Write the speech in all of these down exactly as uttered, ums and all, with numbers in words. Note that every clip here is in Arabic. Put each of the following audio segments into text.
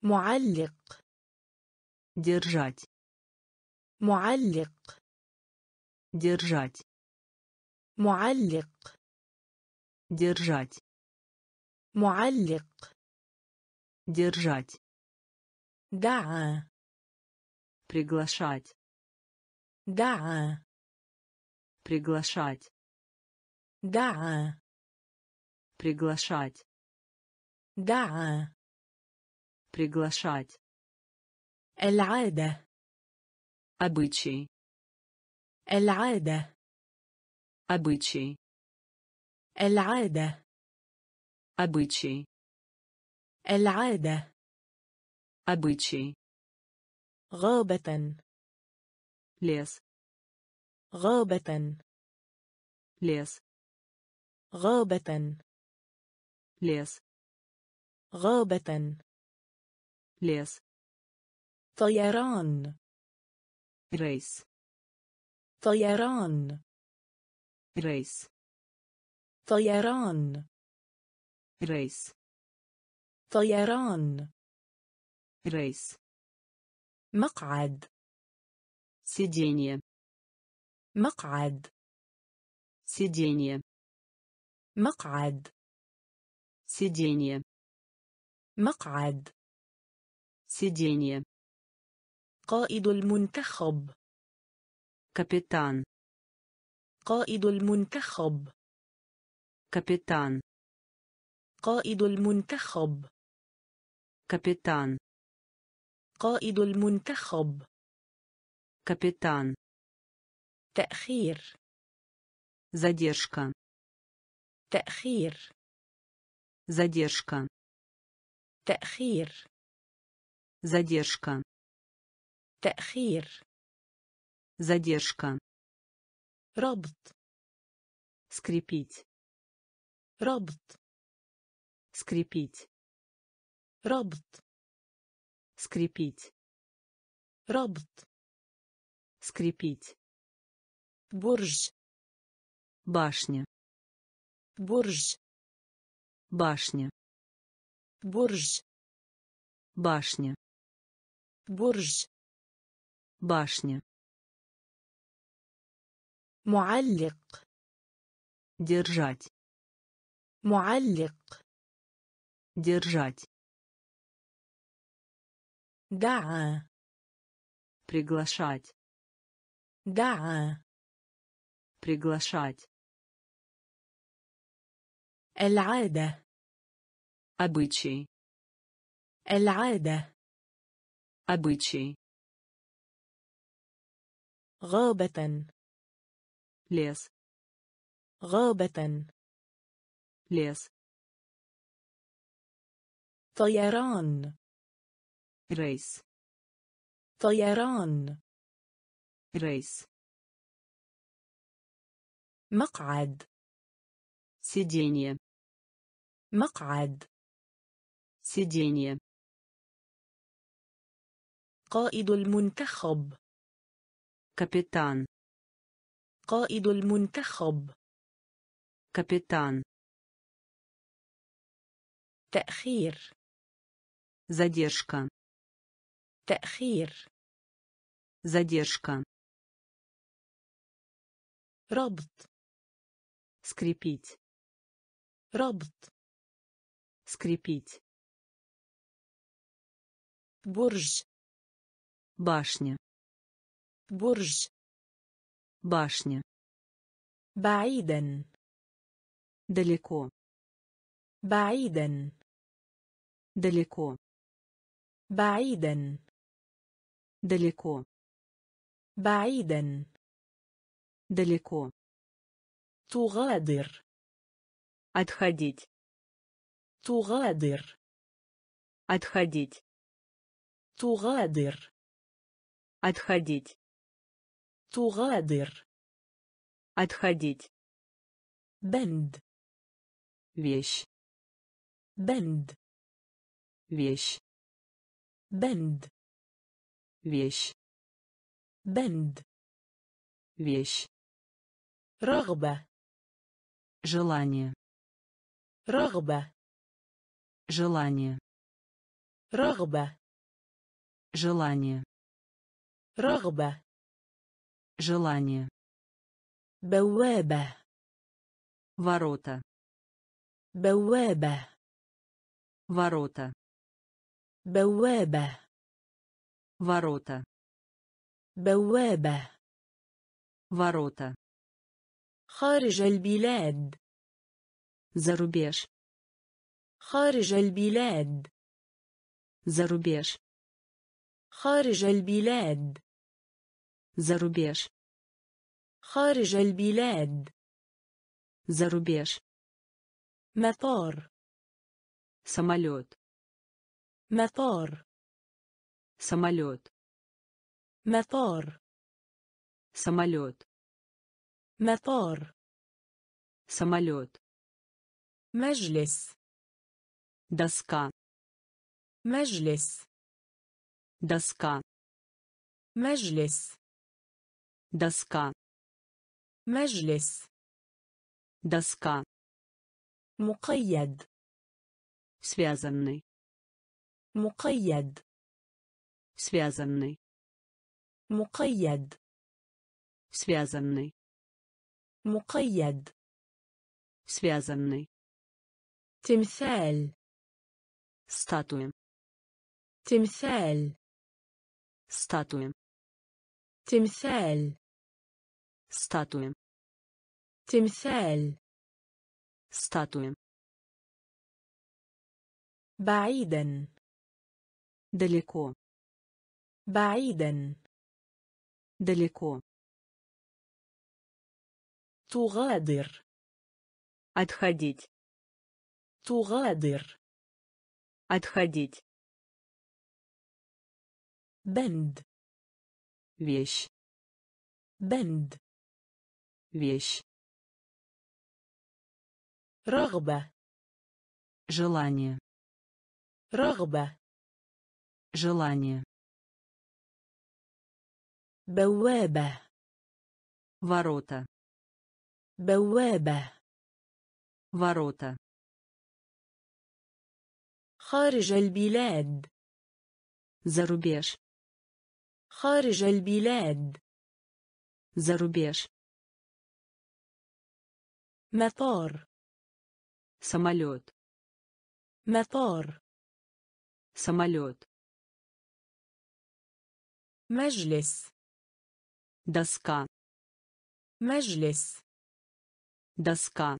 معلق. держать. معلق. держать. معلق. держать. معلق. держать. دعا. приглашать. دعا. приглашать. دعا. приглашать. دعا. приглашать. العادة. обычай. العادة. обычай. العادة. обычай. العادة. обычай. غابة. лес. غابة. лес. غابة. лес. غابة. лес. طيران. рейс. طيران. рейс. طيران. рейс. طيران. рейс. مقعد. сиденье. مقعد. сиденье. مقعد. сиденье. مقعد. сиденье. قائد المنتخب. капитан. قائد المنتخب. капитан. قائد المنتخب. капитан. قائد المنتخب. капитан. تأخير. задержка. تأخير. задержка. تأخير. задержка. تأخير. задержка. ربط. скрепить. ربط. скрепить. ربط. скрепить. ربط. скрепить. برج. башня. برج. башня. برج. башня. برج. башня. معلق. держать. معلق. держать. دعا. приглашать. دعا. приглашать. العادة. обычай. العادة. обычай. غابة. лес. غابة. лес. طيران. рейс. طيران. рейс. مقعد. сиденье. مقعد. сиденье. قائد المنتخب. капитан. قائد المنتخب. капитан. تأخير. задержка. تأخير. задержка. ربط. скрепить. ربط. скрепить. برج. башня. برج. башня. بعيدا. далеко. بعيدا. далеко. بعيدا. далеко. بعيدا. далеко. تغادر. отходить. تغادر. отходить. تغادر. отходить. تغادر. отходить. بند. вещь. بند. вещь. بند. вещь. بند. вещь. رغبة. желание. رغبة. желание. رغبة. желание, رغبة. желание, بوابة. ворота, بوابة. ворота, بوابة. ворота, بوابة. ворота, خارج البلاد. за рубеж, خارج البلاد. за рубеж, خارج البلاد. за рубеж, خارج البلاد. за рубеж, مطار. самолет, مطار. самолет, مطار. самолет, مطار. самолет, مجلس. доска, مجلس. доска, مجلس. доска, مجلس. доска, مقيد. связанный, مقيد. связанный, مقيد. связанный, مقيد. связанный, تمثال. статуя, تمثال. статуя, تمثال. статуя, تمثال. статуя, بعيدا. далеко, بعيدا. далеко, تغادر. отходить, تغادر. отходить, بند. вещь, بند. вещь, رغبة. желание, رغبة. желание, بوابة. ворота, بوابة. ворота, خارج البلاد. за рубеж, خارج البلاد. за рубеж, مطار. самолет, مطار. самолет, مجلس. доска, مجلس. доска,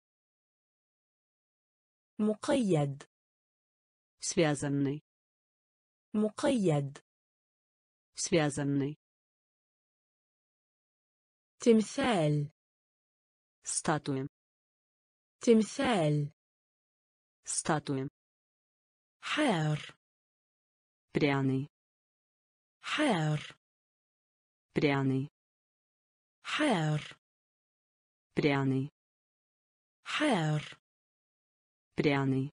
مقيد. связанный, مقيد. связанный, تمثال. статуя, تمثال. статуя, حار. пряный, حار. пряный, حار. пряный, حار. пряный,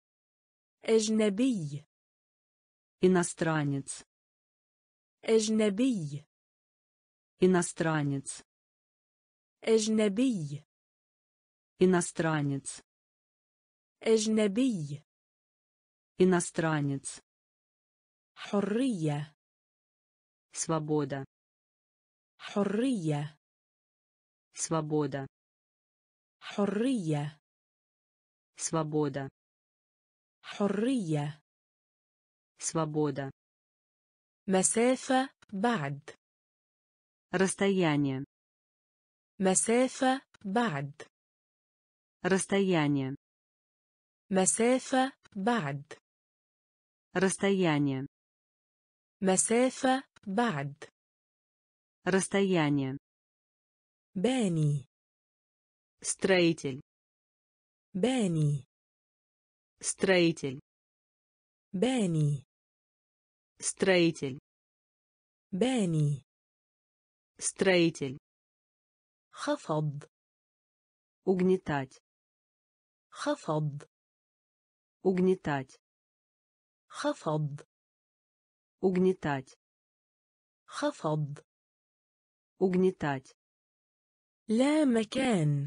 أجنبي. иностранец, أجنبي. иностранец, أجنبي. иностранец, أجنبي. иностранец, حرية. свобода, حرية. свобода, حرية. свобода, حرية. свобода, مسافة بعد. расстояние, مسافة بعد. расстояние, مسافة بعد. расстояние, مسافة بعد. расстояние, باني. строитель, باني. строитель, باني. строитель, باني. строитель, خفض. угнетать, خفض. угнетать, خفض. угнетать, خفض. угнетать, لا مكان.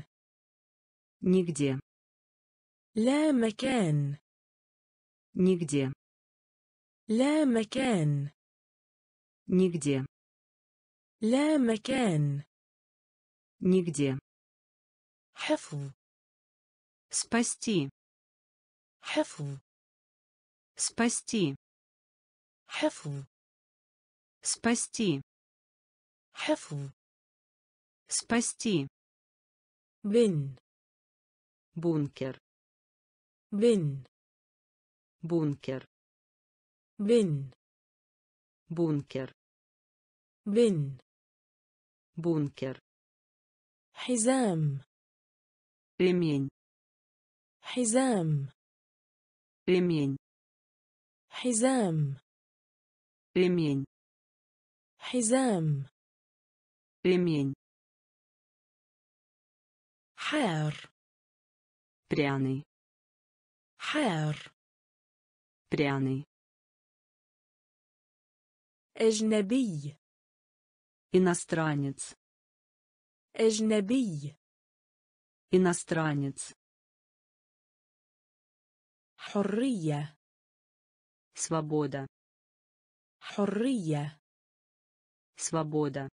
нигде, لا مكان. нигде, لا مكان. Нигде. لا مكان. Нигде. حفظ. Спасти. حفظ. Спасти. حفظ. Спасти. حفظ. Спасти. بن. Бункер. بن. Бункер. بن. Бункер. بن. Бункер. حزام. Ремень. حزام. Ремень. حزام. Ремень. حزام. Ремень. حار. Пряный. حار. Пряный. أجنبي. Иностранец. أجنبي. Иностранец. حرية. Свобода. حرية. Свобода.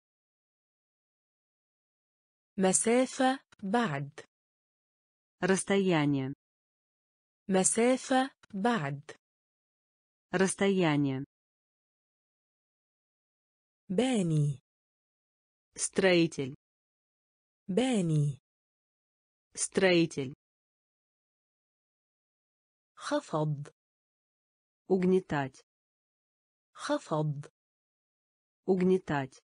مسافة بعد. Расстояние. مسافة بعد. Расстояние. باني. Строитель. باني. Строитель. خفض. Угнетать. خفض. Угнетать.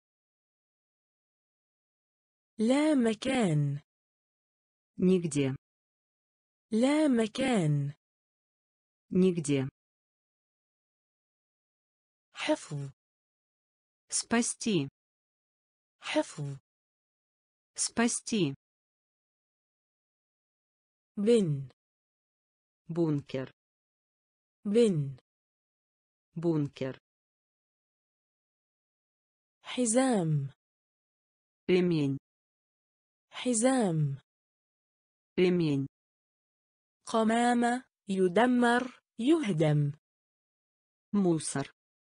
لا مكان. Нигде. لا مكان. Нигде. حفظ. Спасти. حفظ. Спасти. بن. Бункер. بن. Бункер. حزام. Ремень. حزام. Ремень. قمامة. يدمر. يهدم. Мусор.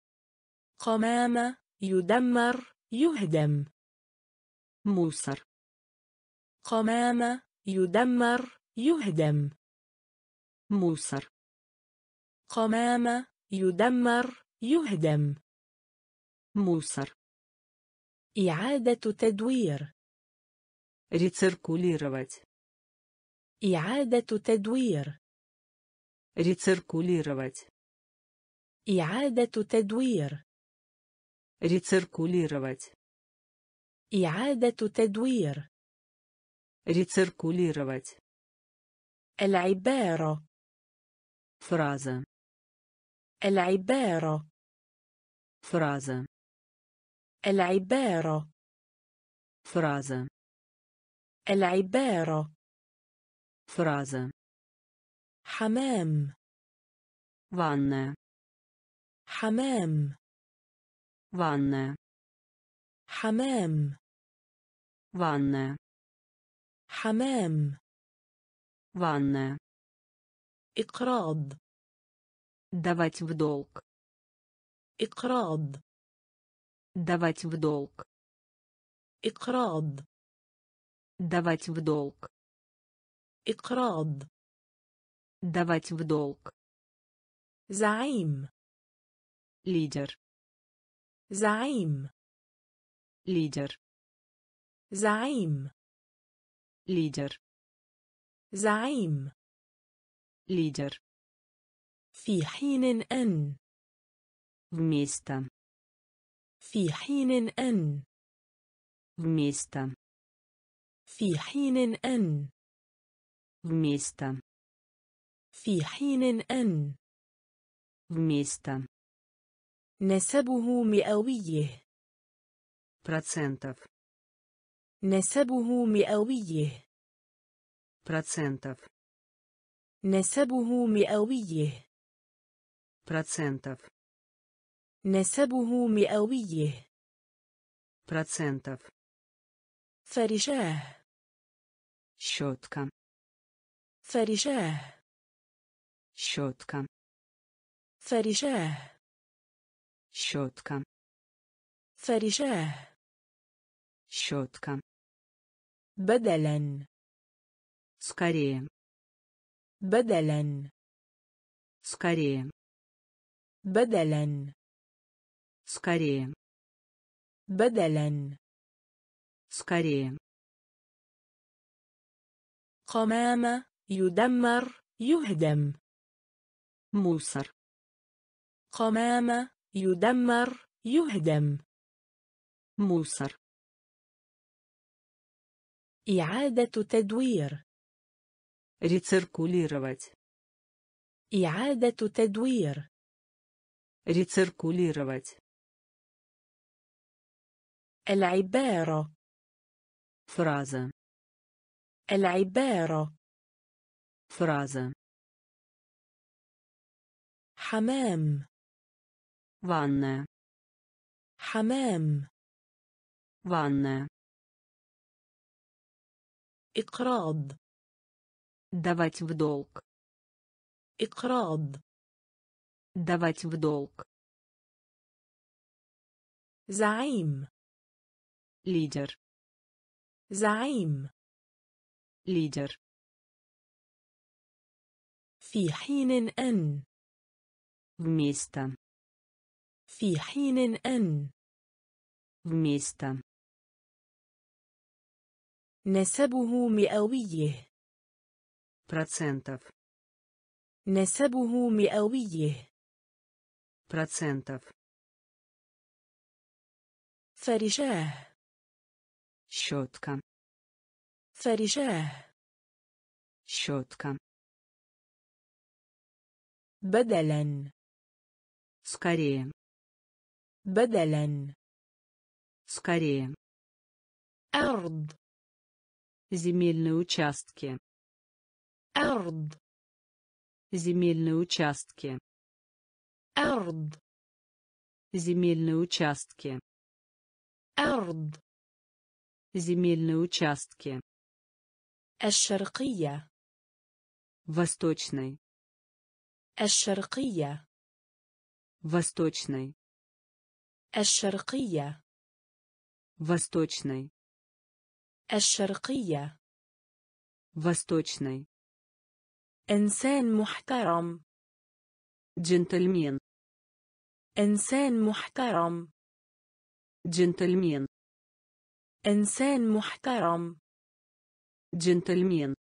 قمامة. يدمر. يهدم. Мусор. قمامة. يدمر. يهدم. Мусор. قمامة. يدمر. يهدم. Мусор. إعادة تدوير. Рециркулировать. إعادة تدوير. Рециркулировать. إعادة تدوير. Рециркулировать. إعادة تدوير. Рециркулировать. العبارة. Фраза. العبارة. Фраза. العبارة. Фраза. العبارة. Фраза. حمام. Ванная. حمام. Ванная. حمام. Ванная. حمام. Ванная. إقراض. Давать в долг. إقراض. Давать в долг. إقراض. Давать в долг. إقراض. Давать в долг. زعيم. Лидер. زعيم. Лидер. زعيم. Лидер. زعيم. Лидер. في حين أن. Вместо. في حين أن. Вместо. في حين أن. Вместо. في حين أن. Вместо. نسبه مئويه. Процентов. نسبه مئويه. Процентов. نسبه مئويه. Процентов. نسبه مئويه. Процентов. فرشاه. Щетка. فرشاه. Щетка. فرشاه. щетка, فرشاه. щетка, بدلا. скорее, بدلا. скорее, بدلا. скорее, بدلا. скорее, قمامة. يدمر. يهدم. мусор, قمامة. يدمر. يهدم. мусор, إعادة تدوير. рециркулировать, إعادة تدوير. рециркулировать, العبارة. фраза, العبارة. фраза, حمام. ванная, حمام. ванная, إقراض. давать в долг, إقراض. давать в долг, زعيم. лидер, زعيم. лидер, في حين أن. вместо, في حين أن. вместо, نسبه مئويه. процентов, نسبه مئويه. процентов, فرشاه. щетка, فرشاه. щетка, بدلا. скорее, بدلا. скорее, أرض. земельные участки, أرض. земельные участки, أرض. земельные участки, أرض. земельные участки, الشرقية. восточной, الشرقية. восточной, الشرقية. восточной, الشرقية. восточной, إنسان محترم. джентльмен, إنسان محترم. джентльмен, إنسان محترم. джентльмен,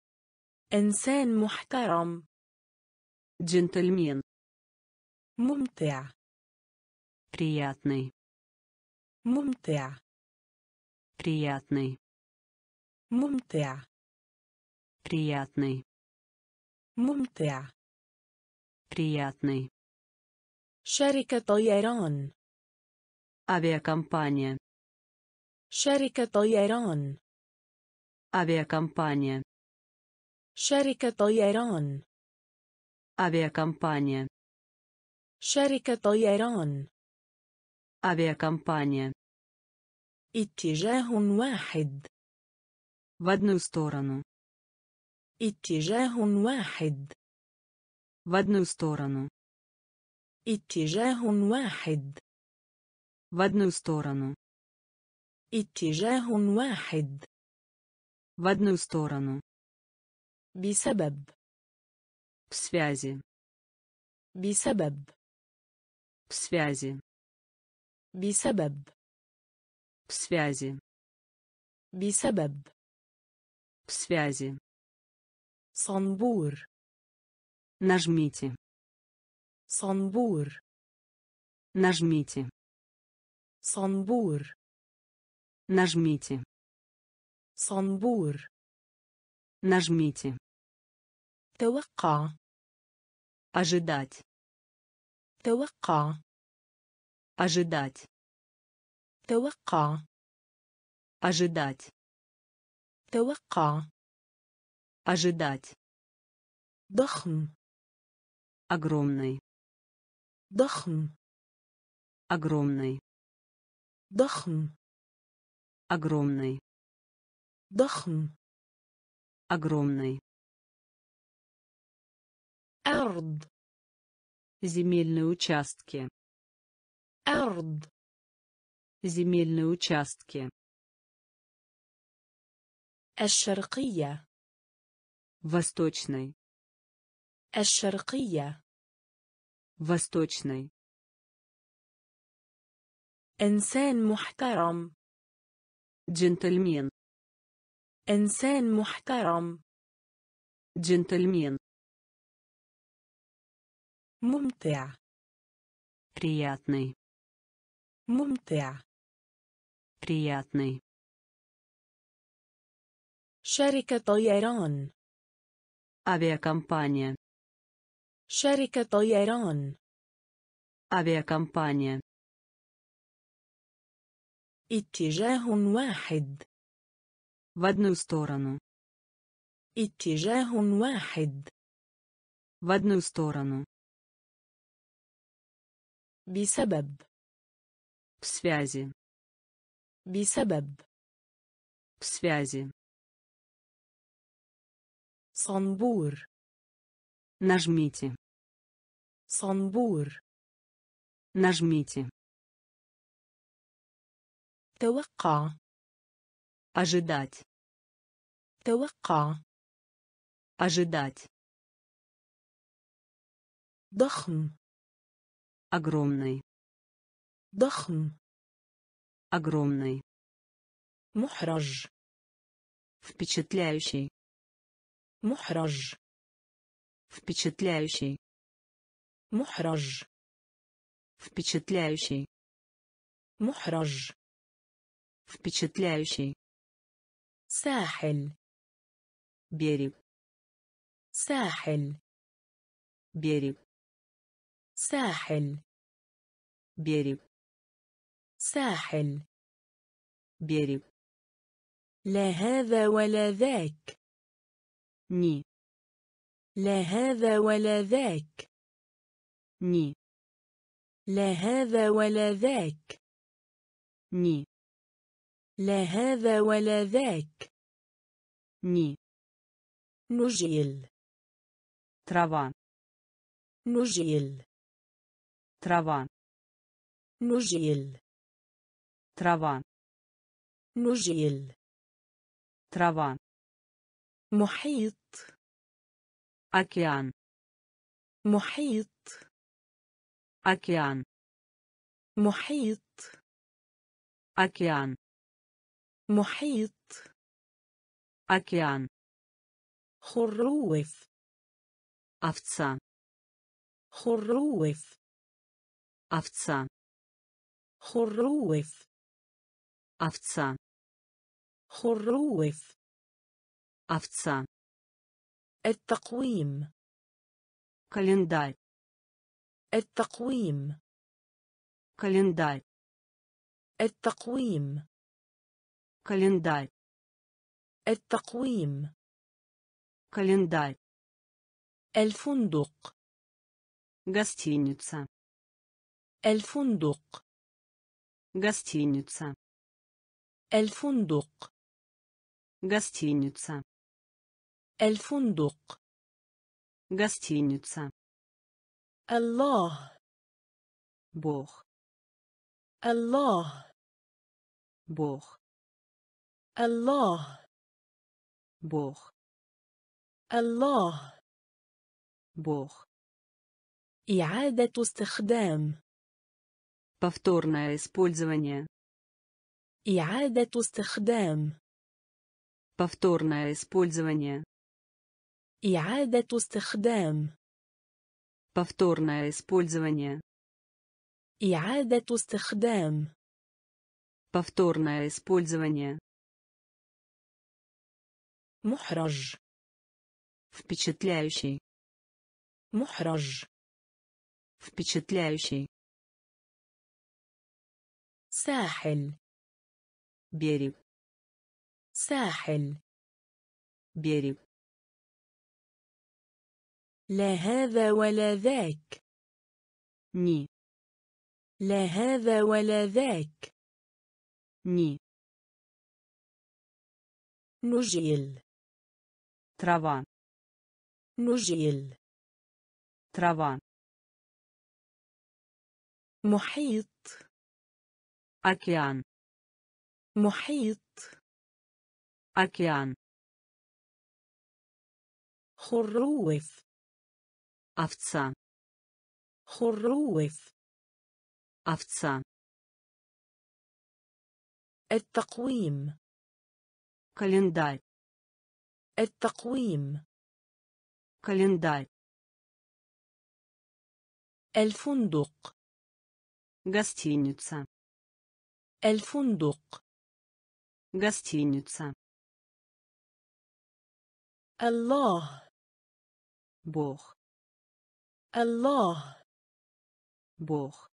إنسان محترم. джентльмен, ممتع. приятный, ممتع. приятный, ممتع. приятный, ممتع. приятный, شركة طيران. авиакомпания, شركة طيران. авиакомпания, شركة طيران. авиакомпания, شركة طيران. авиакомпания, اتجاه واحد. в одну сторону, اتجاه واحد. в одну сторону, اتجاه واحد. в одну сторону, اتجاه واحد. в одну сторону, بسبب. в связи, بسبب. в связи, بسبب. в связи, بسبب. в связи, صنبور. нажмите, صنبور. нажмите, صنبور. нажмите, صنبور. нажмите, توقع. ожидать, توقع. ожидать, توقع. ожидать, توقع. ожидать, ضخم. огромный, ضخم. огромный, ضخم. огромный, ضخم. огромный, أرض. земельные участки, أرض. Земельные участки. الشرقية. Восточный. الشرقية. Восточный. إنسان محترم. Джентльмен. إنسان محترم. Джентльмен. ممتع. Приятный. ممتع. Приятный. شركة طيران. Авиакомпания. شركة طيران. Авиакомпания. اتجاه واحد. В одну сторону. اتجاه واحد. В одну сторону. بسبب. В связи. بسبب. В связи. صنبور. Нажмите. صنبور. Нажмите. توقع. Ожидать. توقع. Ожидать. ضخم. Огромный. ضخم. Огромный. محرج. Впечатляющий. محرج. Впечатляющий. محرج. Впечатляющий. محرج. Впечатляющий. ساحل. Берег. ساحل. Берег. ساحل. Берег. ساحل. Берег. لا هذا ولا ذاك. Ни. لا هذا ولا ذاك. Ни. لا هذا ولا ذاك. Ни. لا هذا ولا ذاك. Ни. نجيل. Трава. نجيل. Трава. نجيل. Трава. نجيل. Трава. محيط. Океан. محيط. Океан. محيط. Океан. محيط. Океан. خروف. Овца. خروف. Овца. خروف. Овца. خروف. Овца. التقويم. Календарь. التقويم. Календарь. التقويم. Календарь. التقويم. Календарь. الفندق. Гостиница. الفندق. Гостиница. الفندق. Гостиница. الفندق. Гостиница. الله. Бог. الله. Бог. الله. Бог. الله. Бог. إعادة استخدام. Повторное использование. إعادة استخدام. Повторное использование. إعادة استخدام. Повторное использование. إعادة استخدام. Повторное использование. محرج. Впечатляющий. محرج. Впечатляющий. ساحل. Берег. ساحل. Берег. لا هذا ولا ذاك. Ни. لا هذا ولا ذاك. Ни. نجيل. Трава. نجيل. Трава. محيط океан, محيط океан, خروف овца, خروف овца, التقويم календарь, التقويم календарь, الفندق гостиница, الفندق гостиница, الله Бог, الله Бог,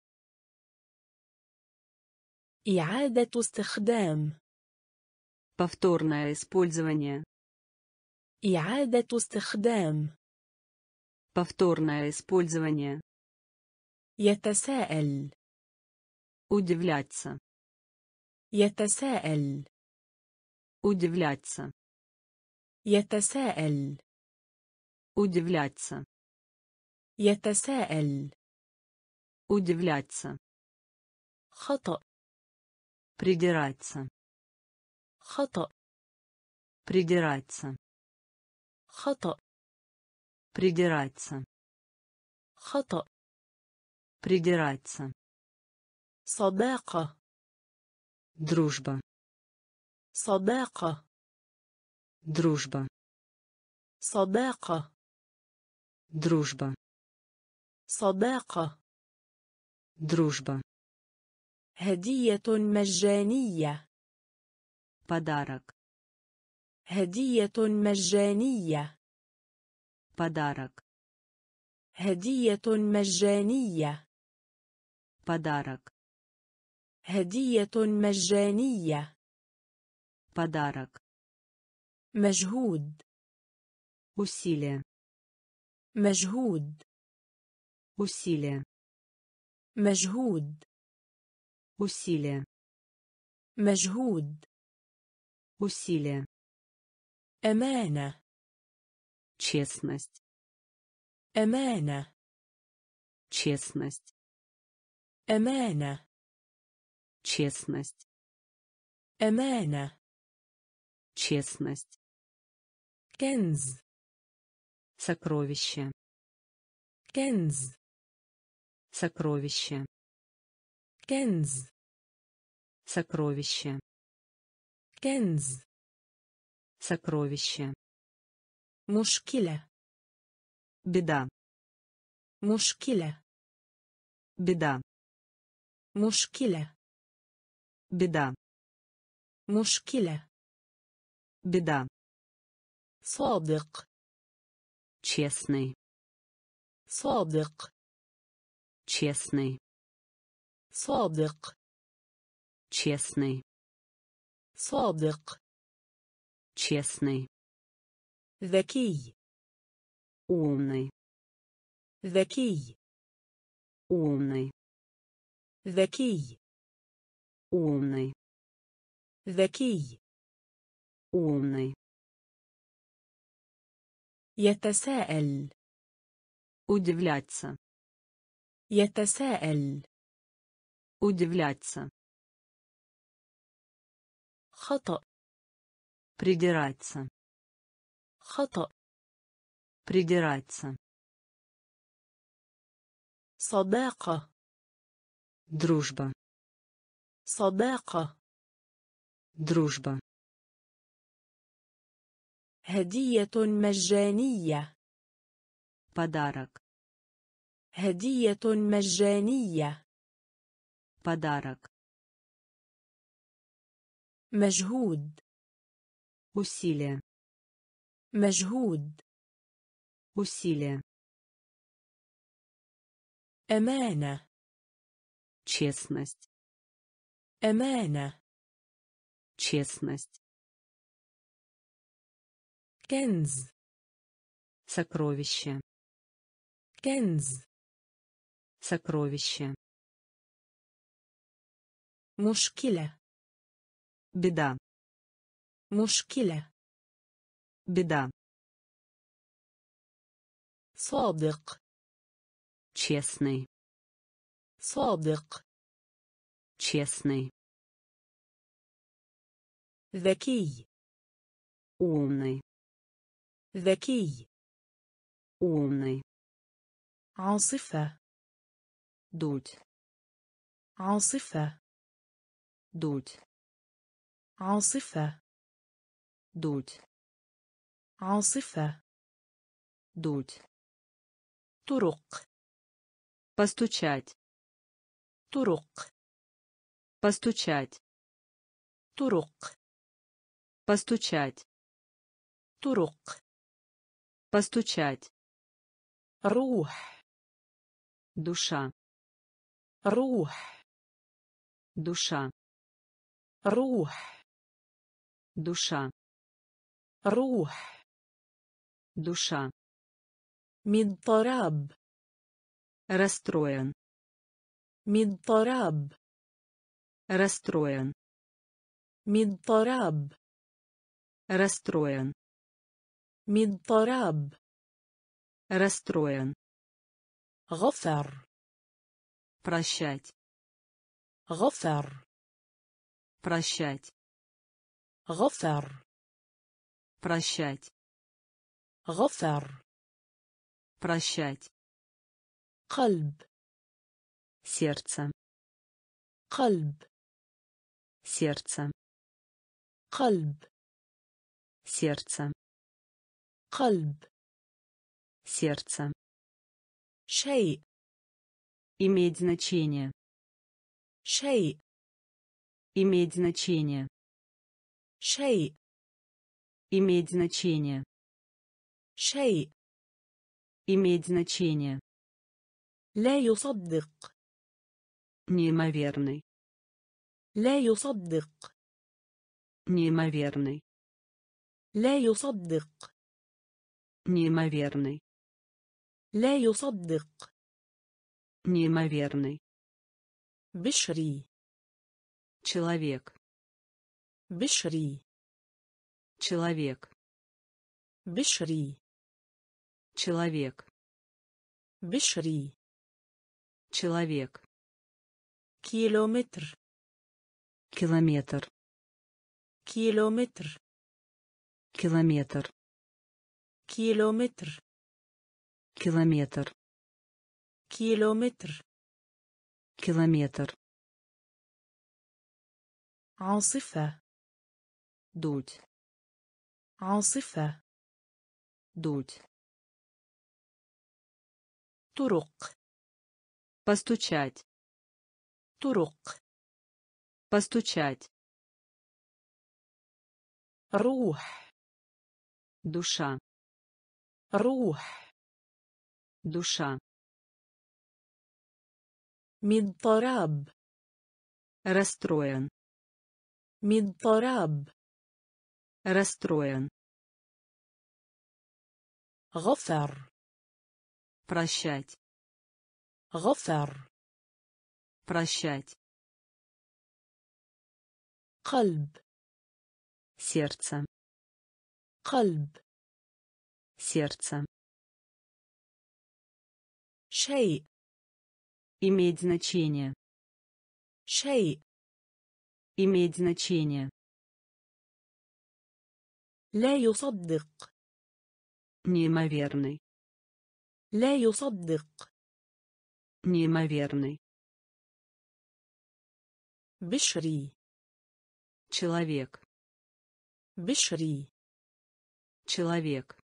إعادة استخدام повторное использование, إعادة استخدام повторное использование, يتساءل удивляться, يتساءل удивляться, يتساءل удивляться, يتساءل удивляться, خطأ придираться, خطأ придираться, خطأ придираться, خطأ придираться, صداقة дружба, صداقة дружба, صداقة дружба, صداقة дружба, هدية مجانية подарок, هدية مجانية подарок, هدية مجانية подарок, هدية مجانية подарок, مجهود усилие, مجهود усилие, مجهود усилие, مجهود усилие, أمانة честность, أمانة честность, أمانة честность, أمانة честность, كنز сокровище, كنز сокровище, كنز сокровище, كنز сокровище, مشكلة беда, مشكلة беда, مشكلة беда, مشكلة беда, صادق честный, صادق честный, صادق честный, صادق честный, ذكي умный, ذكي умный, ذكي умный, ذكي умный, يتساءل удивляться, يتساءل удивляться, خطأ придираться, خطأ придираться, صداقة дружба, صداقة дружба, هدية مجانية подарок, هدية مجانية подарок, مجهود усилие, مجهود усилие, أمانة честность, أمانة честность, كنز сокровище, كنز сокровище, مشكلة беда, مشكلة беда, صادق честный, صادق. честный, ذكي. умный, ذكي. умный, عاصفة. дуть, عاصفة. дуть, عاصفة. дуть, عاصفة. дуть, طرق. постучать, طرق. постучать, طرق. постучать, طرق. постучать, روح. душа, روح. душа, روح. душа, روح. душа, مضطراب. расстроен, مضطراب. расстроен, مضطراب. расстроен, مضطراب. расстроен, غفر. прощать, غفر. прощать, غفر. прощать, غفر. прощать, قلب. сердце, قلب. сердце, قلب. сердце, قلب. сердце, شيء. иметь значение, شيء. иметь значение, شيء. иметь значение, شيء. иметь значение, لا يصدق. неимоверный, لا يصدق. неимоверный, لا يصدق. неимоверный, لا يصدق. неимоверный, بشري. человек, بشري. человек, بشري. человек, بشري. человек, كيلومتر. километр, كيلومتر. километр, كيلومتر. километр, كيلومتر. километр, عاصفة. дуть, عاصفة. дуть, طرق. постучать, طرق. постучать, روح. душа, روح. душа, مضطراب. расстроен, مضطراب. расстроен, غفر. прощать, غفر. прощать, قلب. сердце, قلب. сердце, شيء. иметь значение, شيء. иметь значение, لا يصدق. неимоверный, لا يصدق. неимоверный, بشري. человек, بشري. человек,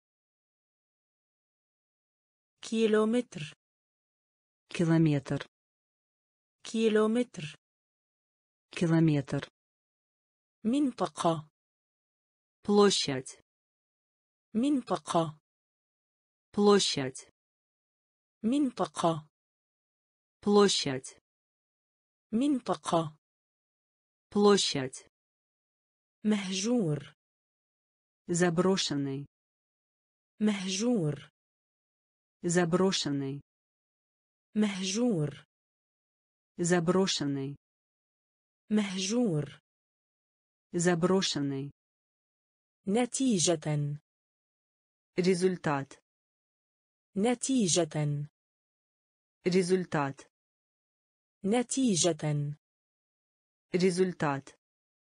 كيلومتر. километр, كيلومتر. километр, منطقة. площадь, منطقة. площадь, منطقة. площадь, منطقة. площадь, مهجور. заброшенный, مهجور. заброшенный, مهجور. заброшенный, مهجور. заброшенный, نتيجة. результат, نتيجة. результат, نتيجة. результат,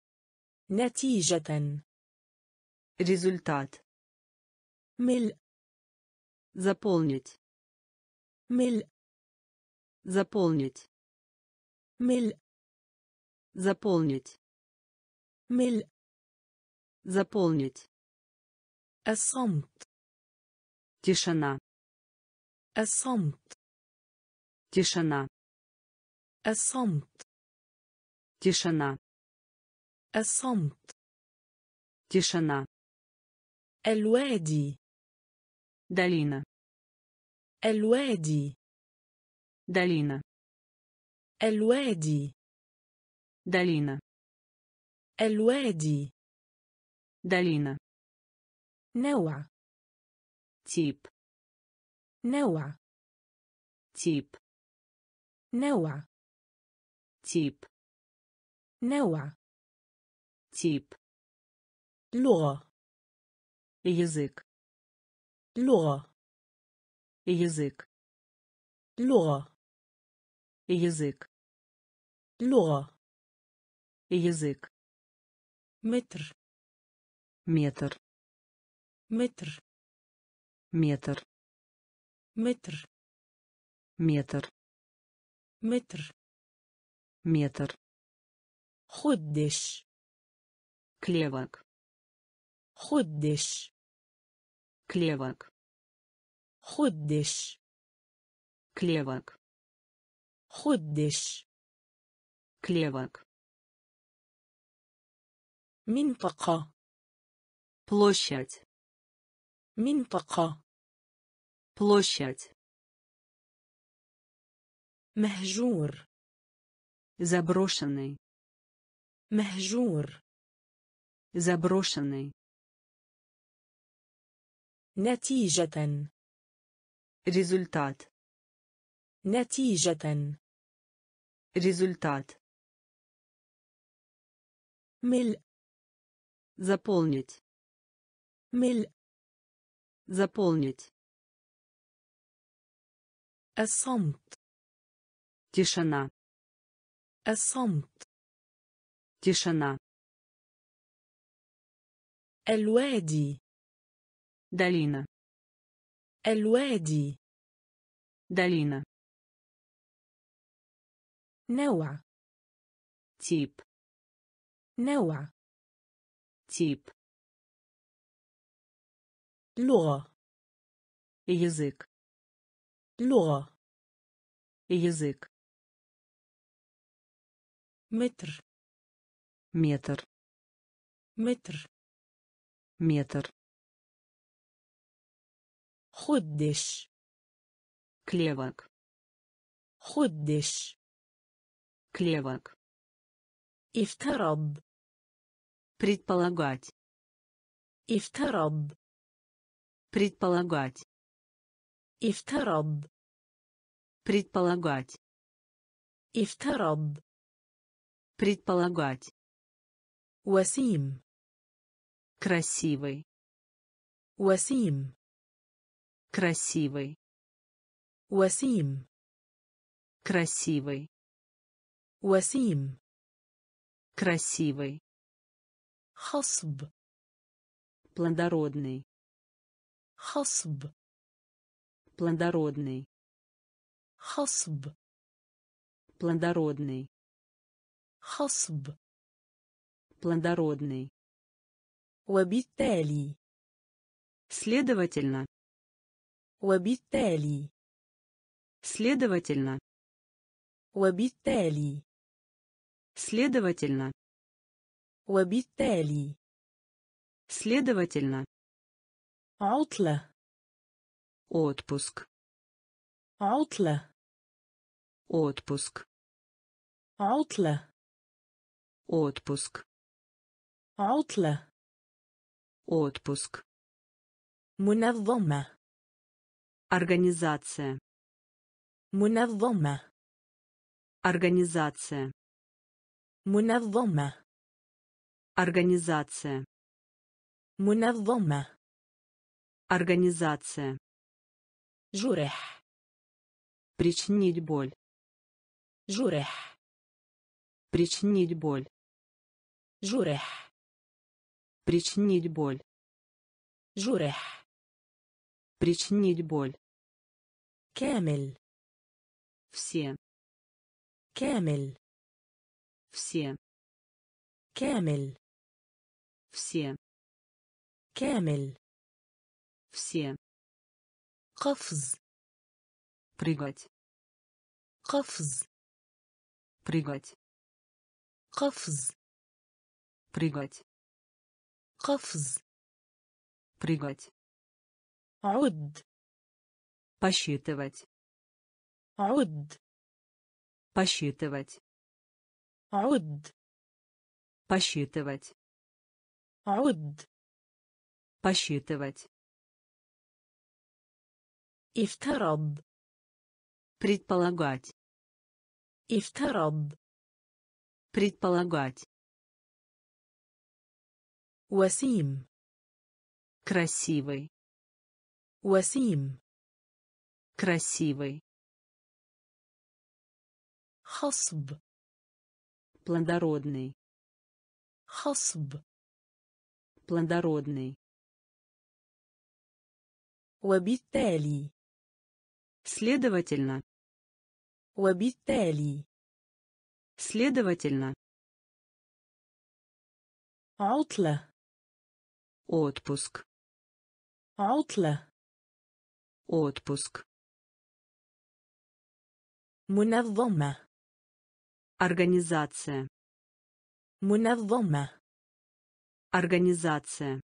نتيجة. результат, ملء. заполнить, ملء. заполнить, ملء. заполнить, ملء. заполнить, الصمت. тишина, الصمت. тишина, الصمت. тишина, الصمت. тишина, الوادي. долина, الوادي. долина, الوادي. долина, الوادي. долина, نوع. тип, نوع. тип, نوع. тип, نوع. тип, لغة. язык, لغة. язык, لغة. язык, لغة. язык, متر. метр, متر. метр, متر. метр, متر. метр, خدش. клевок, خدش. клевок, خدش. клевок, خدش. клевок, منطقة. площадь, منطقة. площадь, مهجور. заброшенный, مهجور. заброшенный, نتيجة. результат, نتيجة. результат, ملء. заполнить, ملء. заполнить, الصمت. тишина, الصمت. тишина, الوادي. долина, الوادي. долина, نوع. тип, نوع. тип, لغة. язык, لغة. язык, متر. метр, متر. метр, خدش. клевок, خدش. клевок, افترض. предполагать, افترض. предполагать, افترض. предполагать, افترض. предполагать, وسيم. красивый, وسيم. красивый, وسيم. красивый, وسيم. красивый, خصب. плодородный, خصب. плодородный, خصب. плодородный, خصب. плодородный, وبالتالي. следовательно, وبالتالي. следовательно, وبالتالي. следовательно, وبالتالي. следовательно, عطلة. отпуск, عطلة. отпуск, عطلة. отпуск, عطلة. отпуск, منظمة. организация, منظمة. организация, منظمة. организация, منظمة. организация, جرح. причинить боль, جرح. Причинить боль. جرح. Причинить боль. جرح. Причинить боль. كامل. Все. كامل. Все. كامل. Все. كامل. Все. قفز. Прыгать. قفز. Прыгать. قفز. Прыгать. قفز. Прыгать. عد. Посчитывать. عد. Посчитывать. عد. Посчитывать. عد. Посчитывать. افترض. Предполагать. افترض. Предполагать. وسيم. Красивый. وسيم. Красивый. خصب. Плодородный. خصب. Плодородный. وبالتالي. Следовательно. وبالتالي. Следовательно. عطلة. Отпуск. عطلة. Отпуск. منظمة. Организация. منظمة. Организация.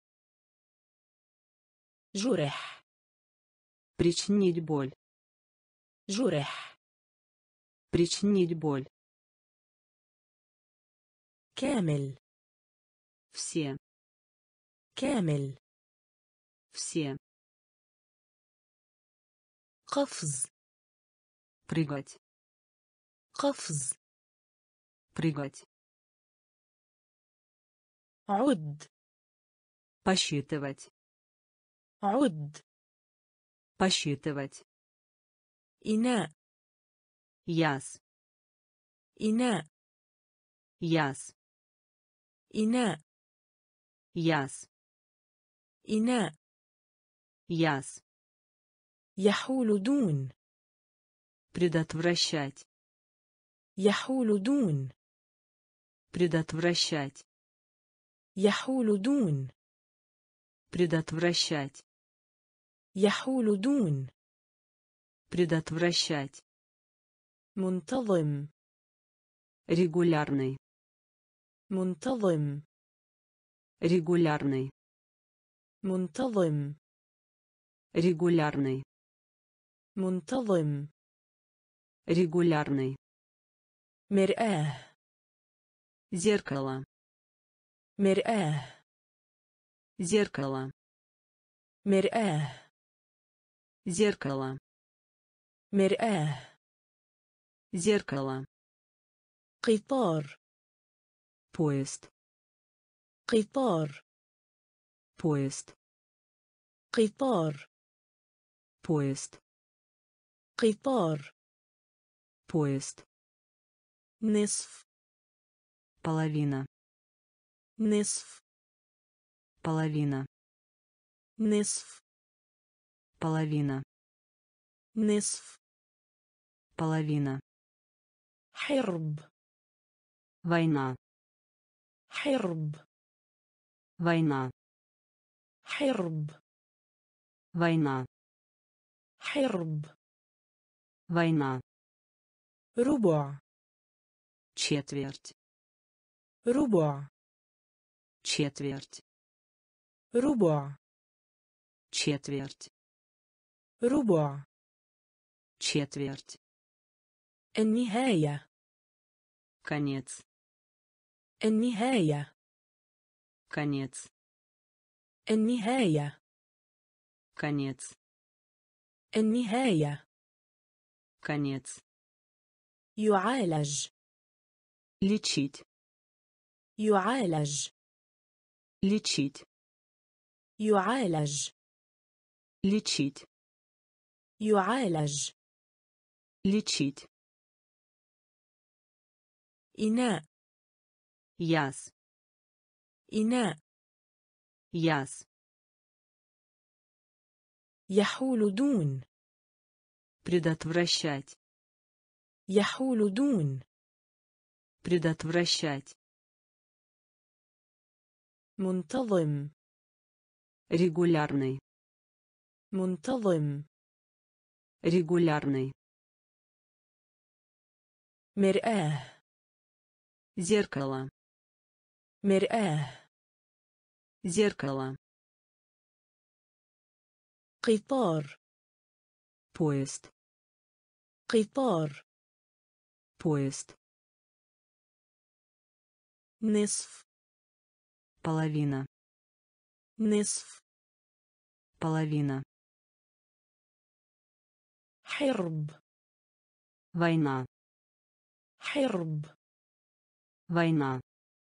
جرح. Причинить боль. جرح. Причинить боль. كامل. Все. كامل. Все. قفز. Прыгать. قفز. Прыгать. عد. Посчитывать. عد. Посчитывать. إناء. Яс. إناء. Яс. إناء. Яс. إناء. Яс. يحول دون. Предотвращать. يحول دون. Предотвращать. يحول دون. Предотвращать. يحول دون. Предотвращать. منتظم. Регулярный. منتظم. Регулярный. منتظم. Регулярный. منتظم. Регулярный. مرآة. Зеркало. مرآة. Зеркало. مرآة. Зеркало. مرآة. Зеркало. قطار. Поезд. قطار. Поезд. قطار. Поезд. قطار. Поезд. نصف. Половина. نصف. Половина. نصف. Половина. نصف. Половина. حرب. Война. حرب. Война. حرب. Война. حرب. Война. ربع. Четверть. ربع. Четверть. ربع. Четверть. ربع. Четверть. النهاية. Конец. النهاية. Конец. النهاية. Конец. النهاية. Конец. يعالج. Лечить. يعالج. Лечить. يعالج. Лечить. يعالج. Лечить. إناء Яс. إناء Яс. يحول دون Предотвращать. يحول دون Предотвращать. منتظم Регулярный. منتظم Регулярный. مرآة Зеркало. مرآة Зеркало. قطار Поезд. قطار Поезд. نصف Половина. نصف Половина. حرب Война. حرب Война.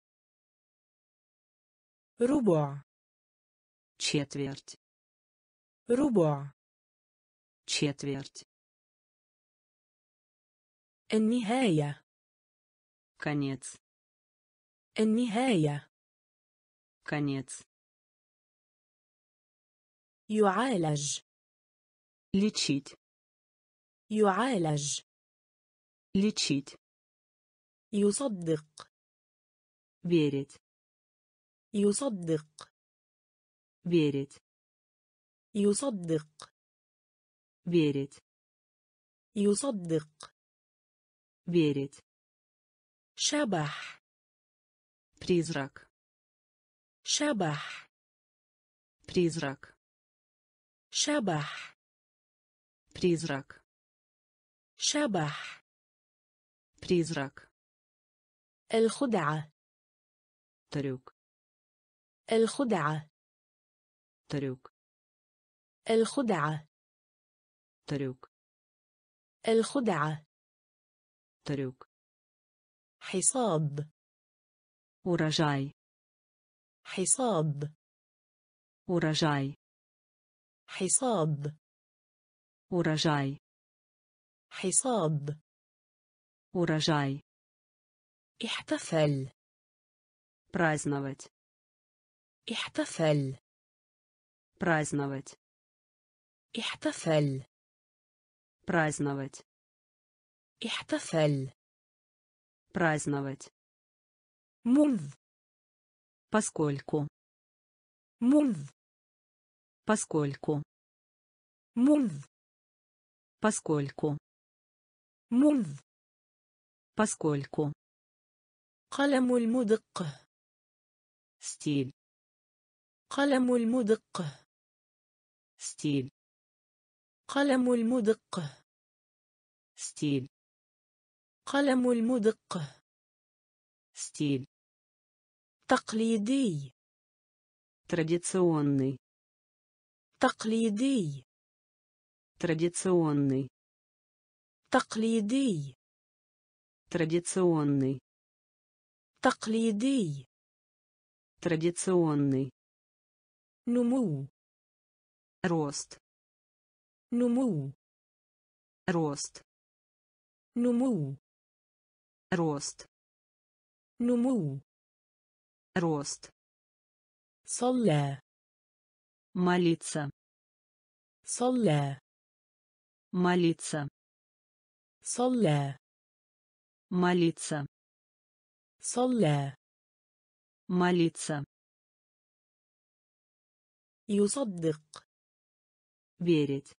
ربع Четверть. ربع Четверть. النهاية Конец. النهاية Конец. يعالج Лечить. يعالج Лечить. يصدق Верить. يصدق Верить. يصدق Верить. يصدق Верить. شبح Призрак. شبح Призрак. شبح Призрак. شبح Призрак. الخدعة Трюк. الخدعة Трюк. الخدعة Трюк. الخدعة Трюк. حصاد Урожай. حصاد Урожай. حصاد Урожай. حصاد Урожай. احتفل Праздновать. احتفل Праздновать. احتفل Праздновать. احتفل Праздновать. منذ Поскольку. منذ Поскольку. منذ Поскольку. منذ Поскольку. قلم المدق Стиль. قلم المدق Стиль. قلم المدق Стиль. قلم المدق Стиль. تقليدي Традиционный. تقليدي Традиционный. تقليدي Традиционный. تقليدي Традиционный. نمو Рост. نمو Рост. نمو Рост. نمو Рост. صلى Молиться. صلى Молиться. صلى Молиться. صلى Молиться. يصدق Верить.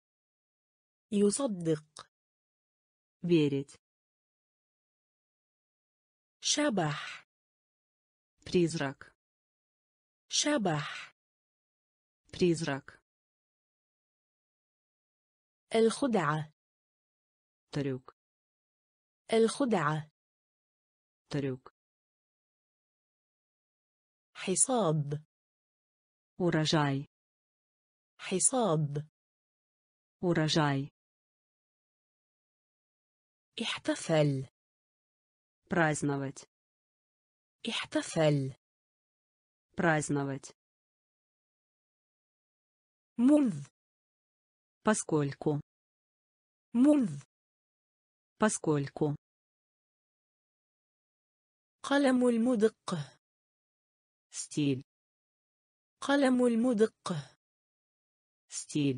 يصدق Верить. شبح Призрак. شبح Призрак. الخدعة Трюк. الخدعة Трюк. حصاد Урожай. حصاد Урожай. احتفل Праздновать. احتفل Праздновать. منذ Поскольку. منذ Поскольку. قلم المدق. стиль, قلم المدق. стиль,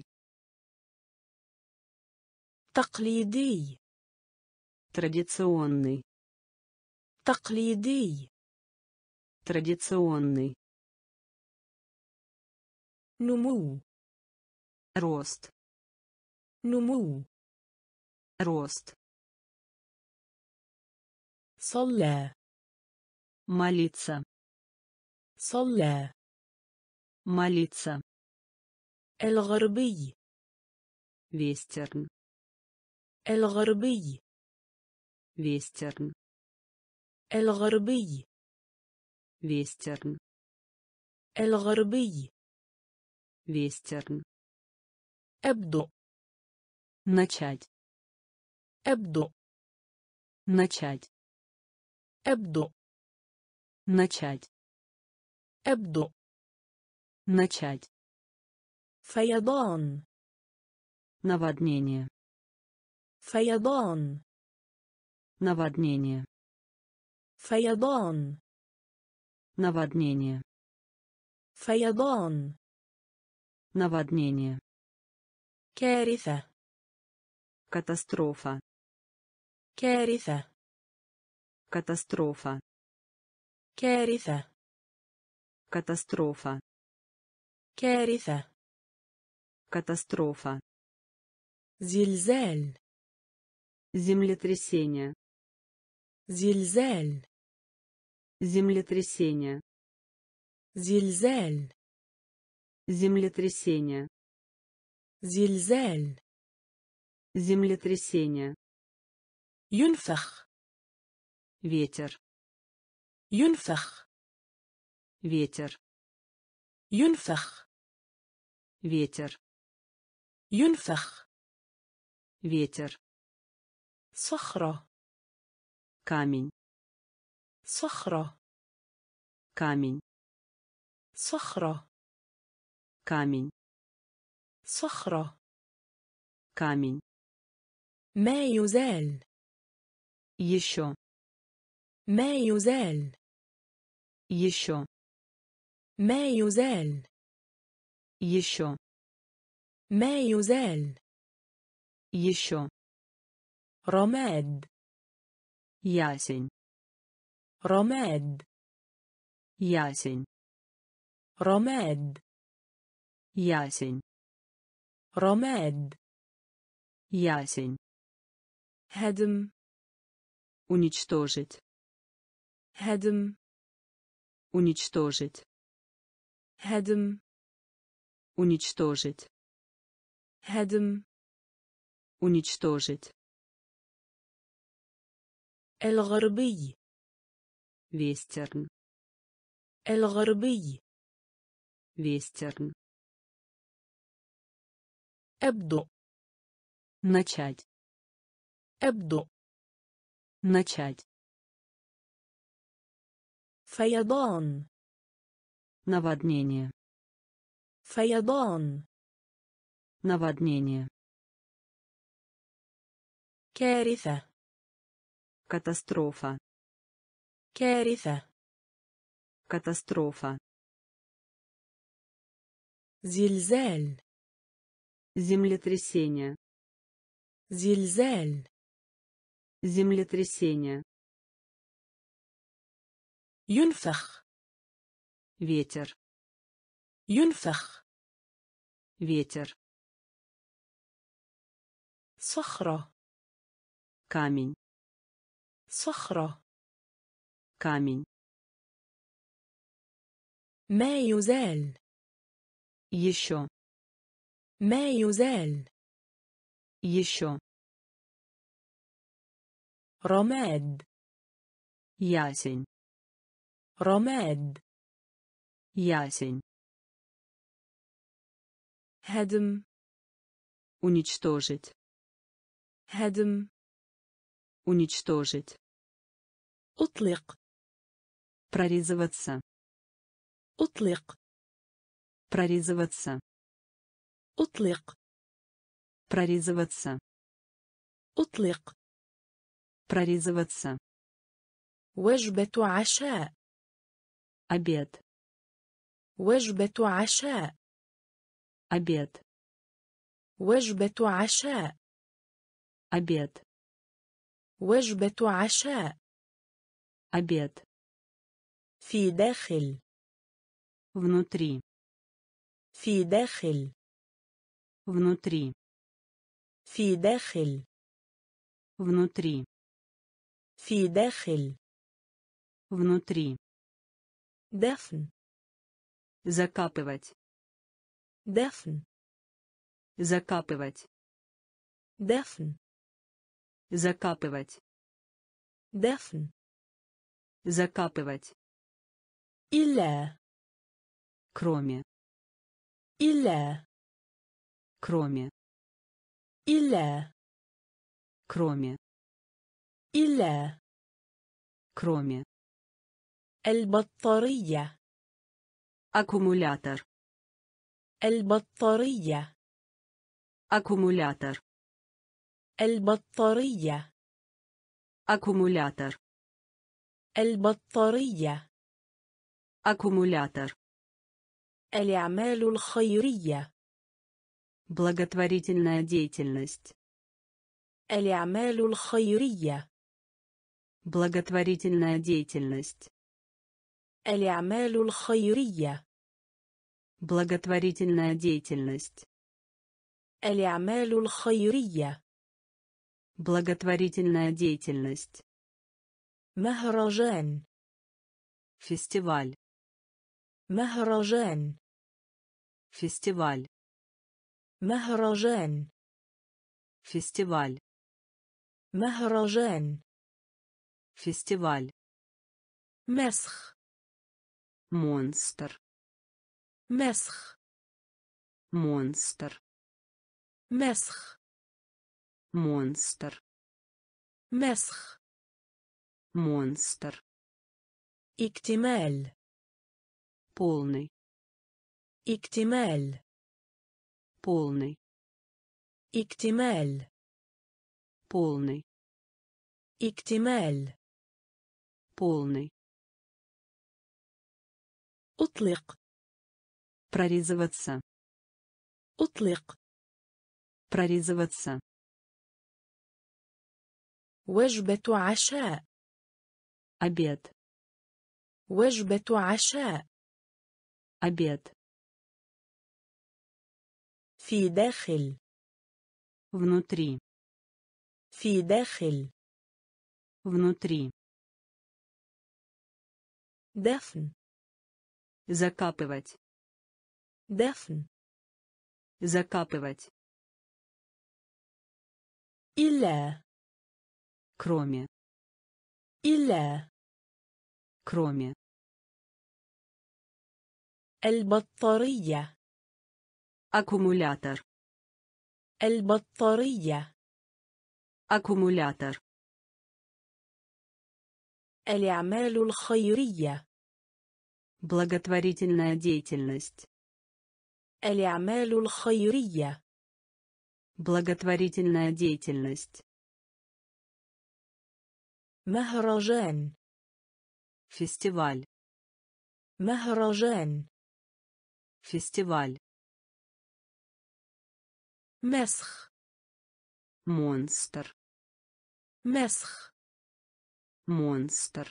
تقليدي. традиционный, تقليدي. традиционный, نمو. рост, نمو. рост, صلى. молиться, صلى. молиться, الغربي. вестерн, الغربي. вестерн, الغربي. вестерн, الغربي. вестерн, أبدو. начать, أبدو. начать, أبدو. начать, أبدو. начать, فيضان. наводнение, فيضان. наводнение, فيضان. наводнение, فيضان. наводнение, كارثة. катастрофа, كارثة. катастрофа, كارثة. катастрофа, كارثة. катастрофа, زلزال. землетрясение, زلزال. землетрясение, زلزال. землетрясение, زلزال. землетрясение, ينفخ. ветер, ينفخ. ветер, ينفخ. ветер, ينفخ. ветер, صخرة. камень, صخرة. камень, صخرة. камень, صخرة. камень, ما يزال. еще, ما يزال. еще, ما يزال. еще, ما يزال. еще, رماد. ясень, رماد. ясень, رماد. ясень, رماد. ясень, هدم. уничтожить, هدم. уничтожить, هدم. уничтожить, هدم. уничтожить, الغربي. вестерн, الغربي. вестерн, أبدو. начать, أبدو. начать, فيضان. наводнение, فيضان. наводнение, كارثة. катастрофа, كارثة. катастрофа, زلزال. землетрясение, زلزال. землетрясение, ينفخ. ветер, ينفخ. ветер, صخرة. камень, صخرة. камень, ما يزال. еще, ما يزال. еще, رماد. ясень, رماد. ясень, هدم. уничтожить, هدم. уничтожить, أطلق. прорезываться, أطلق. прорезываться, أطلق. прорезываться, أطلق. прорезываться, وجبة عشاء. обед, وجبة عشاء. обед, وجبة عشاء. обед, وجبة عشاء. обед, في داخل. внутри, في داخل. внутри, في داخل. внутри, في داخل. внутри, دفن. закапывать, دفن. закапывать, دفن. закапывать, دفن. закапывать, إلا. кроме, إلا. кроме, إلا. кроме, إلا. кроме, البطارية. аккумулятор, البطارية. аккумулятор, البطارية. аккумулятор, البطارية. аккумулятор, الأعمال الخيرية. благотворительная деятельность, الأعمال الخيرية. благотворительная деятельность, الأعمال الخيرية. благотворительная деятельность, الأعمال الخيرية. благотворительная деятельность, مهرجان. фестиваль, مهرجان. фестиваль, مهرجان. фестиваль, مهرجان. фестиваль, مسخ. монстр, مسخ. монстр, مسخ. монстр, مسخ. монстр, اكتمال. полный, اكتمال. полный, اكتمال. полный, اكتمال. полный, أطلق. прорезываться, أطلق. прорезываться, وجبة عشاء. обед, وجبة عشاء. обед, في داخل. внутри, في داخل. внутри, دفن. закапывать, دفن. закапывать, إلا. кроме, إلا. кроме, البطارية. аккумулятор, البطارية. аккумулятор, الأعمال الخيرية. благотворительная деятельность, الأعمال الخيرية. благотворительная деятельность, مهرجان. фестиваль, مهرجان. фестиваль, مسخ. монстр, مسخ. монстр,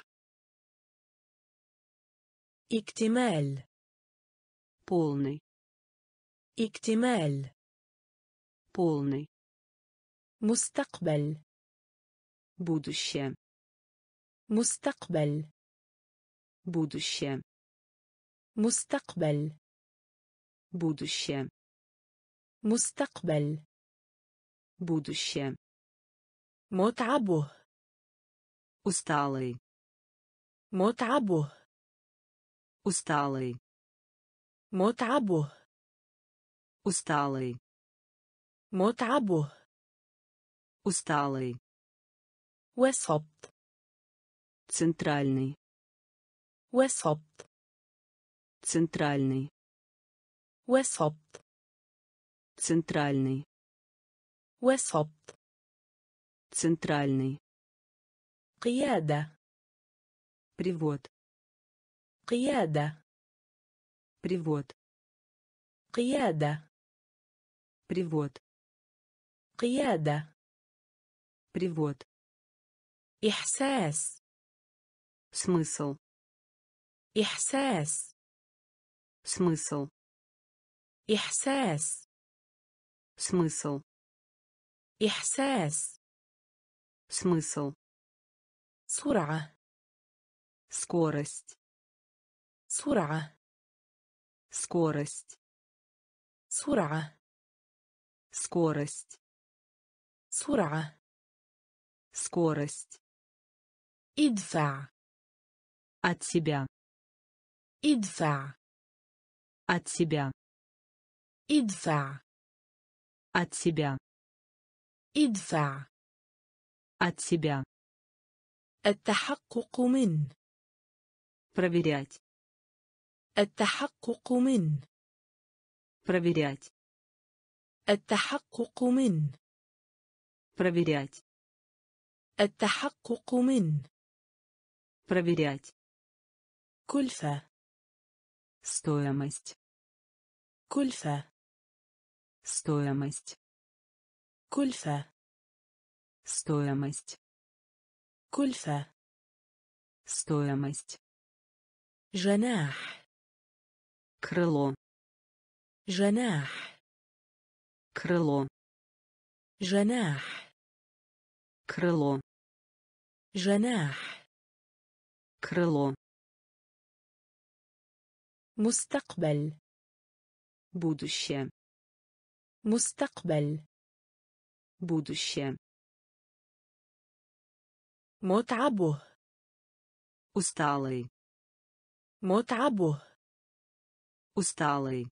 اكتمال. полный, اكتمال. полный, مستقبل. будущее, مستقبل. будущее, مستقبل. будущее, مستقبل. будущее, متعبه. усталый, متعبه. усталый, متعبه. усталый, متعبه. усталый, وسط. центральный, وسط. центральный, وسط. центральный, وسط. центральный, قيادة. Привод. قيادة Привод. قيادة Привод. قيادة Привод. إحساس Смысл. إحساس Смысл. إحساس Смысл. إحساس Смысл. سرعة Скорость. سرعة Скорость. سرعة Скорость. سرعة Скорость. ادفع От себя. ادفع От себя. ادفع От себя. ادفع От себя. التحقق من Проверять. التحقق من Проверять. التحقق من Проверять. التحقق من Проверять. كلفة Стоимость. كلفة Стоимость. كلفة Стоимость. كلفة Стоимость. جناح Крыло. جناح Крыло. جناح Крыло. جناح Крыло. مستقبل Будущее. مستقبل Будущее. متعبه Усталый. متعبه Усталый.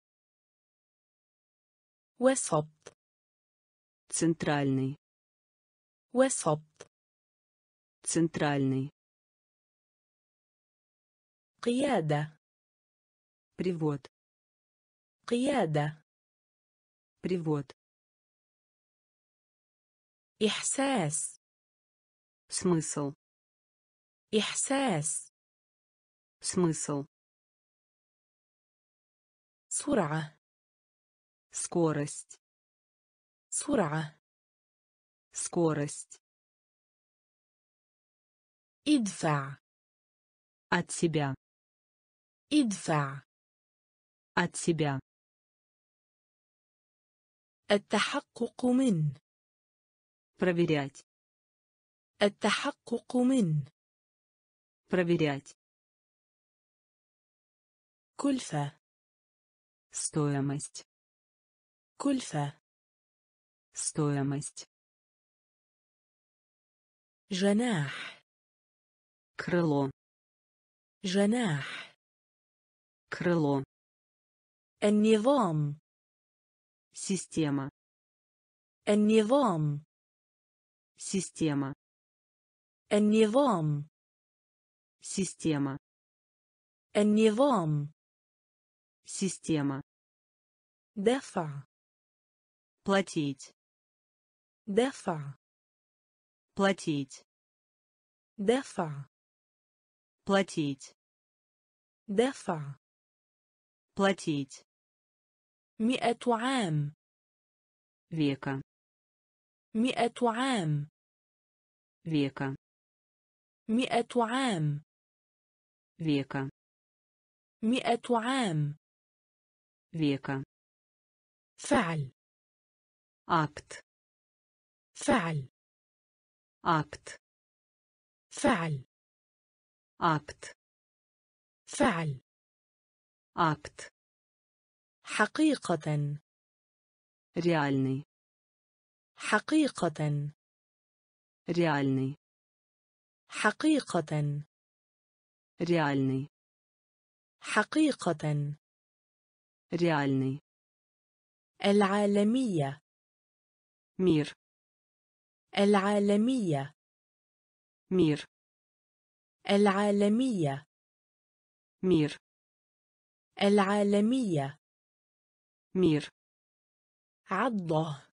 وسط Центральный. وسط Центральный. قيادة Привод. قيادة Привод. إحساس Смысл. إحساس Смысл. سرعة Скорость. سرعة Скорость. ادفع От себя. ادفع От себя. التحقق من Проверять. التحقق من Проверять. كلفة Стоимость. كلفة Стоимость. جناح Крыло. جناح Крыло. النظام Система. النظام Система. النظام Система. النظام Система. دفع Платить. دفع Платить. دفع Платить. دفع Платить. مئة عام Века. مئة عام Века. مئة عام Века. مئة عام Века. فعل Акт. فعل Акт. فعل Акт. فعل Акт. حقيقة Реальный. حقيقة Реальный. حقيقة Реальный. حقيقة Реальный. العالمية Мир. العالمية Мир. العالمية Мир. العالمية Мир. عضة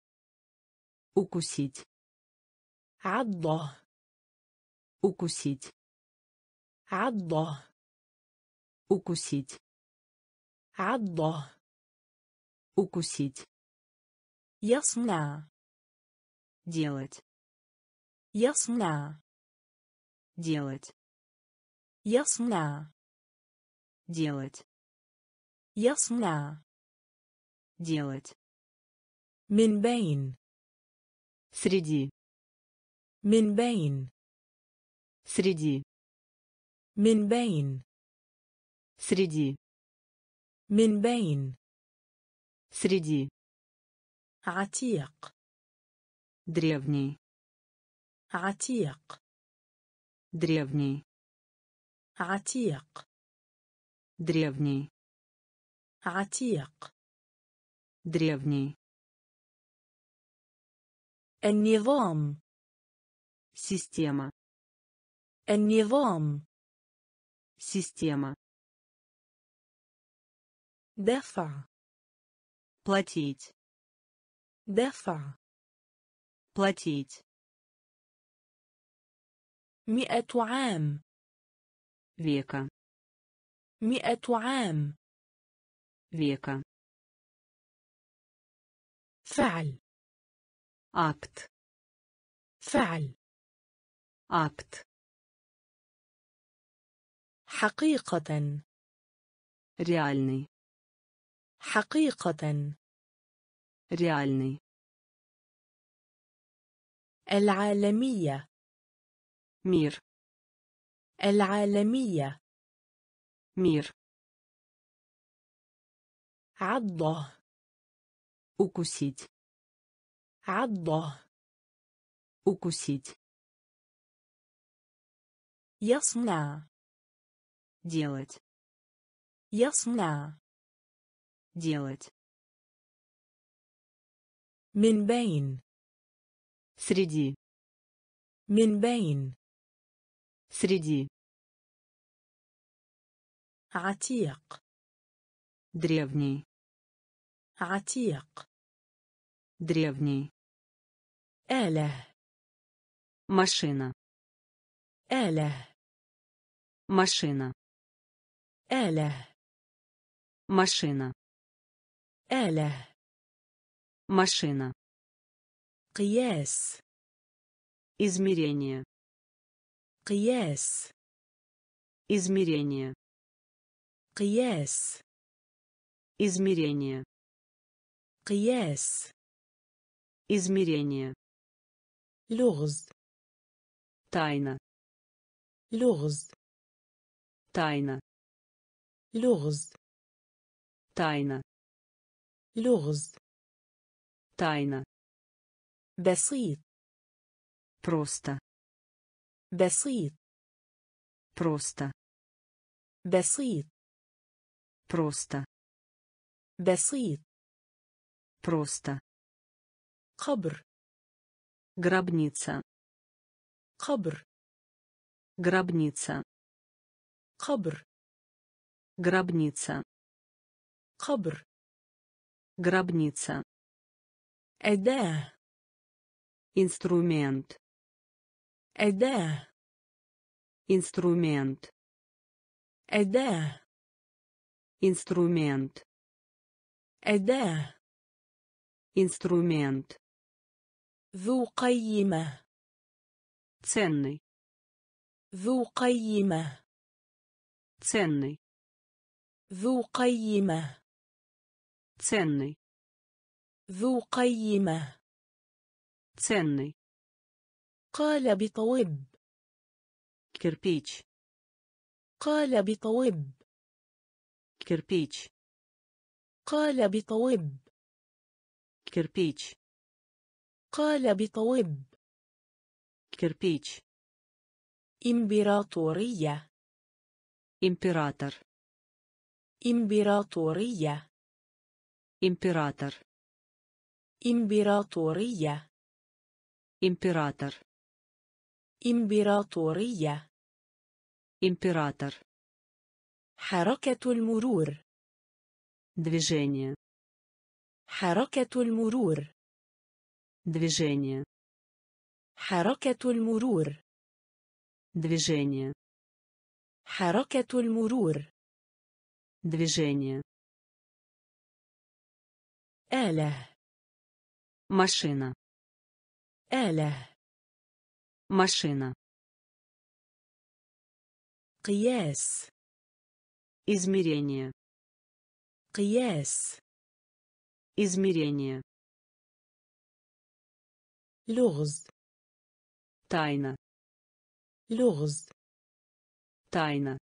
Укусить. عضة Укусить. عضة. укусить, عضة. укусить, يصنع. делать, يصنع. делать, يصنع. делать, يصنع. делать, من بين. среди, من بين. среди, من بين. среди, من بين. среди, عتيق. древний, عتيق. древний, عتيق. древний, عتيق. древний, النظام. система, النظام. система, دفع. платить, دفع. платить, مئة عام. века, مئة عام. века, فعل. акт, فعل. акт, حقيقة. реальный, حقيقة. реальный, العالمية. мир, العالمية. мир, عضة. укусить, عضة. укусить, يصنع. делать, يصنع. делать, من بين. среди, من بين. среди, عتيق. древний, عتيق. древний, آلة. машина, آلة. машина, آلة. машина, آلة. машина, قياس. измерение, قياس. измерение, قياس. измерение, قياس. измерение, لغز. тайна, لغز. тайна, لغز. тайна, لغز. тайна, بسيط. просто, بسيط. просто, بسيط. просто, بسيط. просто, قبر. гробница, قبر. гробница, قبر. гробница, قبر. гробница, أداة. инструмент, أداة. инструмент, أداة. инструмент, أداة. инструмент, ذو قيمة. ценный, ذو قيمة. ценный, ذو قيمة. ценный, ذو قيمة. ценный, قال بطوب. кирпич, قال بطوب. кирпич, قال بطوب. кирпич, قال بطوب. кирпич, إمبراطورية. император, إمبراطورية. император, إمبراطورية. император, إمبراطورية. император, حركة المرور. движение, حركة المرور. движение, حركة المرور. движение, حركة المرور. Движение. آلة. Машина. آلة. Машина. قياس. Измерение. قياس. Измерение. لغز. Тайна. لغز. Тайна.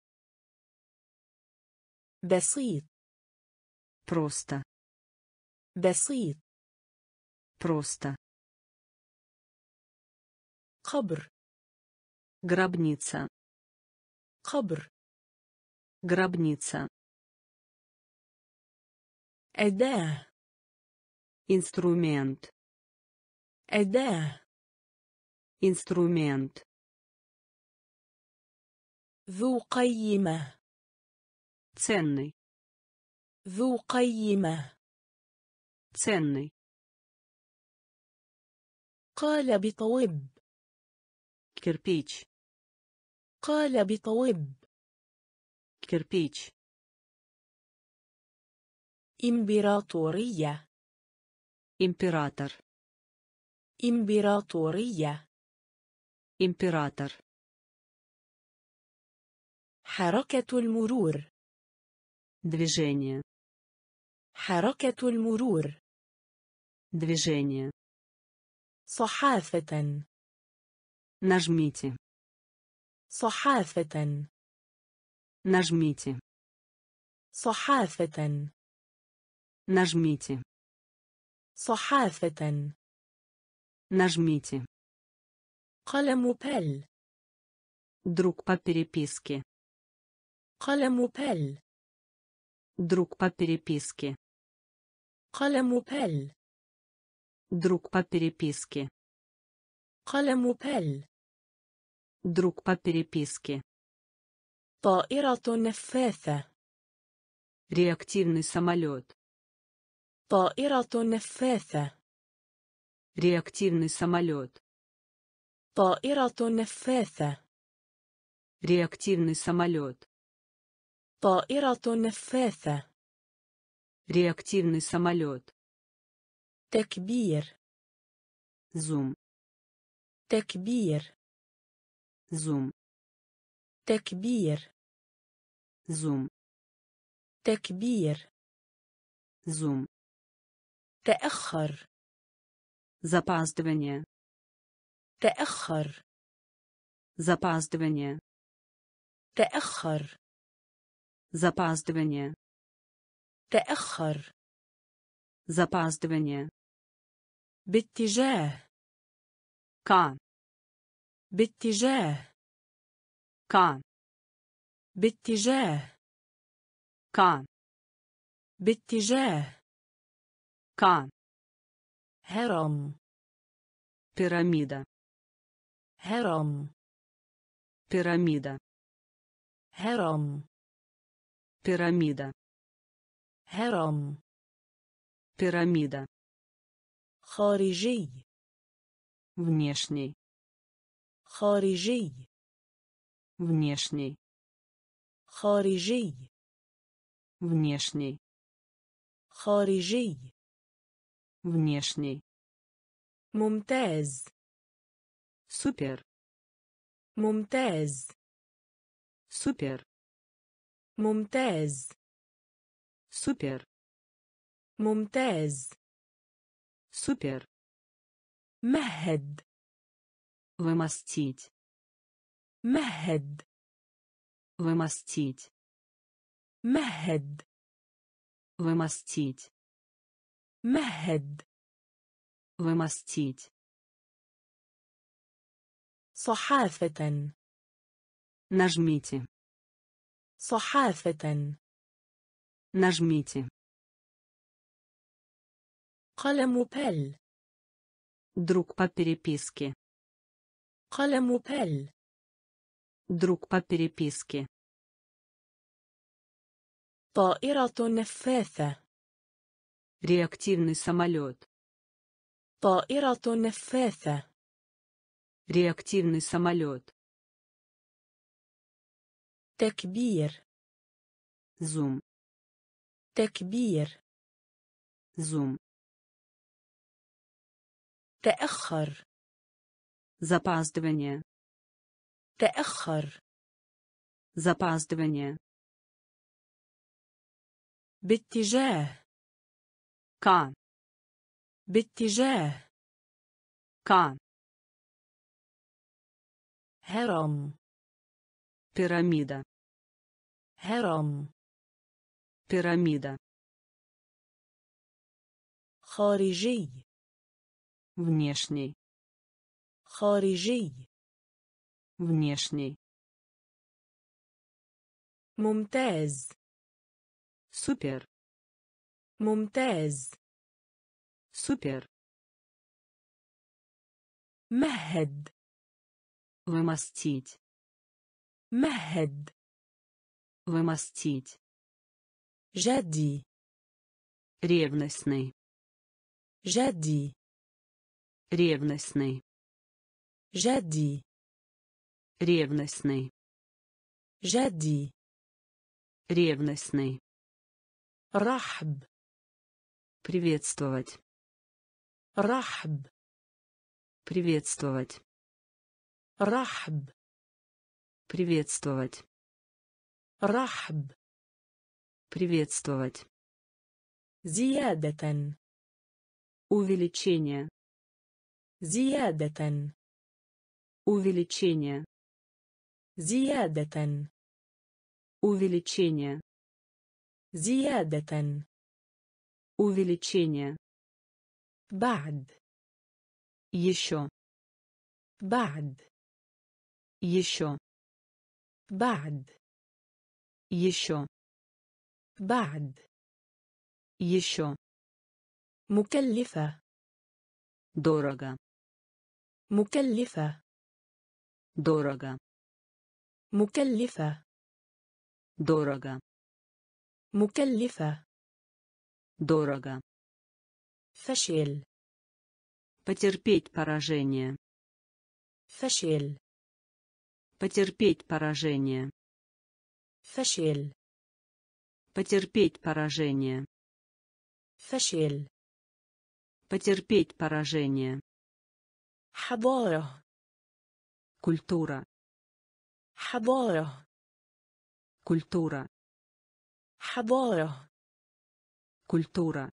بسيط. Просто. بسيط. Просто. قبر. Гробница. قبر. Гробница. أداة. Инструмент. أداة. Инструмент. ذو قيمة. Ценный. ذو قيمة. Ценный. قال بطوب. Кирпич. قال بطوب. Кирпич. إمبراطورية. Император. إمبراطورية. Император. حركة المرور. Движение. حركة المرور. Движение. صحافة. Нажмите. صحافة. Нажмите. صحافة. Нажмите. صحافة. Нажмите. قلم بل. Друг по переписке. قلم بل. Друг по переписке. قلم بل. Друг по переписке. قلم بل. Друг по переписке. طائرة نفاثة. Реактивный самолет. طائرة نفاثة. Реактивный самолет. طائرة نفاثة. Реактивный самолет. طائرة نفاثة. Реактивный самолет. تكبير. Зум. تكبير. Зум. تكبير. Зум. تكبير. Зум. تأخر. Запаздывание. تأخر. Запаздывание. تأخر. Запаздывание. تأخر. Запаздывание. باتجاه. К. باتجاه. К. باتجاه. К. باتجاه. К. هرم. Пирамида. هرم. Пирамида. هرم. Пирамида. هرم. Пирамида. خارجي. Внешний. خارجي. Внешний. خارجي. Внешний. خارجي. Внешний. ممتاز. Супер. ممتاز. Супер. ممتاز. Супер. ممتاز. Супер. مهد. Вымостить. مهد. Вымостить. مهد. Вымостить. مهد. Вымостить. صحافة. Нажмите. صحافة. Нажмите. قلم بل. Друг по переписке. قلم بل. Друг по переписке. طائرة نفاثة. Реактивный самолет. طائرة نفاثة. Реактивный самолет. تكبير Зум. تكبير Зум. تأخر Запаздывание. تأخر Запаздывание. باتجاه К. باتجاه К. هرم Пирамида. هرم Пирамида. خارجي Внешний. خارجي Внешний. ممتاز Супер. ممتاز Супер. مهد Вымостить. مهد Вымостить. جدي Ревностный. جدي Ревностный. جدي Ревностный. جدي Ревностный. رحب Приветствовать. رحب Приветствовать. رحب Приветствовать. رحب Приветствовать. زيادة Увеличение. زيادة Увеличение. زيادة Увеличение. زيادة Увеличение. بعد Еще. بعد Еще. بعد Еще. بعد Еще. مكلفة Дорого. مكلفة Дорого. مكلفة Дорого. مكلفة Дорого. فشل Потерпеть поражение. فشل Потерпеть поражение. فشل Потерпеть поражение. فشل Потерпеть поражение. حضارة Культура. حضارة Культура. حضارة Культура.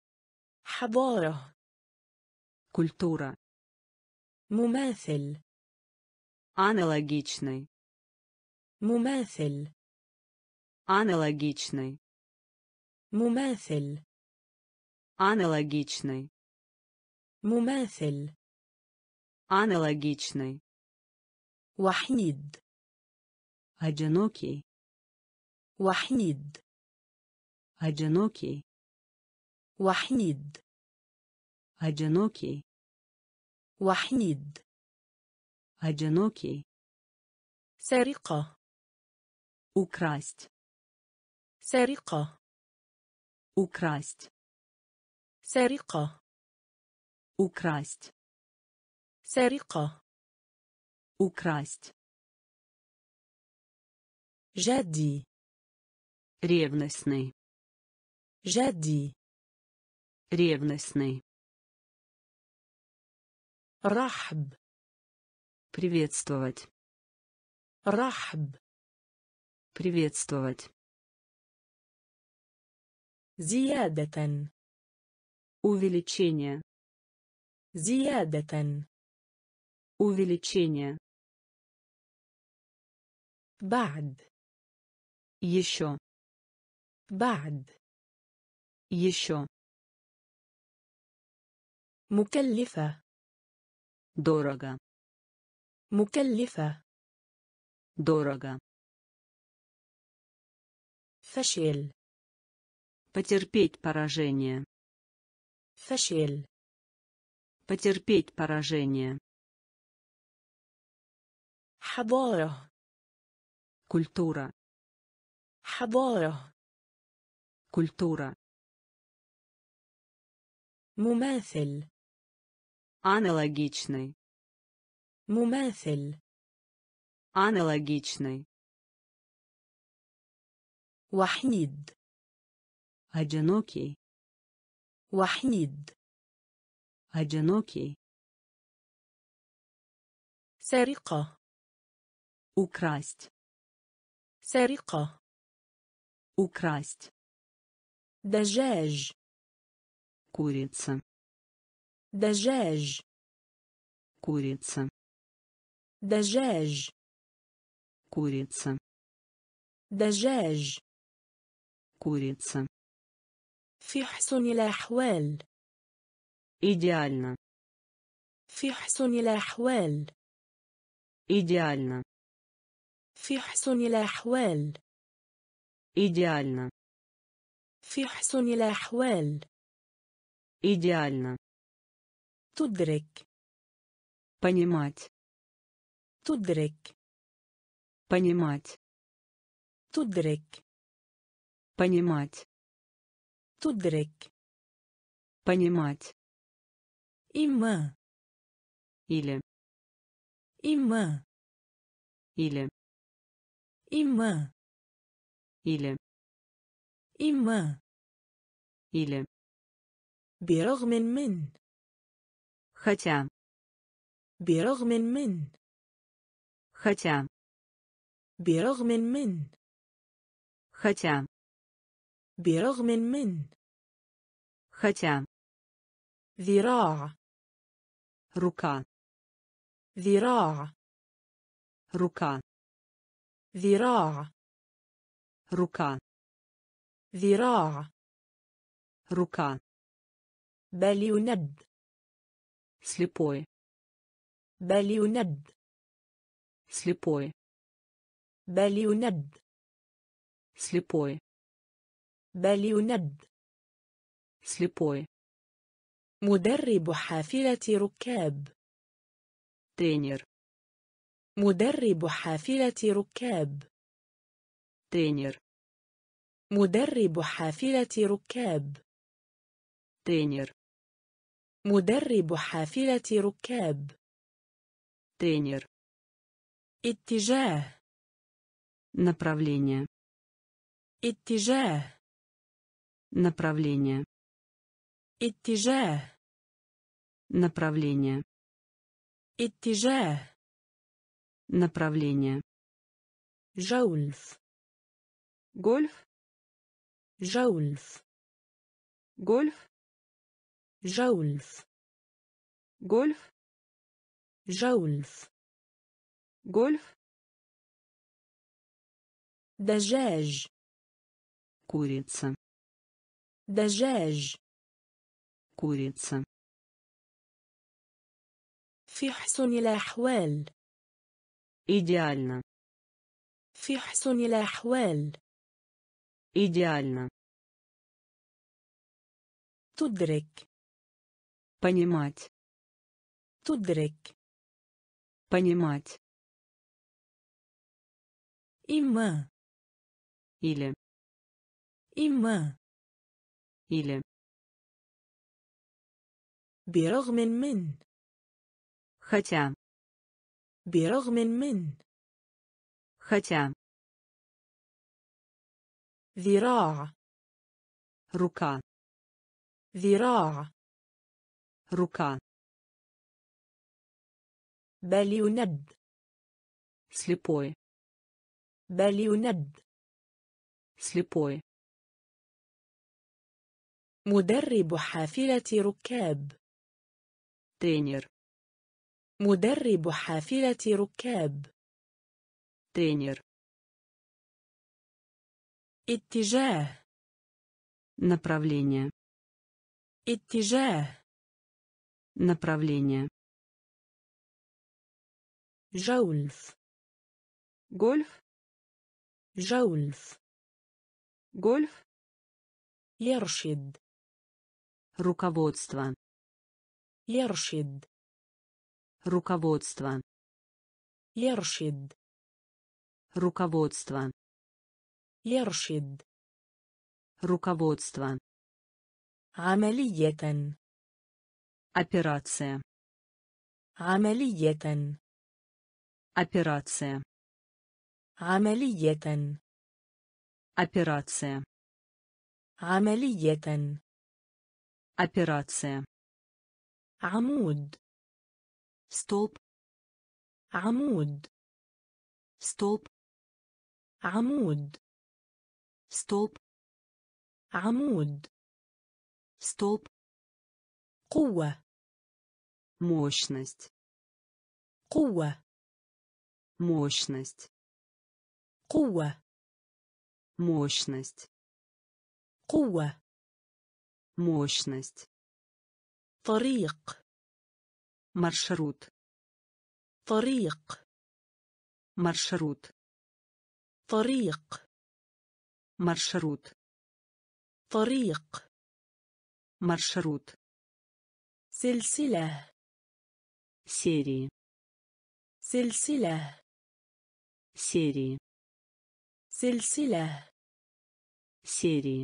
حضارة Культура. مماثل Аналогичный. مماثل Аналогичный. مماثل Аналогичный. مماثل Аналогичный. وحيد Одинокий. وحيد Одинокий. وحيد Одинокий. وحيد Одинокий. سرقة Украсть. سرقة Украсть. سرقة Украсть. سرقة Украсть. جدي Ревностный. جدي Ревностный. رحب Приветствовать. رحب Приветствовать. زيادة Увеличение. زيادة Увеличение. بعد Еще. بعد Еще. مكلفة Дорого. مكلفة Дорого. فشل Потерпеть поражение. فشل Потерпеть поражение. حضارة Культура. حضارة Культура. مماثل Аналогичный. مماثل Аналогичный. وحيد одинокий وحيد одинокий سرقة украсть سرقة украсть دجاج курица دجاج курица دجاج курица دجاج курица في حسن الأحوال идеально في حسن الأحوال идеально في حسن الأحوال идеально في حسن الأحوال идеально تدرك понимать تدرك понимать تدرك понимать تدرك понимать إما или إما или إما или إما или برغم من хотя برغم من хотя برغم من хотя برغم من хотя ذراع рука ذراع рука ذراع рука ذراع рука بل يند слепой بل يند слепой بل يند слепой بل يند слепой مدرب حافلة ركاب тренер مدرب حافلة ركاب тренер مدرب حافلة ركاب тренер مدرب حافلة ركاب тренер اتجاه направление اتجاه направление اتجاه направление اتجاه направление جولف гольф جولف гольф جولف гольф جولف гольф دجاج курица دجاج курица في حسن الأحوال идеально في حسن الأحوال идеально تدرك понимать تدرك понимать إما или إما или برغم من хотя برغم من хотя ذراع рука ذراع рука بل يند слепой بل يند слепой مدرب حافلة ركاب тренер مدرب حافلة ركاب тренер اتجاه направление اتجاه направление جولف гольф جولف гольф يرشد руководство يرشد руководство يرشد руководство يرشد руководство عملية операция عملية операция عملية Операция. عملية. Операция. عمود. Столб. عمود. Столб. عمود. Столб. عمود. Столб. قوة. Мощность. قوة. Мощность. قوة. Мощность. قوة. Мощность. طريق. Маршрут. طريق. Маршрут. طريق. Маршрут. طريق. Маршрут. سلسلة. Серии. سلسلة. Серии. سلسلة. Серии.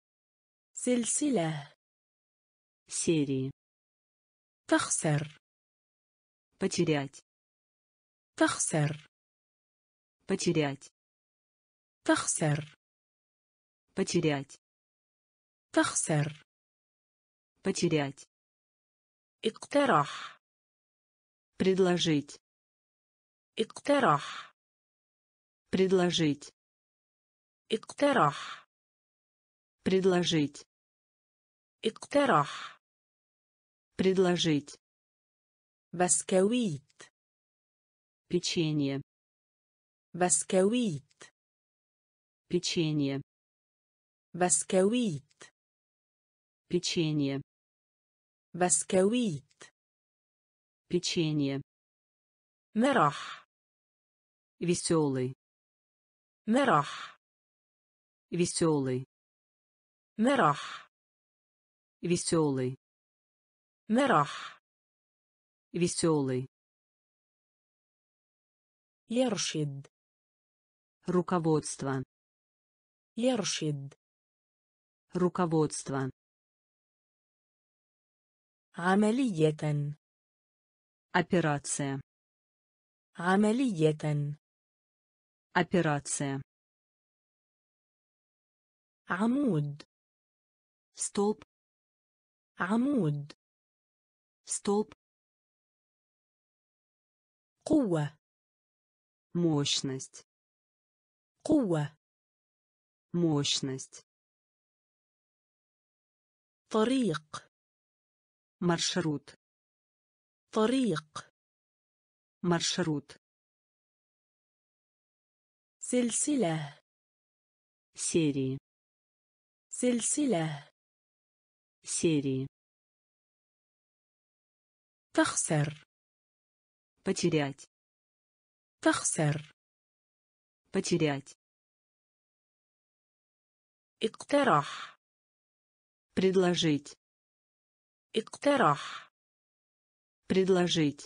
سلسلة. Серии. تخسر. Потерять. تخسر. Потерять. تخسر. Потерять. تخسر. Потерять. اقترح. Предложить. اقترح. Предложить. اقترح. Предложить. اقترح. Предложить. بسكويت. Печенье. بسكويت. Печенье. بسكويت. Печенье. بسكويت. Печенье. مرح. Веселый. مرح. Веселый. مرح. Веселый. مرح. Веселый. يرشد. Руководство. يرشد. Руководство. عملية. Операция. عملية. Операция. عمود. Столб. عمود. Столб. قوة. Мощность. قوة. Мощность. طريق. Маршрут. طريق. Маршрут. سلسلة. Серии. سلسلة. Серии. تخسر. Потерять. تخسر. Потерять. اقترح. Предложить. اقترح. Предложить.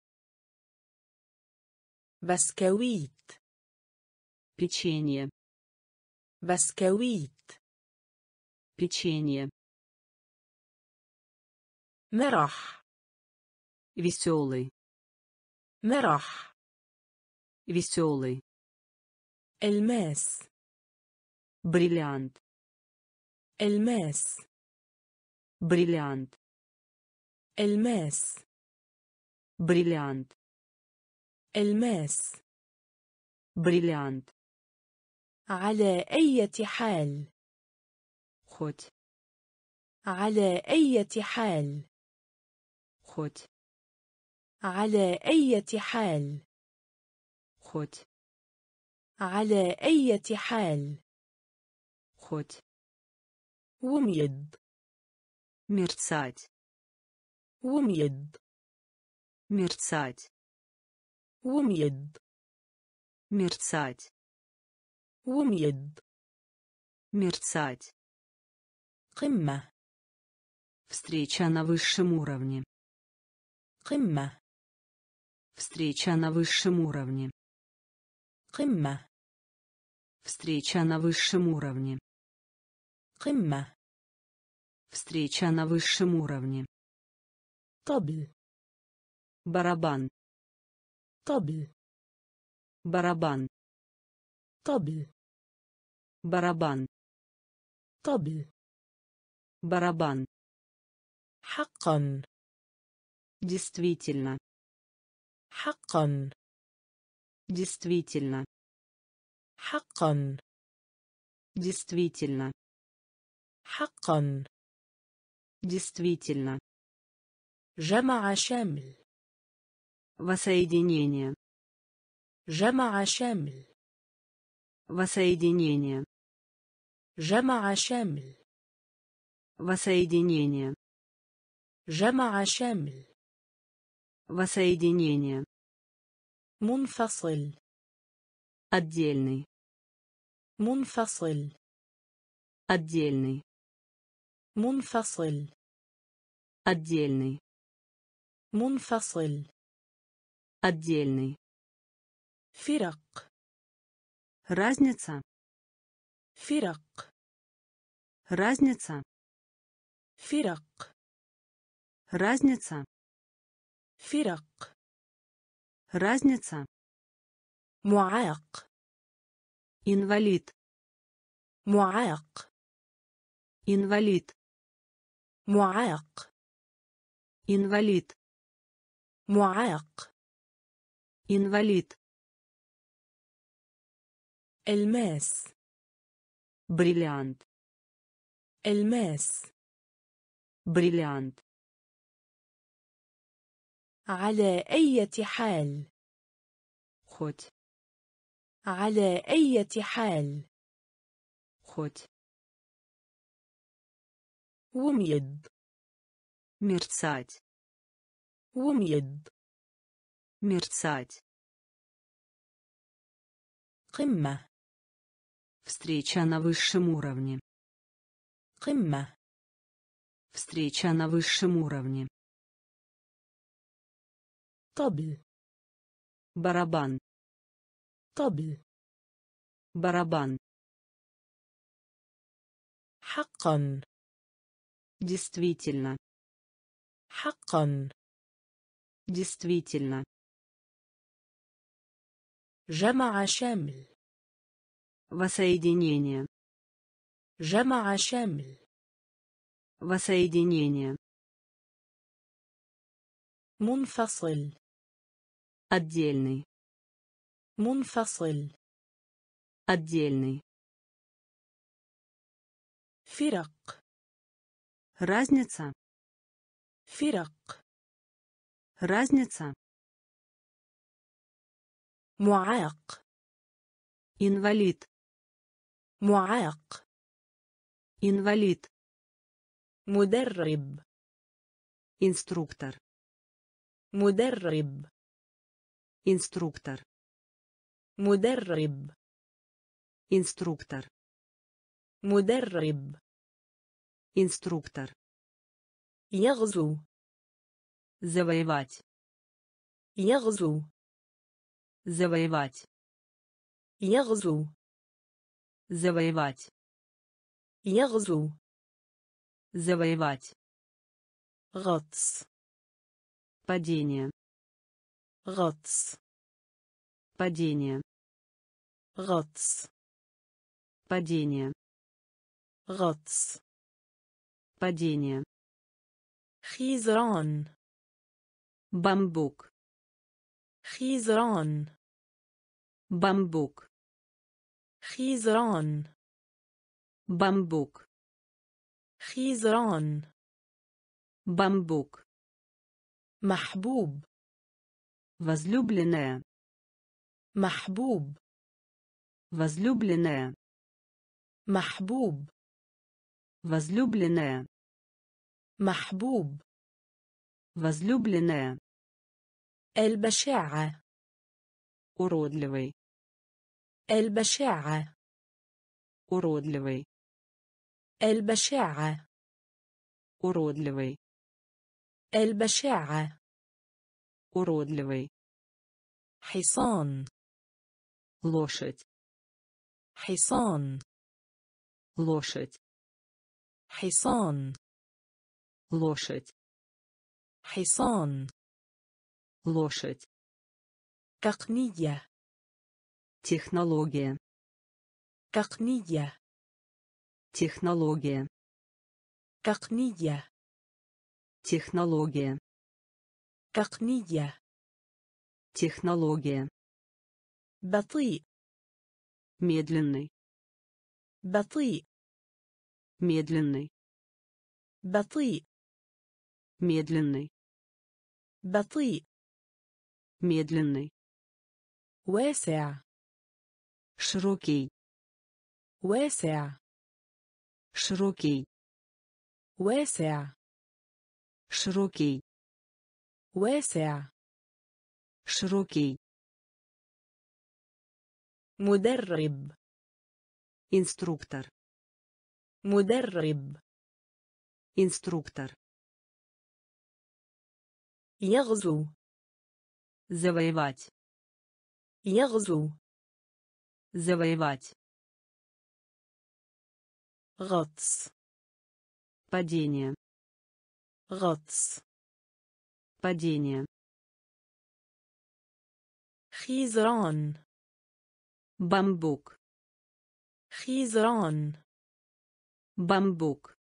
بسكويت. Печенье. بسكويت. Печенье. مرح. Веселый. مرح. Веселый. الماس. Бриллиант. الماس. Бриллиант. الماس. Бриллиант. الماس. Бриллиант. على أي حال. Хоть. على أي حال. Хоть. على أي حال. Хоть. على أي حال. Хоть. وميض. Мерцать. وميض. Мерцать. وميض. Мерцать. وميض. Мерцать. قمة. Встреча на высшем уровне. قمة. Встреча на высшем уровне. قمة. Встреча на высшем уровне. قمة. Встреча на высшем уровне. طبل. Барабан. طبل. Барабан. طبل. барабан, طبل. барабан, حقا. действительно, حقا. действительно, حقا. действительно, حقا. действительно, جمع شامل. воссоединение, جمع شامل. воссоединение, جمع شامل. воссоединение, جمع شامل. воссоединение, منفصل. отдельный, منفصل. отдельный, منفصل. отдельный, منفصل. отдельный, فرق. разница, فرق. разница, فرق. разница, فرق. разница, معاق. инвалид, معاق. инвалид, معاق. инвалид, معاق. инвалид, الماس. бриллиант, الماس. бриллиант, على أي حال. хоть, على أي حال. хоть, وميض. мерцать, وميض. мерцать, قمة. встреча на высшем уровне, قمة. встреча на высшем уровне, طبل. барабан, طبل. барабан, حقا. действительно, حقا. действительно, جمع شامل. воссоединение, جمع شامل. воссоединение, منفصل. отдельный, منفصل. отдельный, فرق. разница, فرق. разница, معاق. инвалид, معاق. инвалид, مدرب. инструктор, مدرب. инструктор, مدرب. инструктор, مدرب. инструктор, يغزو. завоевать, يغزو. завоевать, يغزو. завоевать, يغزو. завоевать, غطس. падение, غطس. падение, غطس. падение, غطس. падение, خيزران. бамбук, خيزران. бамбук, خيزران. бамбук, خيزران. бамбук, محبوب. возлюбленная, محبوب. возлюбленная, محبوب. возлюбленная, محبوب. возлюбленная, البشاعة. уродливый, البشاعة. уродливый, البشاعة. уродливый, البشاعة. уродливый, حصان. лошадь, حصان. лошадь, حصان. лошадь, حصان. лошадь, تقنية. технология, تقنية технология تقنية технология تقنية технология بطيء медленный بطيء медленный بطيء медленный بطيء медленный واسع широкий واسع широкий واسع широкий واسع широкий مدرب инструктор مدرب инструктор يغزو завоевать يغزو завоевать غطس падение غطس падение خيزران бамбук خيزران бамбук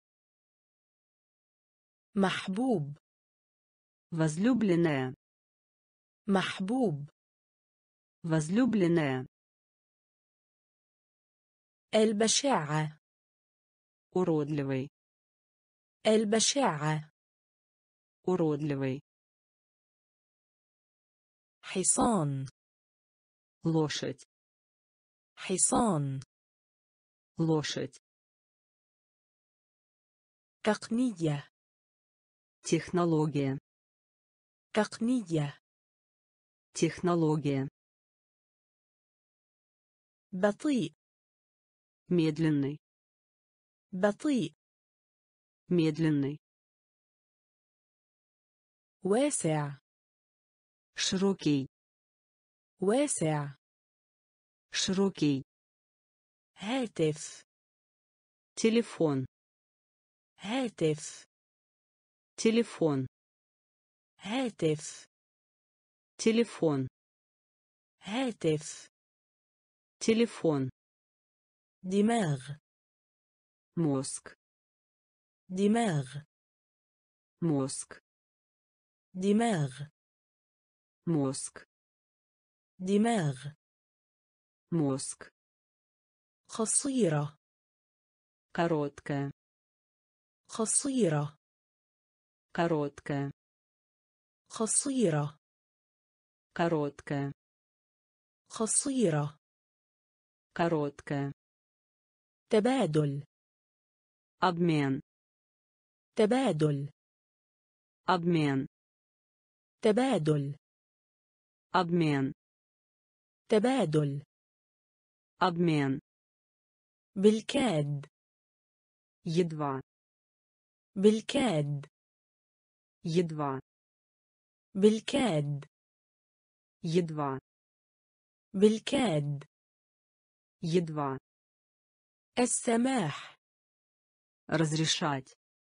محبوب возлюбленная محبوب возлюбленная البشاعة уродливый البشاعة уродливый حصان лошадь حصان лошадь تقنية технология تقنية технология بطيء медленный بطيء медленный واسع широкий واسع широкий هاتف телефон هاتف телефон هاتف телефон هاتف телефон دماغ мозг دماغ мозг دماغ мозг دماغ мозг قصيرة короткая قصيرة короткая قصيرة короткая قصيرة короткая تبادل обмен تبادل обмен تبادل обмен تبادل обмен بالكاد едва بالكاد едва بالكاد едва بالكاد едва السماح разрешать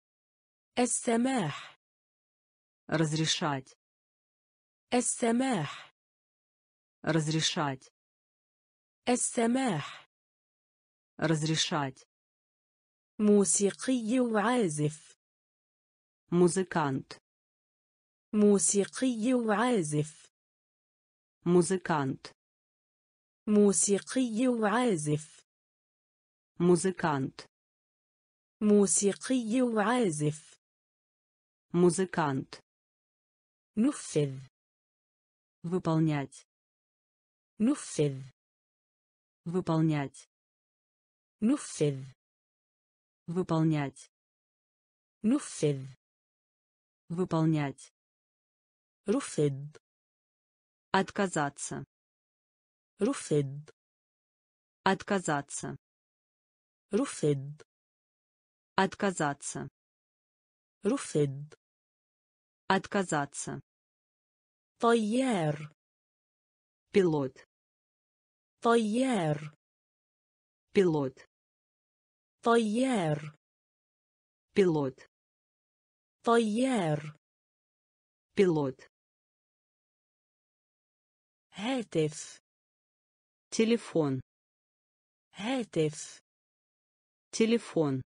السماح разрешать السماح разрешать السماح разрешать موسيقي وعازف музыкант موسيقي وعازف музыкант موسيقي وعازف музыкант موسيقي وعازف музыкант نفذ выполнять نفذ выполнять نفذ выполнять نفذ выполнять رفض отказаться رفض отказаться رفض отказаться رفض отказаться طيار пилот طيار пилот طيار пилот طيار пилот هاتف телефон هاتف. телефон,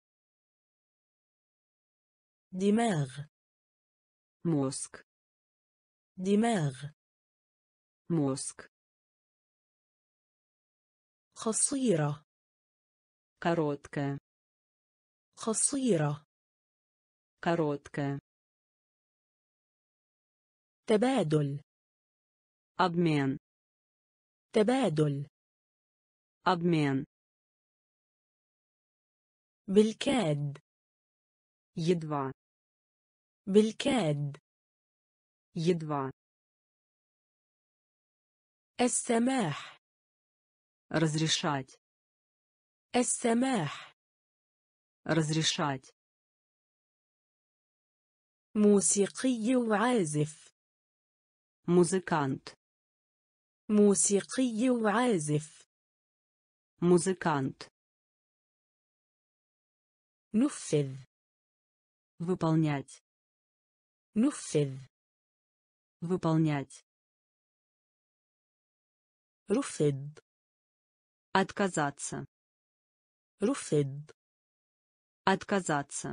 دماغ. мозг, دماغ. мозг, قصيرة. короткая, قصيرة. короткая, تبادل. обмен, تبادل. обмен, بالكاد. едва, بالكاد. едва, السماح. разрешать, السماح. разрешать, موسيقي وعازف. музыкант, موسيقي وعازف. музыкант, نفذ. выполнять, نفذ. выполнять, رفض. отказаться, رفض. отказаться,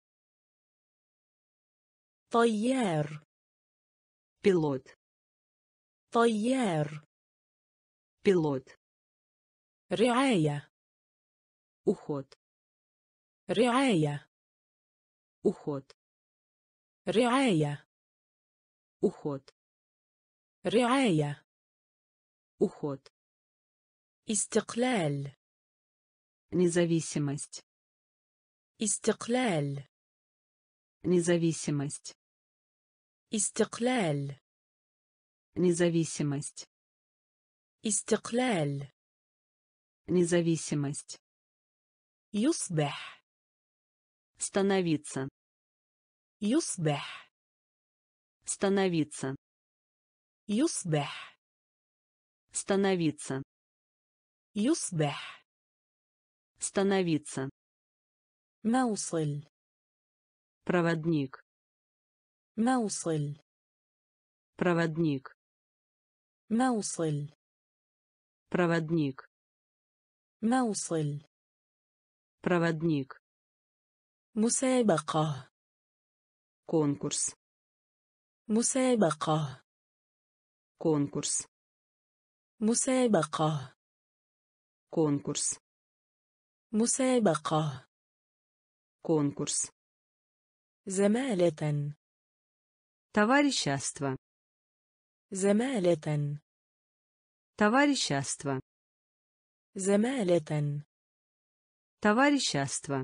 طيار. пилот, طيار. пилот, رعاية. уход, رعاية. уход, رعاية. уход, رعاية. уход, استقلال. независимость, استقلال. независимость, استقلال. независимость, استقلال. независимость, يصبح. становиться, يصبح. становиться, يصبح. становиться, يصبح. становиться, موصل. проводник, موصل. проводник, موصل. проводник, موصل. проводник, مسابقة. конкурс, مسابقة. конкурс, مسابقة. конкурс, مسابقة. конкурс, زمالة. товарищество, زمالة. товарищество, زمالة. товарищество,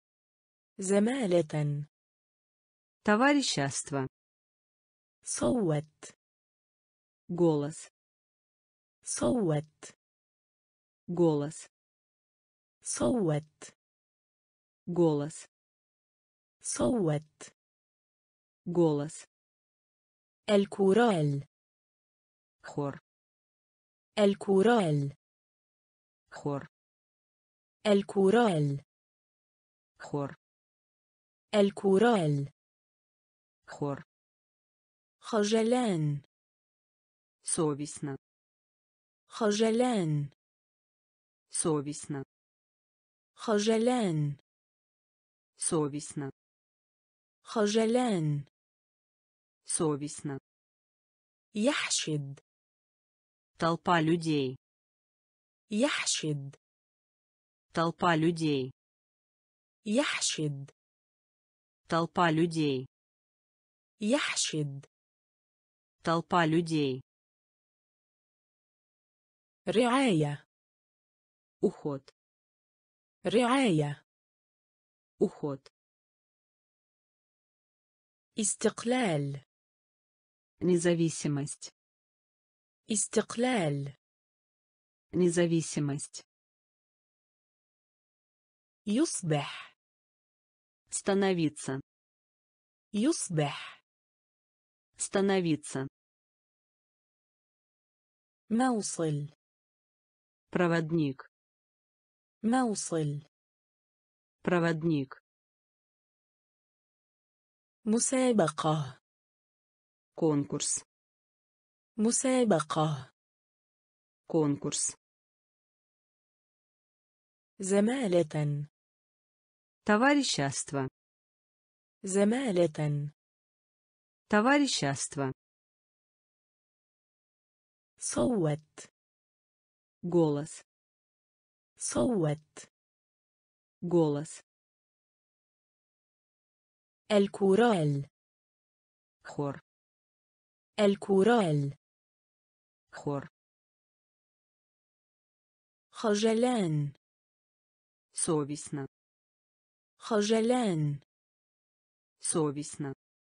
زمالة. товарищество, صوت. голос, صوت. голос, صوت. голос, صوت. голос, الكورال. хор, الكورال. хор, الكورال. хор, الكورال. хор, خجلان. совестно, خجلان. совестно, خجلان. совестно, خجلان. совестно, يحشد. толпа людей, يحشد. толпа людей, يحشد. толпа людей, يحشد. толпа людей, رعاية. уход, رعاية. уход, استقلال. независимость, استقلال. независимость, يصبح. становиться, يصبح. становиться, موصل. проводник, موصل. проводник, مسابقة. конкурс, مسابقة. конкурс, زمالة. Товарищество. زمالة. Товарищество. صوت. Голос. صوت. Голос. الكورال. Хор. الكورال. Хор. خجلان. Совестно. خجلان. Совестно.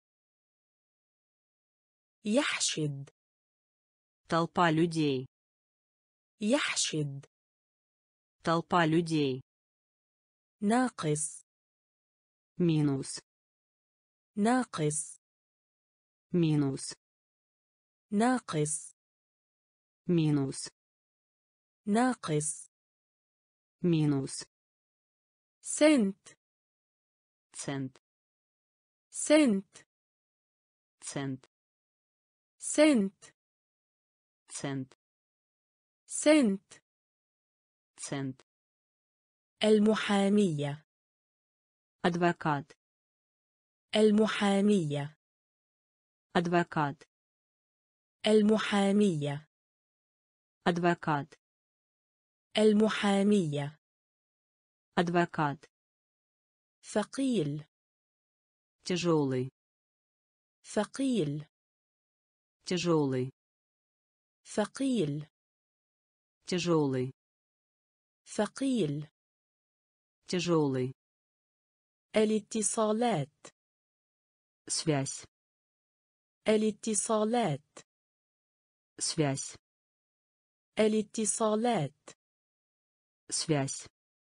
يحشد. Толпа людей. يحشد. Толпа людей. ناقص. Минус. ناقص. Минус. ناقص. Минус. ناقص. Минус. سنت. Цент. سنت. Цент. سنت. Цент. سنت. Цент. المحامية. Адвокат. المحامية. Адвокат. المحامية. Адвокат. المحامية. Адвокат. ثقيل. Тяжелый. ثقيل. Тяжелый. ثقيل. Тяжелый. ثقيل. Тяжелый. الاتصالات. Связь. الاتصالات. Связь. الاتصالات. Связь.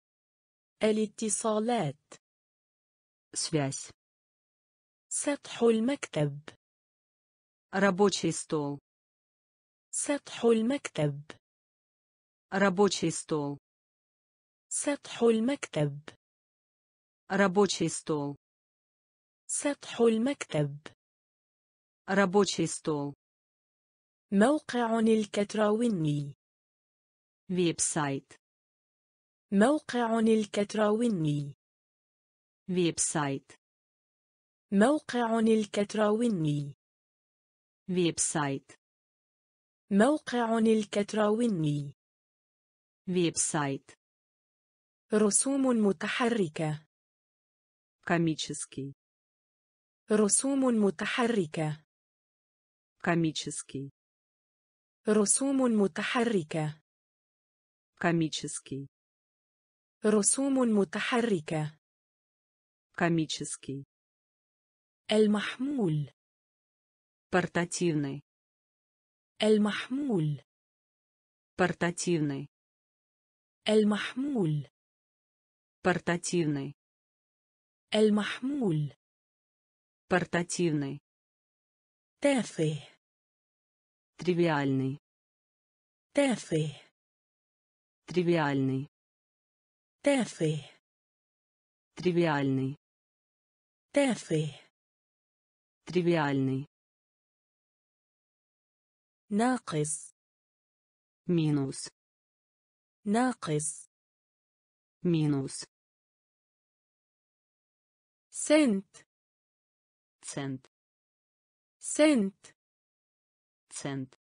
الاتصالات. Связь. سطح المكتب. Рабочий стол. سطح المكتب. Рабочий стол. سطح المكتب. Рабочий стол. سطح المكتب. Рабочий стол. موقع الكتراوني. Веб-сайт. موقع الكتراوني. Веб-сайт. موقع الكتراوني. Веб-сайт. موقع الكتراوني. Веб-сайт. رسوم متحركة. Комический. رسوم متحركة. Комический. رسوم متحركة. Комический. رسوم متحركة. Комический. المحمول. Портативный. المحمول. Портативный. المحمول. Портативный. المحمول. Портативный. تافه. Тривиальный. تافه. Тривиальный. تافه. Тривиальный. تافه. Тривиальный. ناقص. Минус. ناقص. Минус. سنت. Цент. سنت. Цент.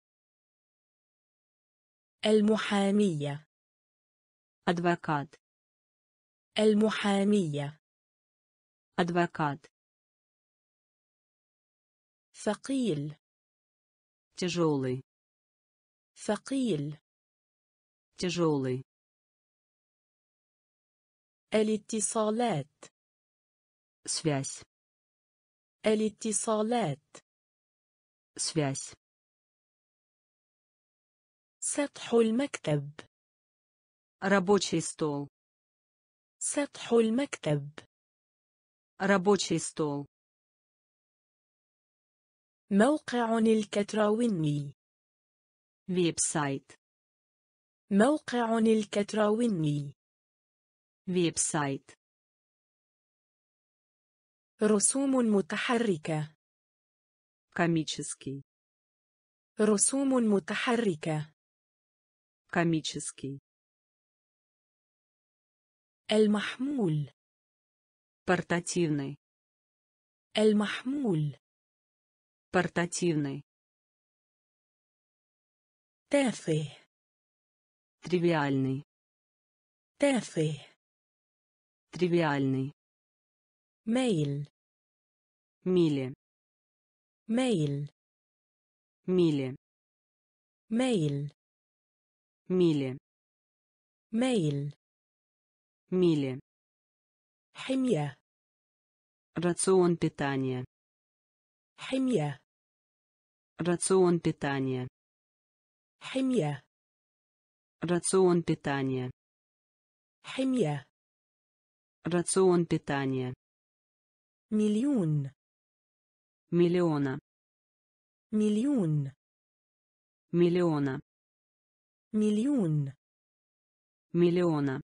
المحامية. Адвокат. المحامية. Адвокат. ثقيل. Тяжелый. ثقيل. Тяжелый. الاتصالات. Связь. الاتصالات. Связь. سطح المكتب. Рабочий стол. سطح المكتب. Рабочий стол. موقع الكتراوني. Веб-сайт. موقع الكتراوني. Веб-сайт. رسوم متحركة. Комический. رسوم متحركة. Комический. المحمول. Портативный. المحمول. Портативный. تافه. Тривиальный. تافه. Тривиальный. ميل. Мили. ميل. Мили. ميل. Мили. ميل. Мили. حمية. Рацион питания. حمية. Рацион питания. حمية. Рацион питания. حمية. Рацион питания. مليون. Миллиона. مليون. Миллиона. مليون. Миллиона.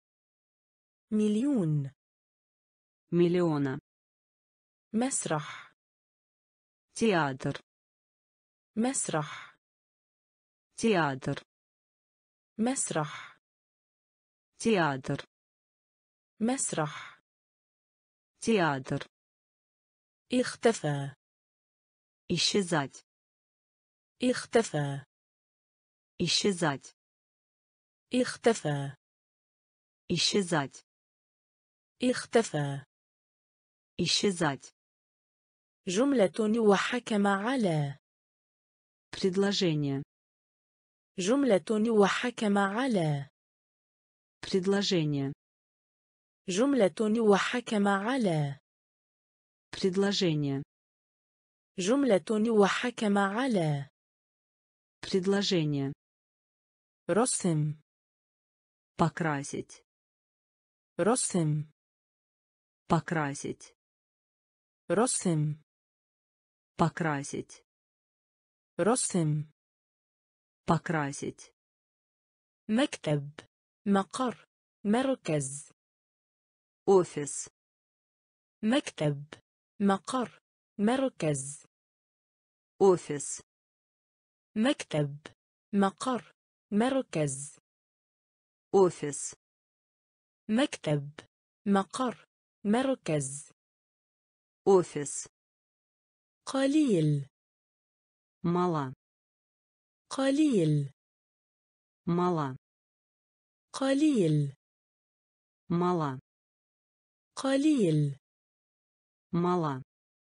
مليون. Миллиона. مسرح. Театр. مسرح. Театр. مسرح. Театр. مسرح. Театр. اختفى. Исчезать. اختفى. Исчезать. اختفى. Исчезать. اختفى. Исчезать. جملة وحكم على. Предложение. جملة وحكم على. Предложение. جملة وحكم على. Предложение. جملة وحكم على. Предложение. رسم. Покрасить. رسم. Покрасить. رسم. Покрасить. رسم. Покрасить. مكتب. مقر. مركز. Офис. مكتب. مقر. مركز. Офис. مكتب. مقر. مركز. Офис. مكتب. مقر. مركز. Офис. قليل. Мало. قليل. Мало. قليل. Мало. قليل. Мало.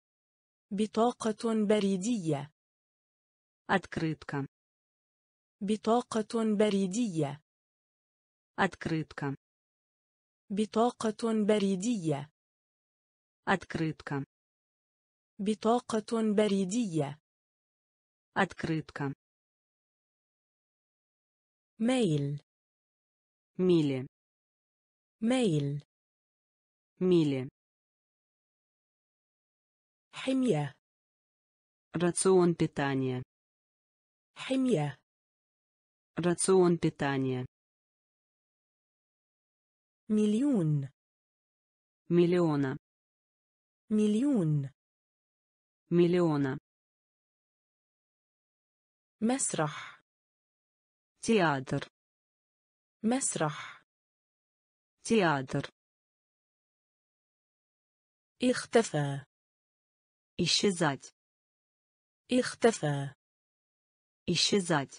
بطاقة بريدية. Открытка. بطاقة بريدية. Открытка. بطاقة بريدية. Открытка. بطاقة بريدية. Открытка. ميل. Мили. ميل. Мили. حمية. Рацион питания. حمية. Рацион питания. مليون. Миллиона. مليون. Миллиона. مسرح. Театр. مسرح. Театр. اختفى. Исчезать. اختفى. Исчезать.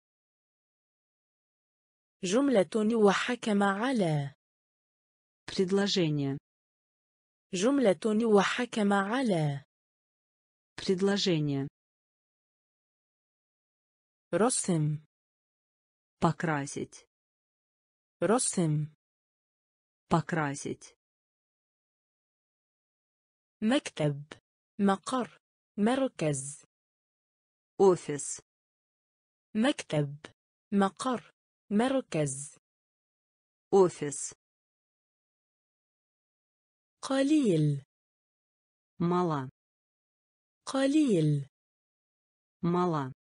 جملة وحكم على. Предложение. جملة وحكم على. Предложение. رسم. Покрасить. رسم. Покрасить. مكتب. مقر. مركز. Офис. مكتب. مقر. مركز. Офис. قليل. Мало. قليل. Мало.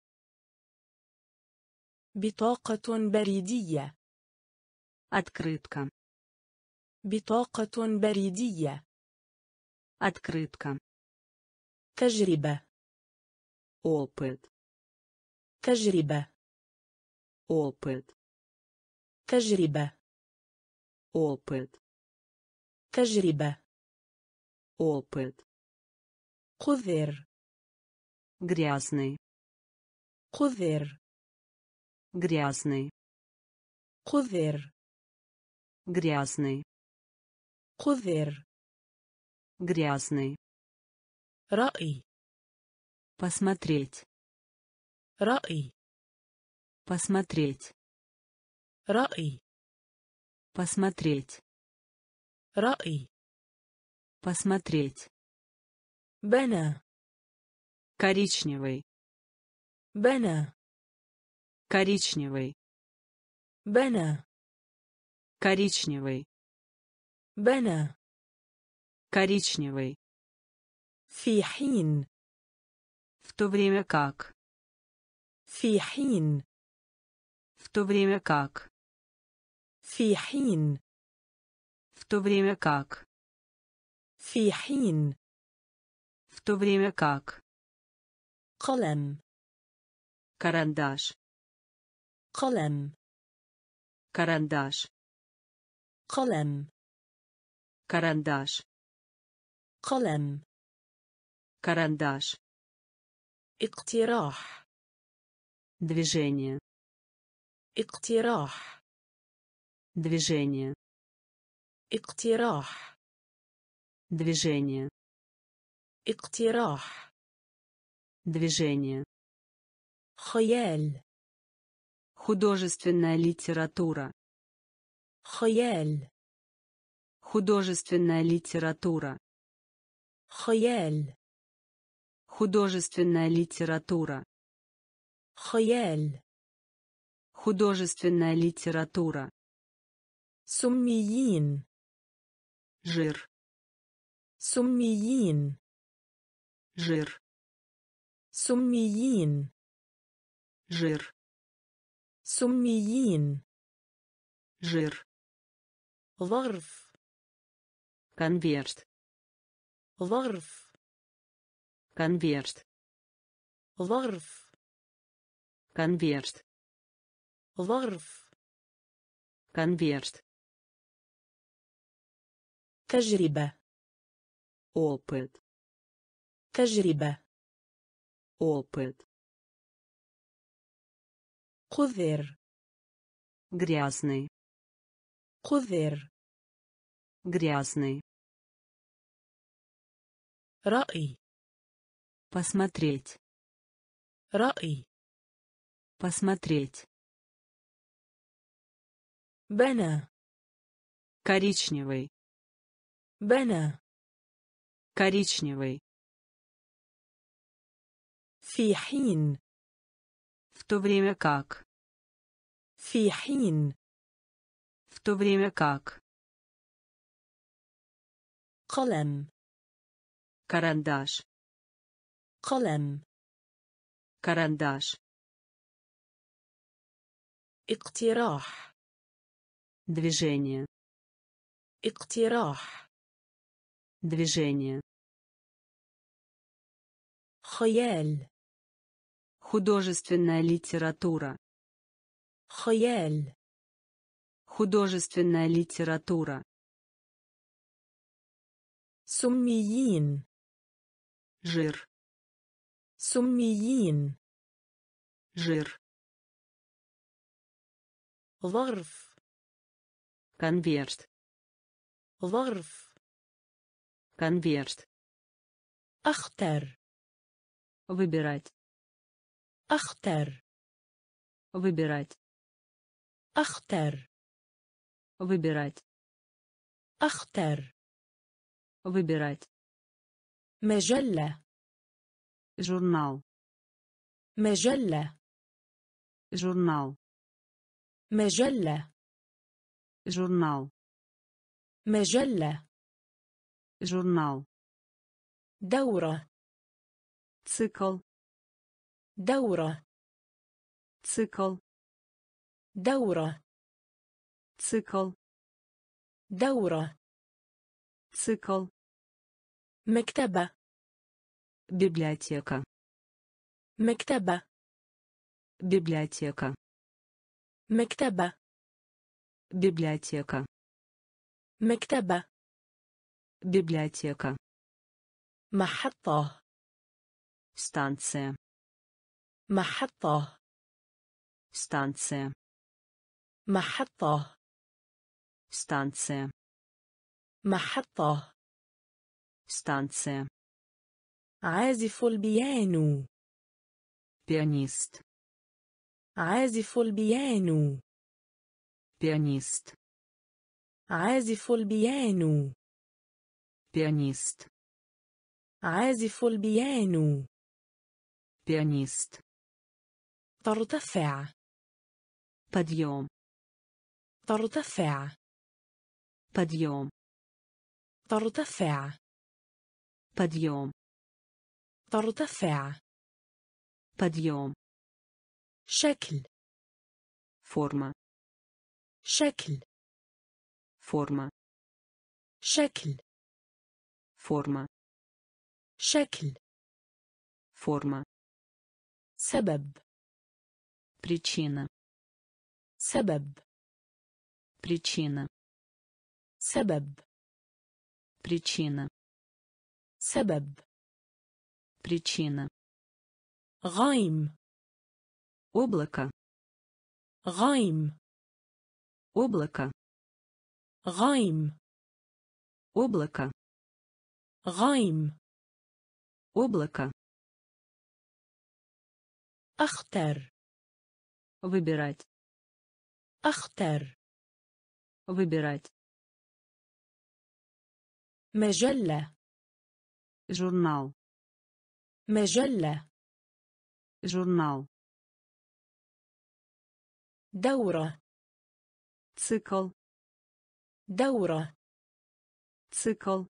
بطاقة بريدية. Открытка. بطاقة بريدية. Открытка. تجربة. Опыт. تجربة. Опыт. تجربة. Опыт. تجربة. опыт, قذر. грязный, قذر. грязный, قذر. грязный, قذر. грязный, رأي. посмотреть, رأي. посмотреть, رأي. посмотреть, رأي. посмотреть, بنى. коричневый, بنى. коричневый, بنى. коричневый, بنى. коричневый, في حين. в то время как, في حين. в то время как, في حين. в то время как, في حين. в то время как, قلم. карандаш, قلم. карандаш, قلم. карандаш, قلم. карандаш, اقتراح. движение, اقتراح. движение, اقتراح. движение, اقتراح. движение, خيال. художественная литература, خيال. художественная литература, خيال. художественная литература, خيال. художественная литература, سميين. жир, سميين. жир, سميين. жир, سميين. жир, ظرف. конверт, ظرف. конверт, ظرف. конверт, ظرف. конверт, تجربة. опыт, تجربة. опыт, قذر. грязный, قذر. грязный, رأي. посмотреть, رأي. посмотреть, بنى. коричневый, بنى. коричневый, في حين. в то время как, في حين. в то время как, قلم. карандаш, قلم. карандаш, اقتراح. движение, اقتراح. движение, خيال. художественная литература, خيال. художественная литература, سميين. жир, سميين. жир, ظرف. конверт, ظرف. конверт, أختر. выбирать, أختر. выбирать, أختر. выбирать, أختر. выбирать, مجلة. журнал, مجلة. журнал, مجلة. журнал, مجلة. журнал, دورة. цикл, دورة. цикл, دورة. цикл, دورة. цикл, مكتبة. библиотека, مكتبة. библиотека, مكتبة. библиотека, مكتبة. Библиотека. محطة. Станция. محطة. Станция. محطة. Станция. محطة. Станция. عازف البيانو. Пианист. عازف البيانو. Пианист. عازف البيانو. Пианист. عازف البيانو. Пианист. ترتفع. Подъем. ترتفع. Подъем. ترتفع. Подъем. ترتفع. Подъем. شكل. Форма. شكل. Форма. شكل. Форма. شكل. Форма. سبب. Причина. سبب. Причина. سبب. Причина. سبب. Причина. غيم. Облако. غيم. Облако. غيم. Облако. غيم. Облако. أختر. Выбирать. أختر. Выбирать. مجلة. Журнал. مجلة. Журнал. دورة. Цикл. دورة. Цикл.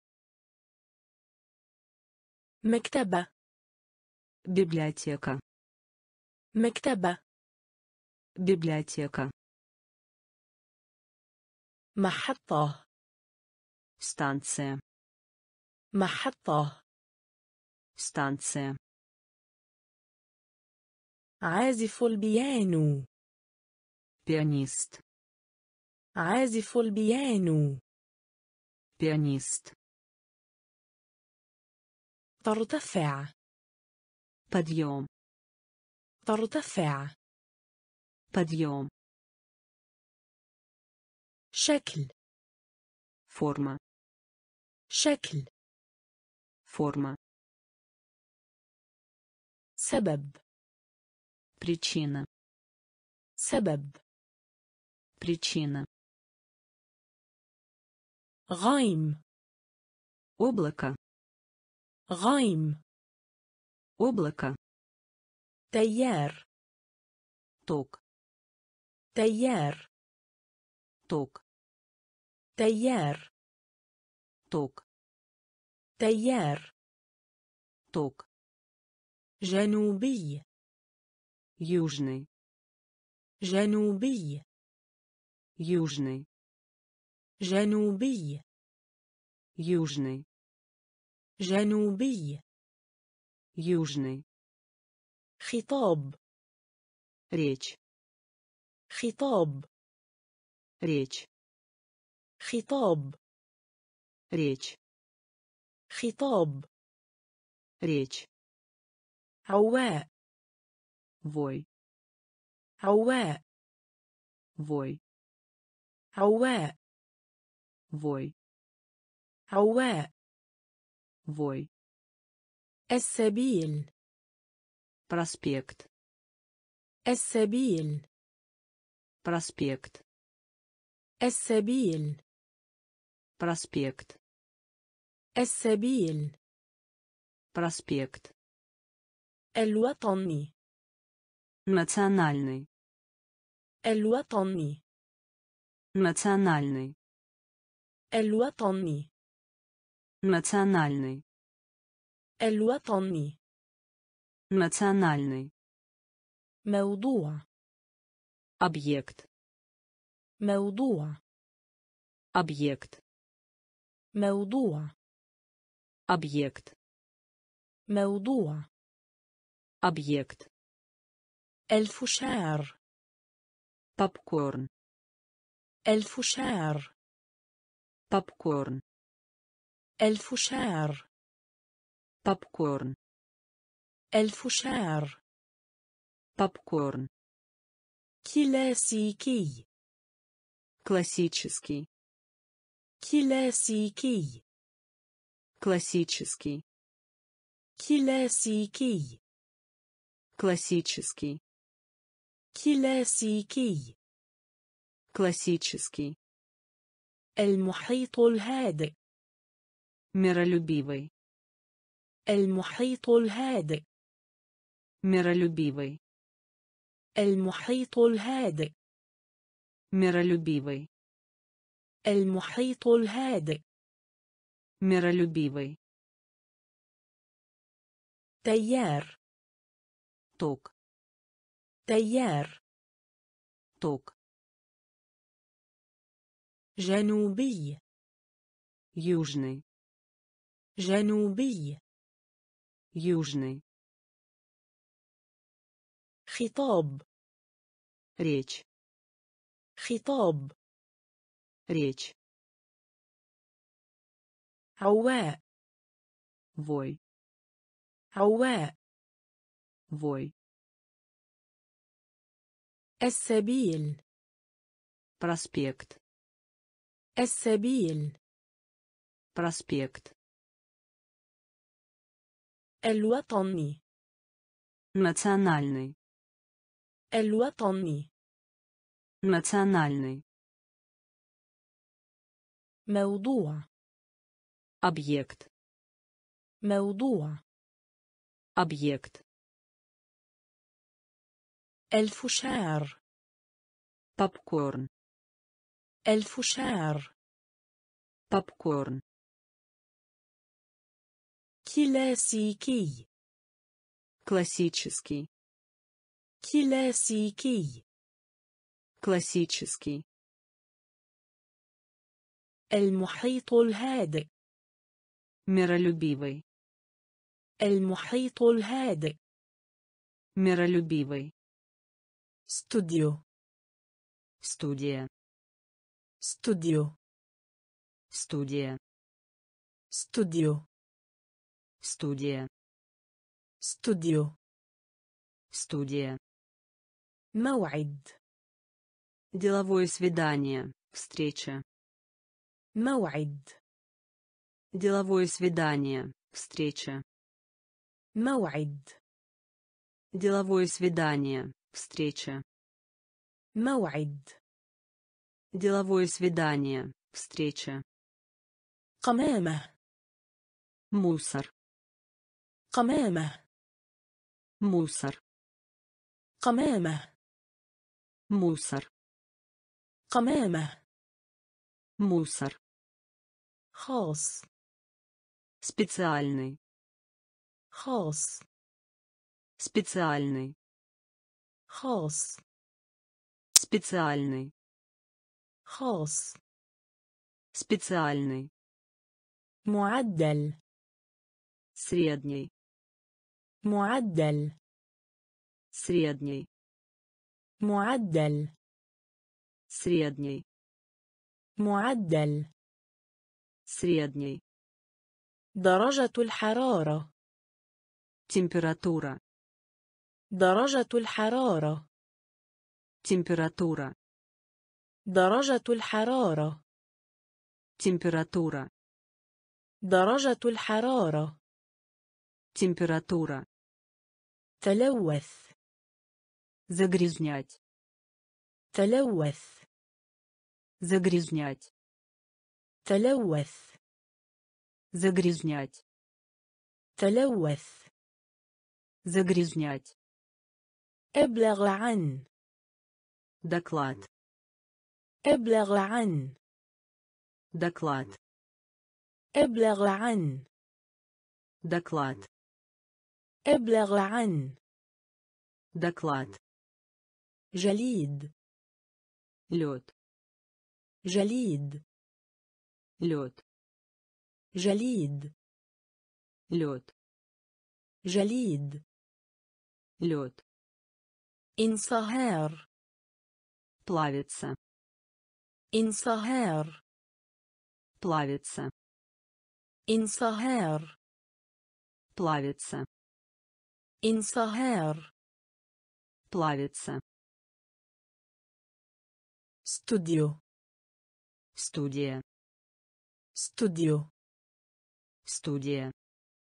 مكتبة. Библиотека. مكتبة. Библиотека. محطة. Станция. محطة. Станция. عازف البيانو. Пианист. عازف البيانو. Пианист. ترتفع. Подъем. ترتفع. Подъем. شكل. Форма. شكل. Форма. سبب. Причина. سبب. Причина. غيم. Облако. غيم. Облако. تيار. Ток. تيار. Ток. تيار. Ток. تيار. Ток. جنوبي. Южный. جنوبي. Южный. جنوبي. Южный. جنوبي. Южный. خطاب. Речь. خطاب. Речь. خطاب. Речь. خطاب. Речь. عواء. Вой. عواء. Вой. عواء. Вой. عواء. Вой. السبيل. Проспект. السبيل. Проспект. السبيل. Проспект. السبيل. Проспект. الوطني. Национальный. الوطني. Национальный. الوطني. Национальный. الوطني. Национальный. موضوع. Объект. موضوع. Объект. موضوع. Объект. موضوع. Объект. الفشار. الفشار. Попкорн. الفشار. Попкорн. كلاسيكي. Классический. كلاسيكي. Классический. كلاسيكي. Классический. كلاسيكي. Классический. المحيط الهادئ. Миролюбивый. المحيط الهادئ. Миролюбивый. المحيط الهادئ. Миролюбивый. المحيط الهادئ. Миролюбивый. تيار. Ток. تيار. Ток. جنوبي. Южный. جنوبي. Южный. خطاب. Речь. خطاب. Речь. عواء. Вой. عواء. Вой. السبيل. Проспект. السبيل. Проспект. الوطني. Национальный. الوطني. Национальный. موضوع. Объект. موضوع. Объект. الفشار. Попкорн. الفشار. Попкорн. كلاسيكي. Классический. كلاسيكي. Классический. المحيط الهادئ. Миролюбивый. المحيط الهادئ. Миролюбивый. استوديو. Студия. استوديو. Студия. استوديو. Студия. استوديو. Студия. موعد. Деловое свидание. Встреча. موعد. Деловое свидание. Встреча. موعد. Деловое свидание. Встреча. موعد. Деловое свидание. Встреча. قمامة. Мусор. قمامة. Мусор. قمامة. Мусор. قمامة. Мусор. خاص. Специальный. خاص. Специальный. خاص. Специальный. خاص. Специальный. معدل. Средний. معدل. Средний. معدل. Средний. معدل. Средний. درجة الحرارة. Температура. درجة الحرارة. Температура. درجة الحرارة. Температура. درجة الحرارة. Температура. تلوث. Загрязнять. تلوث. Загрязнять. تلوث. Загрязнять. تلوث. Загрязнять. ابلغ عن. Доклад. ابلغ عن. Доклад. ابلغ عن. Доклад. ابلغ عن. Доклад. جليد. Лед. جليد. Лед. جليد. Лед. جليد. Лед. انصهار. انصهار. плавиться, انصهار. плавиться, студиو. студия, студиو. студия,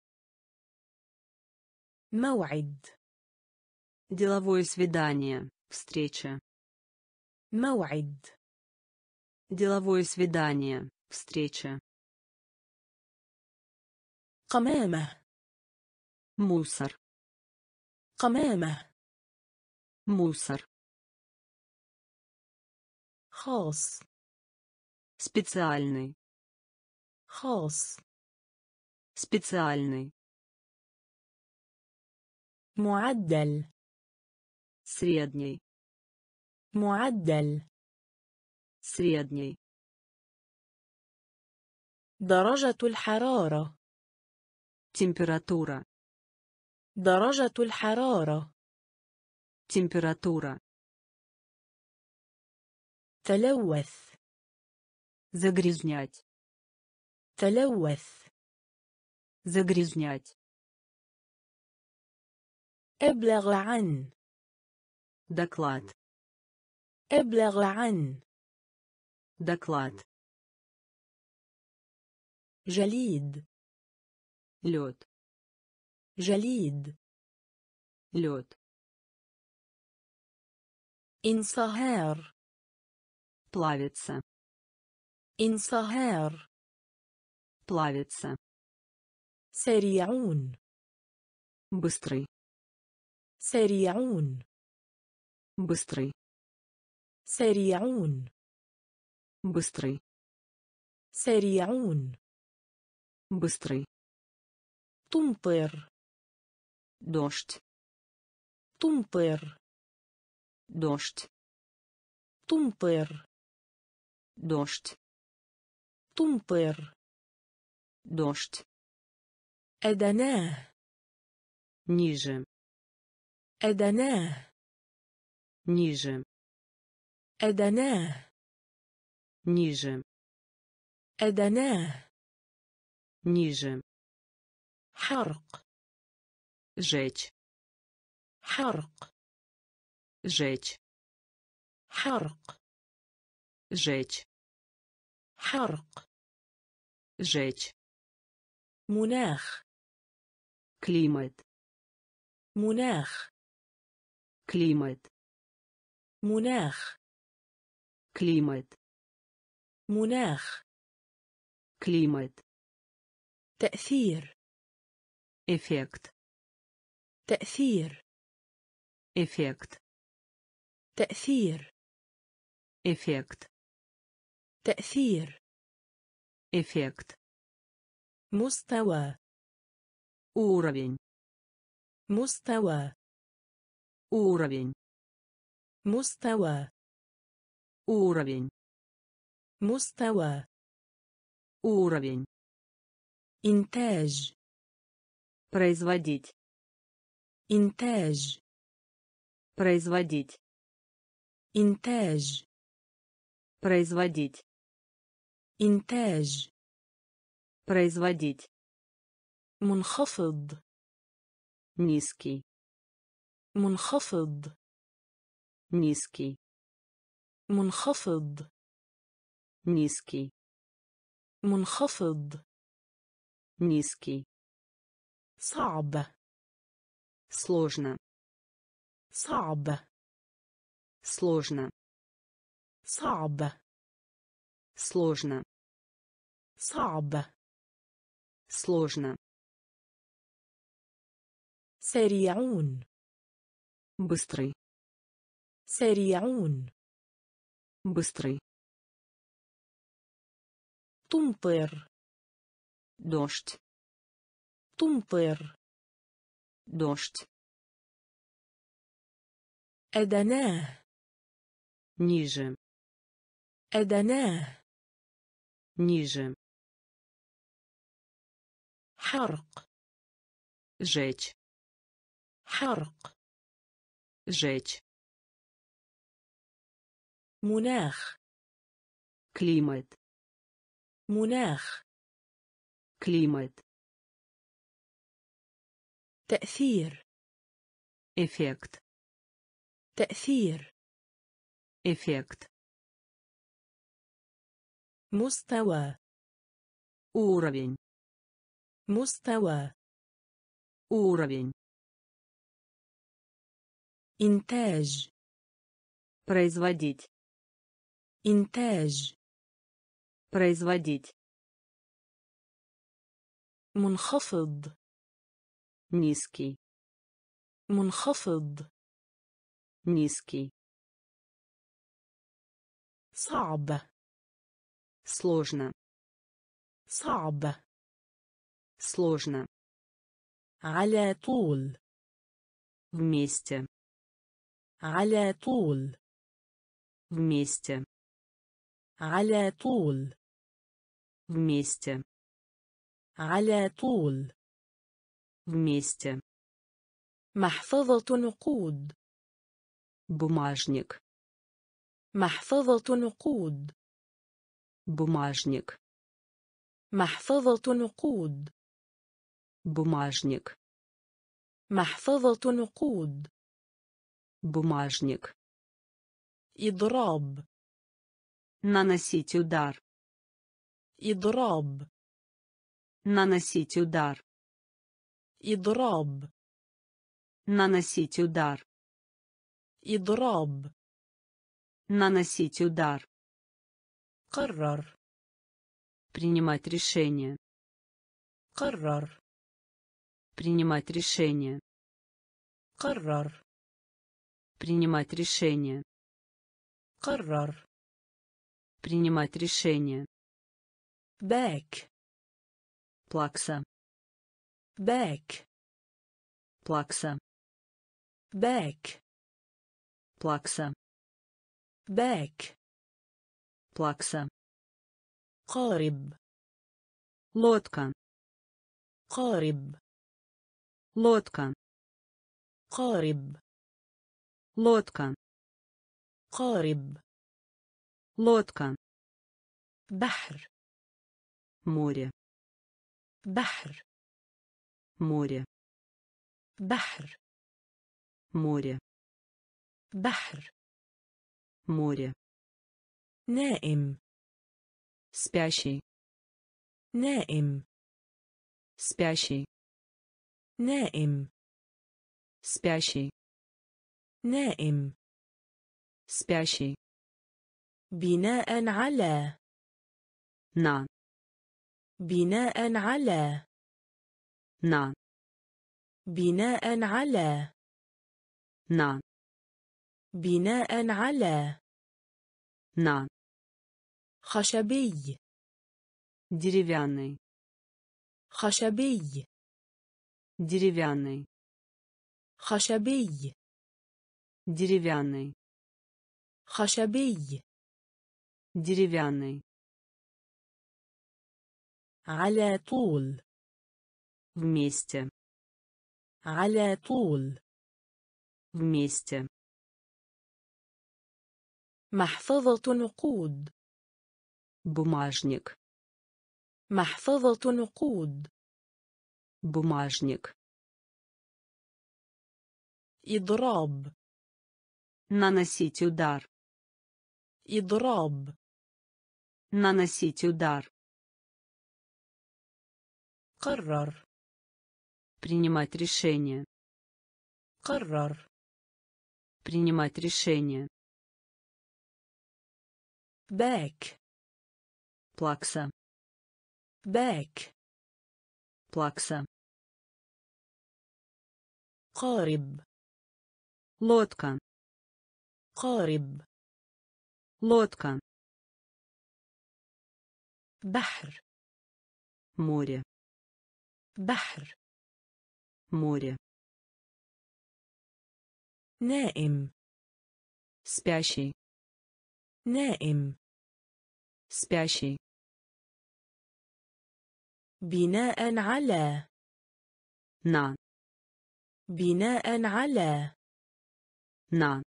موعد. деловое свидание, встреча, موعد. деловое свидание, встреча, قمامة. мусор, قمامة. мусор, خاص. специальный, خاص. специальный, معدل. средний, معدل. средний, درجة الحرارة. температура, درجة الحرارة. температура, تلوث. загрязнять, تلوث. загрязнять, ابلغ عن. доклад, ابلغ عن. доклад, جليد. лед, جليد. лед, انصهار. плавиться, انصهار. плавиться, سريعون. быстрый, سريعون. быстрый, سريعون. быстрый, سريعون. быстрый, تمطر. дождь, تمطر. дождь, تمطر. дождь, تمطر. дождь, أدناه. ниже, أدناه. ниже, أدناه. ниже, أدناه. ниже, حرق. жечь, حرق. жечь, حرق. жечь, حرق. жечь, مناخ. климат, مناخ. климат, مناخ. климат, مناخ. климат, تأثير. эффект, تأثير. эффект, تأثير. эффект, تأثير. эффект, مستوى. уровень, مستوى. уровень, مستوى. уровень, مستوى. уровень, إنتاج. производить, إنتاج. производить, إنتاج. производить, إنتاج. производить, منخفض. низкий, منخفض. низкий, منخفض. низкий, منخفض. низкий, صعب. сложно, صعب. сложно, صعب. сложно, صعب. сложно, سريعون. быстрый, سريعون. быстрый, تمطر. дождь, تمطر. дождь, أدناه. ниже, أدناه. ниже, حرق. жечь, حرق. жечь, مناخ. климат, مناخ. климат, تأثير эффект, تأثير эффект, مستوى уровень, مستوى уровень, إنتاج производить, إنتاج производить, منخفض низкий, منخفض низкий, صعب сложно, صعب сложно, على طول вместе, على طول вместе, على طول вместе, على طول вместе, محفظة نقود бумажник, محفظة نقود бумажник, محفظة نقود бумажник, محفظة نقود бумажник, إضراب наносить удар, إضراب наносить удар, إضراب наносить удар, إضراب наносить удар, قرر принимать решение, قرر принимать решение, قرر принимать решение, قرر принимать решение, باك плакса, باك плакса, باك плакса, باك плакса, قارب лодка, قارب лодка, قارب лодка, قارب лодка, بحر море, بحر море, بحر море, بحر море, نائم спящий, نائم спящий, نائم спящий, نائم спящий, بناء على на, بناء على на, بناء على на, بناء على на, خشبي деревянный, خشبي деревянный, خشبي деревянный, خشبي деревянный, على طول вместе, على طول вместе, محفظة نقود бумажник, محفظة نقود бумажник, إضراب наносить удар, إضراب наносить удар, قرر принимать решение, قرر принимать решение, باك плакса, باك плакса, قارب лодка, قارب лодка, بحر море, بحر море, نائم спящий, نائم спящий, بناء على на, بناء على на,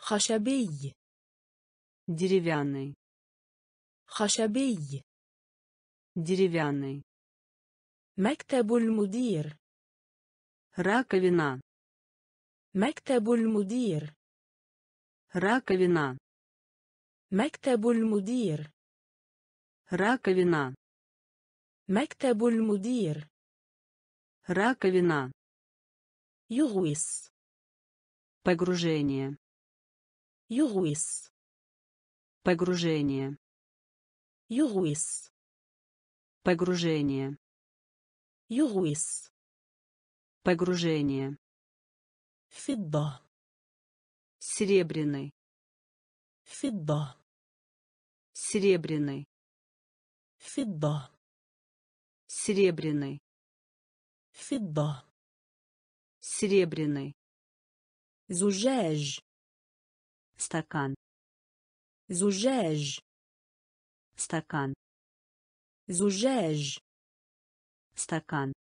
خشبي деревянный, خشبي Деревянный. مكتب المدير. Раковина. مكتب المدير. Раковина. مكتب المدير. Раковина. مكتب المدير. Раковина. يغوص. Погружение. يغوص. Погружение. يغوص. Погружение. يغوص. Погружение. فضة. Серебряный. فضة. Серебряный. فضة. Серебряный. فضة. Серебряный. زجاج. Стакан. زجاج. Стакан. زجاج. Стакан.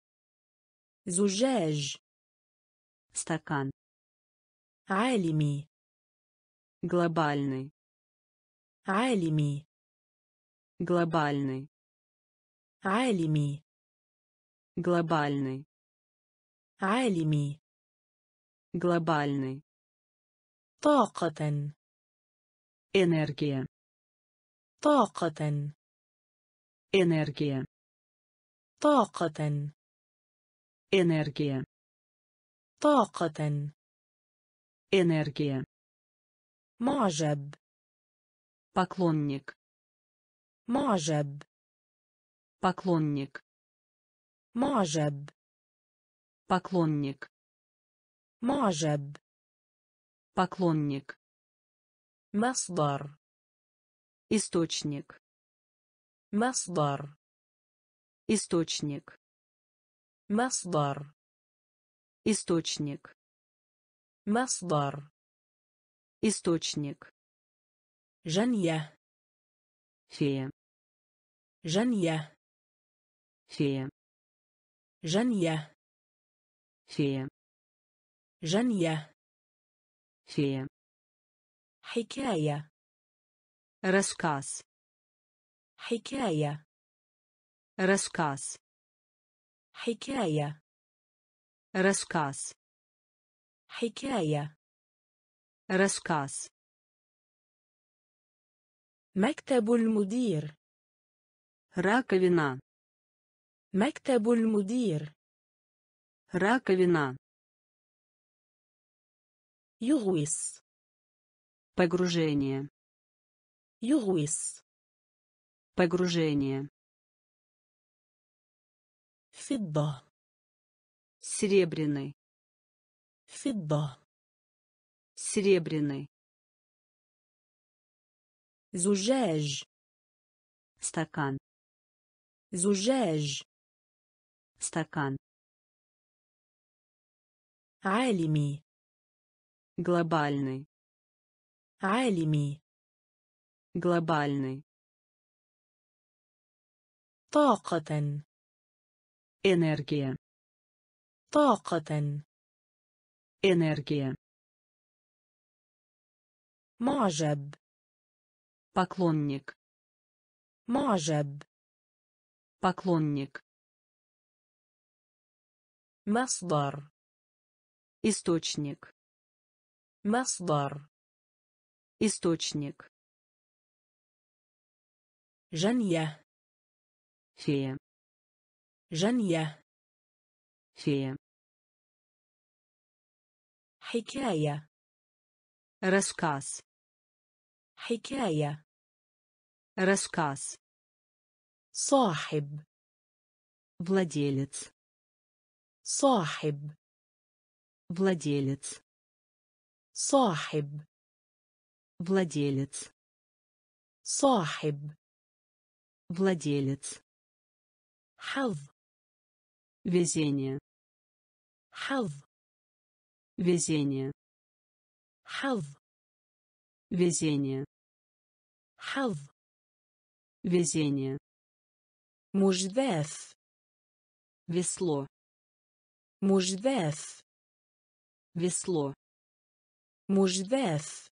زجاج. Стакан. عالمي. Глобальный. عالمي. Глобальный. عالمي. Глобальный. عالمي. Глобальный. طاقة. Энергия. طاقة. Энергия. طاقة. Энергия. طاقة. Энергия. معجب. Поклонник. معجب. Поклонник. معجب. Поклонник. معجب. Поклонник. مصدر. Источник. مصدر. Источник. مصدر. Источник. مصدر. Источник. جنية. Фея. جنية. Фея. جنية. Фея. جنية. Фея. حكاية. Рассказ. حكاية. Рассказ. حكاية. Рассказ. حكاية. Рассказ. مكتب المدير. Раковина. مكتب المدير. Раковина. يغوص. Погружение. يغوص. Погружение. فضة. Серебряный. فضة. Серебряный. زجاج. Стакан. زجاج. Стакан. عالمي. Глобальный. عالمي. Глобальный. طاقة. Энергия. طاقة. Энергия. معجب. Поклонник. معجب. Поклонник. مصدر. Источник. مصدر. Источник. جنية. Фея. جنية. Фея. حكاية. Рассказ. حكاية. Рассказ. صاحب. Владелец. صاحب. Владелец. صاحب. Владелец. صاحب. Владелец. حظ. Везение. حظ. Везение. حظ. Везение. حظ. Везение. مجداف. Весло. مجداف. Весло. مجداف.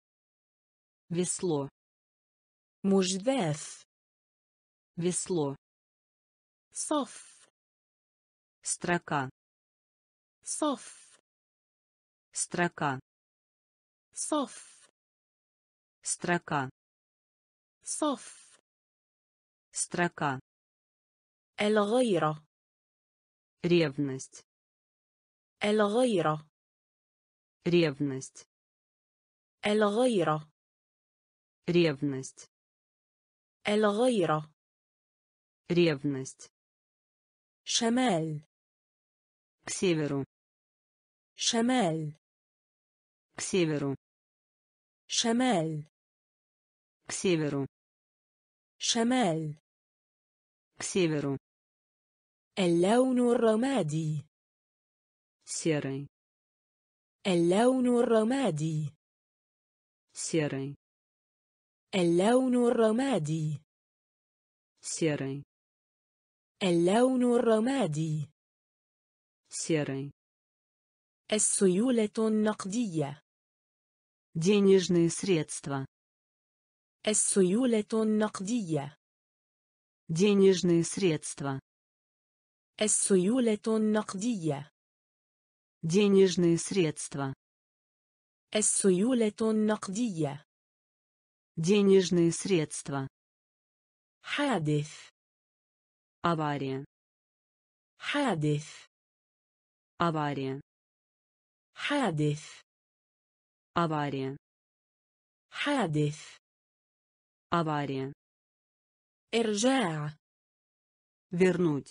Весло. مجداف. Весло. صف строка, صف строка, صف строка, صف строка, الغيرة ревность, الغيرة ревность, الغيرة ревность, الغيرة ревность, شمال к северу, شمال к северу, شمال к северу, شمال к северу, اللون الرمادي серый, اللون الرمادي серый, اللون الرمادي серый, اللون الرمادي серый, السيولة النقدية денежные средства, السيولة النقدية денежные средства, السيولة النقدية денежные средства, السيولة النقدية денежные средства, حادث авария, حادث авария, حادث авария, حادث авария, إرجاع вернуть,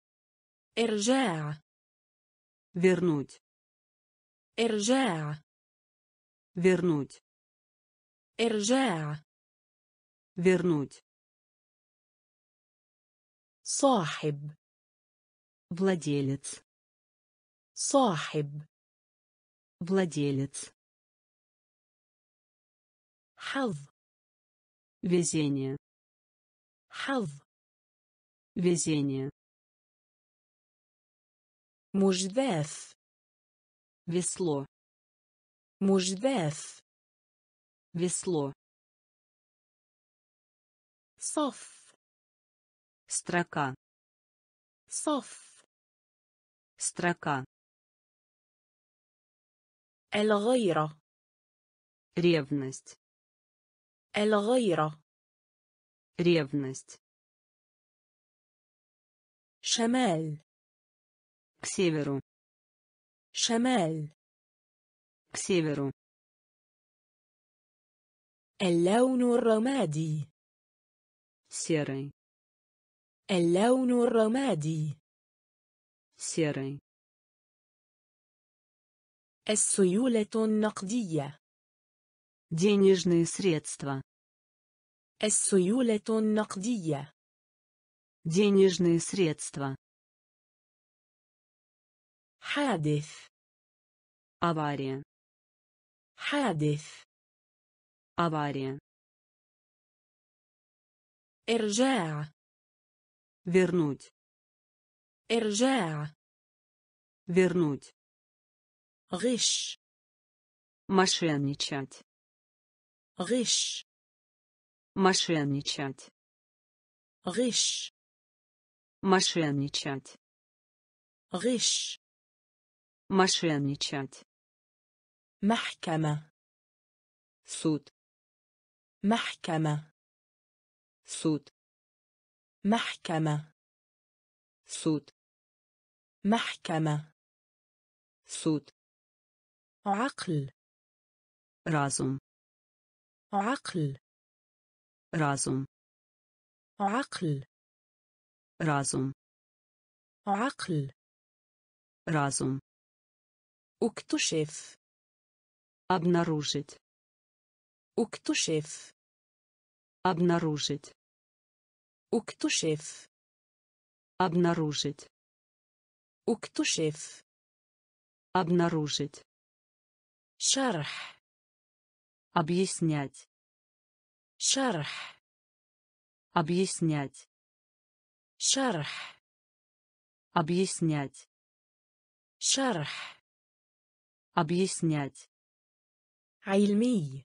إرجاع вернуть, إرجاع вернуть, إرجاع вернуть, صاحب владелец, صاحب владелец, حظ везение, حظ везение, مجداف весло, مجداف весло, صف строка, صف строка, الغيرة ревность, الغيرة ревность, شمال к северу, شمال к северу, اللون الرمادي серый, اللون الرمادي серый, السيولة النقدية денежные средства, السيولة النقدية денежные средства, حادث авария, حادث авария, إرجاع вернуть, إرجاع вернуть, غش мошенничать, غش мошенничать, غش мошенничать, غش мошенничать, محكمة суд, محكمة суд, محكمة суд, محكمة суд, عقل разум, عقل разум, عقل разум, عقل разум, اكتشف обнаружить, اكتشف обнаружить, اكتشف обнаружить, اكتشف обнаружить, شرح объяснять, شرح объяснять, شرح объяснять, شرح объяснять, علمي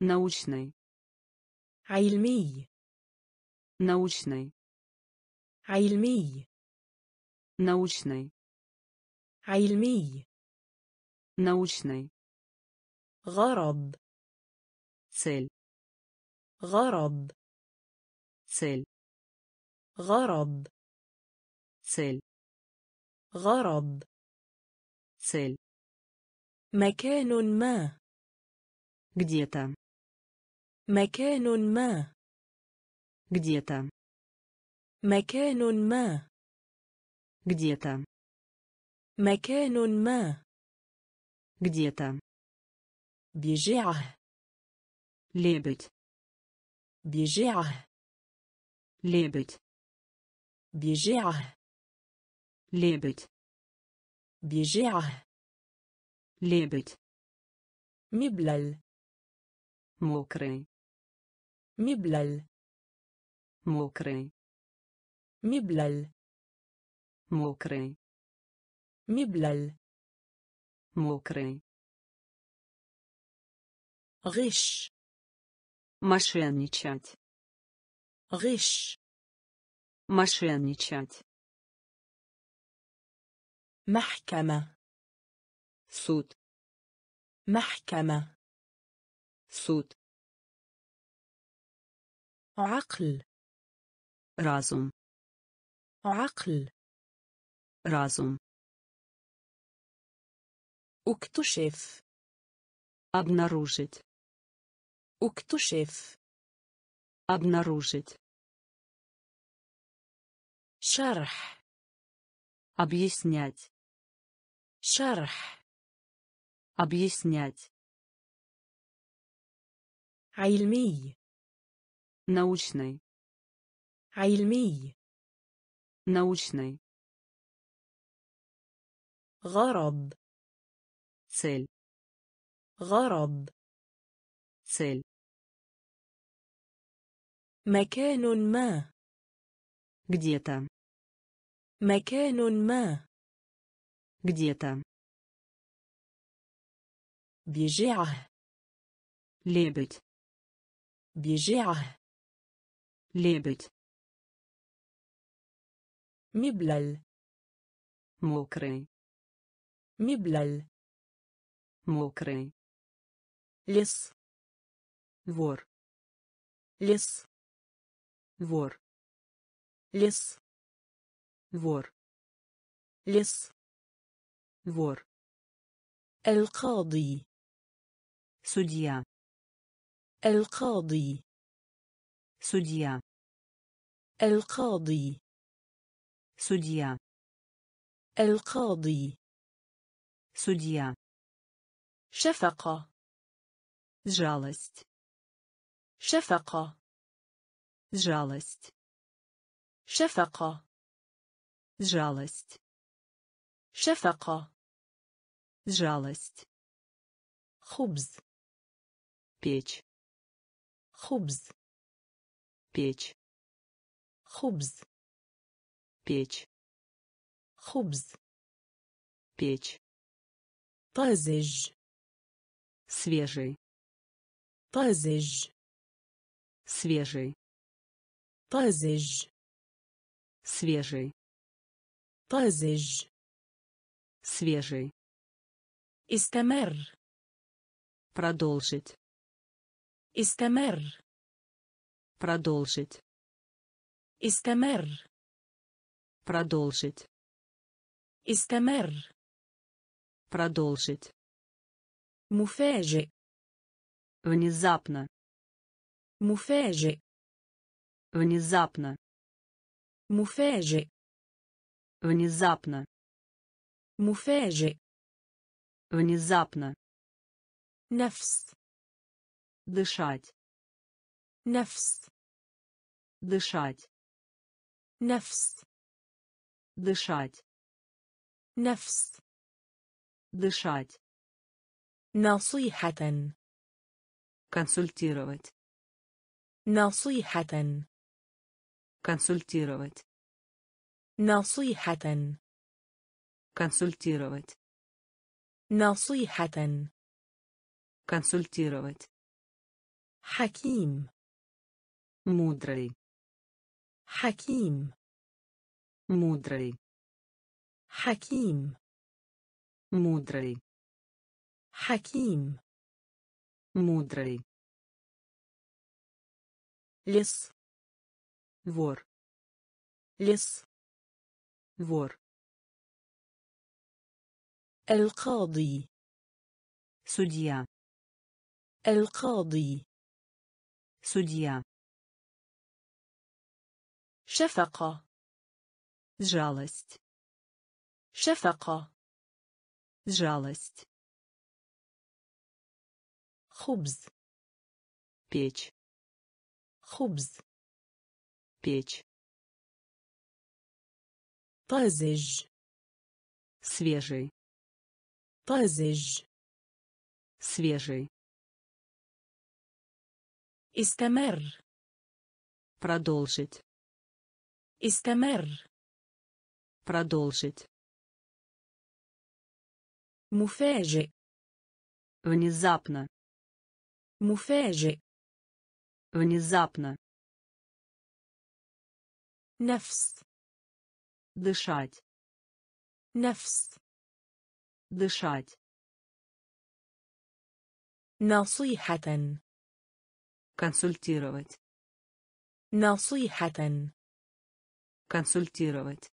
научный, علمي научный, علمي. научный, علمي. научный, غرض. цель, غرض. цель, غرض. цель, غرض. цель, مكان ما. где-то, مكان ما. где-то, مكان ما. где-то, مكان ما. где-то, بجعة. лебедь, بجعة. лебедь, بجعة. лебедь, بجعة. лебедь, مبلل. мокрый, مبلل. мокрый, مبلل. мокрый, مبلل. мокрый, غش. мошенничать, غش. мошенничать, محكمة. суд, محكمة. суд, عقل. разум, عقل. разум, اكتشف. обнаружить, اكتشف. обнаружить, شرح. объяснять, شرح. объяснять, علمي. научный, علمي. научный, غرض. цель, غرض. цель, مكان ما. где-то, مكان ما. где-то, بجعة. лебедь, بجعة. лебедь, مبلل. мокрый, مبلل. мокрый, لص. вор, لص. вор, لص. вор, لص. вор, القاضي. судья, القاضي. судья, القاضي. судья, القاضي. судья, شفقة. жалость, شفقة. жалость, شفقة. жалость, شفقة. жалость, خبز. печь, خبز. печь, خبز. печь, خبز. печь, طازج. свежий, طازج. свежий, طازج. свежий, طازج. свежий, استمر. продолжить, استمر. продолжить, استمر. продолжить, استمر. продолжить, مفاجئ. внезапно, مفاجئ. внезапно, مفاجئ. внезапно, مفاجئ. внезапно, نفس. дышать, نفس. дышать, نفس. дышать, نفس. дышать, نصيحة. консультировать, نصيحة. консультировать, نصيحة. консультировать, نصيحة. консультировать, حكيم. мудрый, حكيم. Мудрый. حكيم Мудрый. حكيم Мудрый. لص Вор. لص Вор. القاضي Судья. القاضي Судья. شفقة Жалость. شفقة Жалость. خبز Печь. خبز Печь. طازج Свежий. طازج Свежий. استمر Продолжить. استمر Продолжить. مفاجئ Внезапно. مفاجئ Внезапно. نفس Дышать. نفس Дышать. نصيحة Консультировать. نصيحة Консультировать.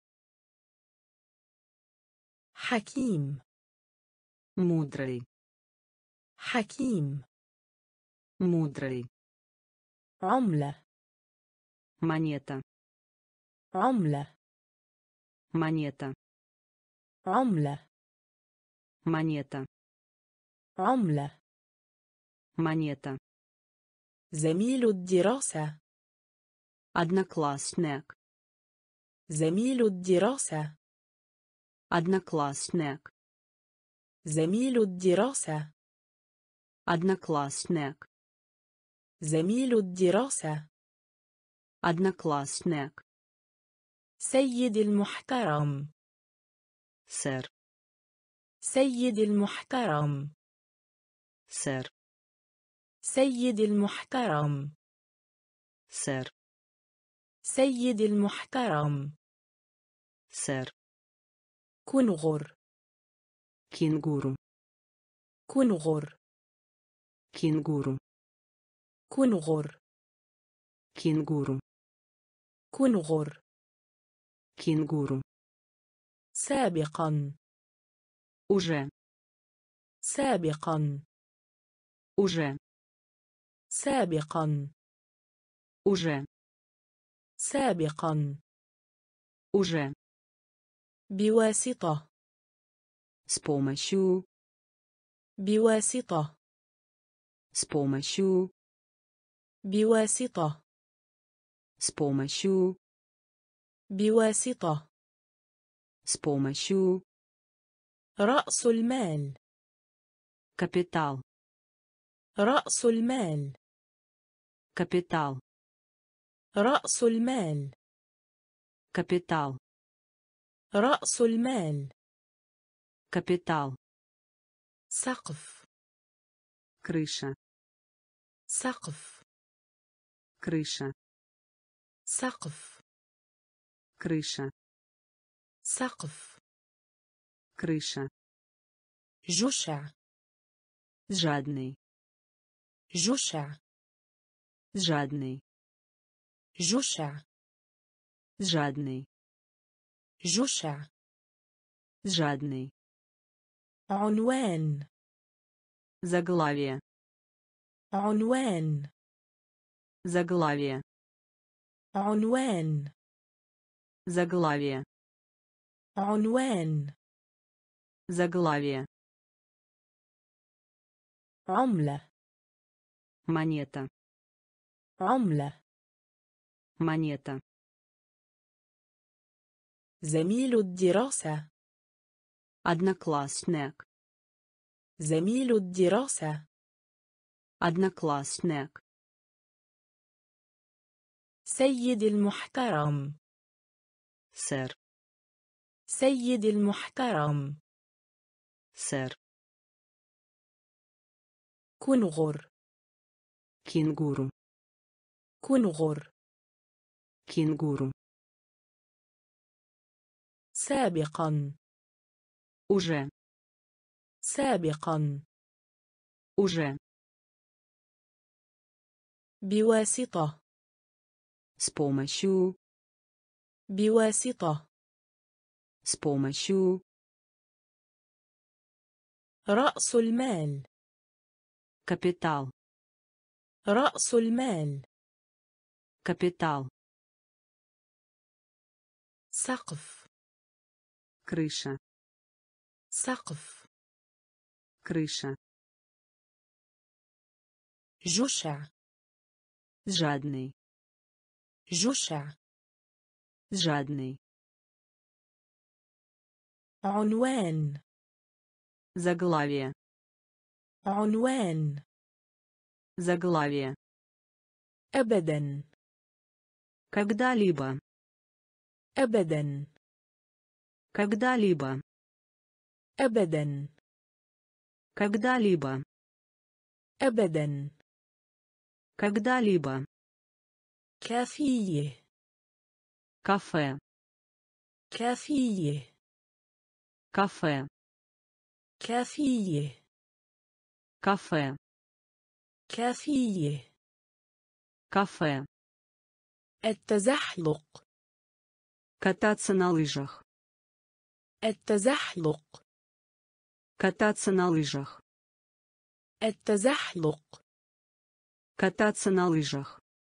حكيم Мудрый. حكيم Мудрый. عملة Монета. عملة Монета. عملة Монета. عملة Монета. زميل الدراسة Одноклассник. زميل الدراسة Одноклассник. زميل الدراسة Одноклассник. زميل الدراسة Одноклассник. سيد المحترم Сэр. سيد المحترم Сэр. سيد المحترم Сэр. سيد المحترم Сэр. كنغر Кенгуру. كنغر Кенгуру. كنغر Кенгуру. كنغر Кенгуру. سابقا Уже. سابقا Уже. سابقا Уже. سابقا Уже. بواسطة С помощью. بواسطة С помощью. بواسطة С помощью. بواسطة С помощью. رأس المال Капитал. رأس المال Капитал. رأس المال Капитал. رأس المال Капитал. سقف Крыша. سقف Крыша. سقف Крыша. سقف Крыша. جشع Жадный. جشع Жадный. جشع Жадный. جشع Жадный. عنوان Заглавие. عنوان Заглавие. عنوان Заглавие. عنوان Заглавие. عملة Монета. عملة Монета. زميل الدراسة Одноклассник. زميل الدراسة Одноклассник. سيد المحترم Сэр. سيد المحترم Сэр. كنغر Кенгуру. كنغر Кенгуру. سابقا уже سابقا уже بواسطة с помощью بواسطة с помощью رأس المال капитал رأس المال капитал سقف крыша سقف крыша جشع жадный جشع жадный عنوان заглавие عنوان заглавие أبدا когда-либо أبدا когда-либо أبدا когда-либо أبدا когда-либо كافية кафе كافية кафе كافية кафе كافية кафе التزحلق кататься на лыжах التزحلق кататься на лыжах التزحلق кататься на лыжах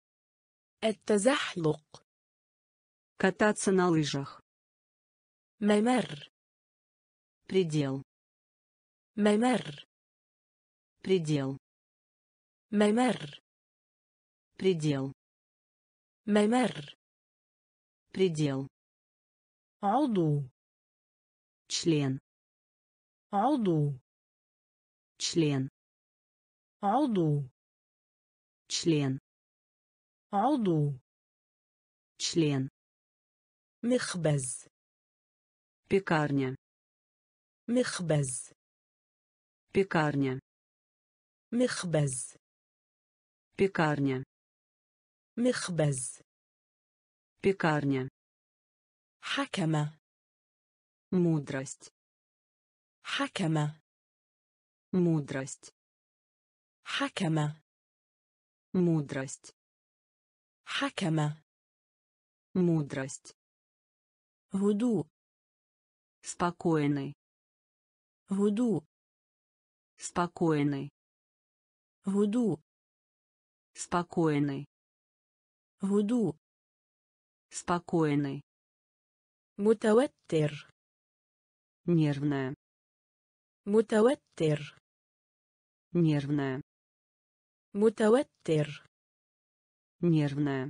التزحلق кататься на лыжах ممر предел ممر предел ممر предел ممر предел عضو член عضو член عضو член عضو член مخبز пекарня مخبز пекарня مخبز пекарня مخبز пекарня حكم мудрость حكم мудрость حكم мудрость حكم мудрость هدوء спокойный هدوء спокойный هدوء спокойный هدوء спокойный متوتر нервная متوتر нервная متوتر нервная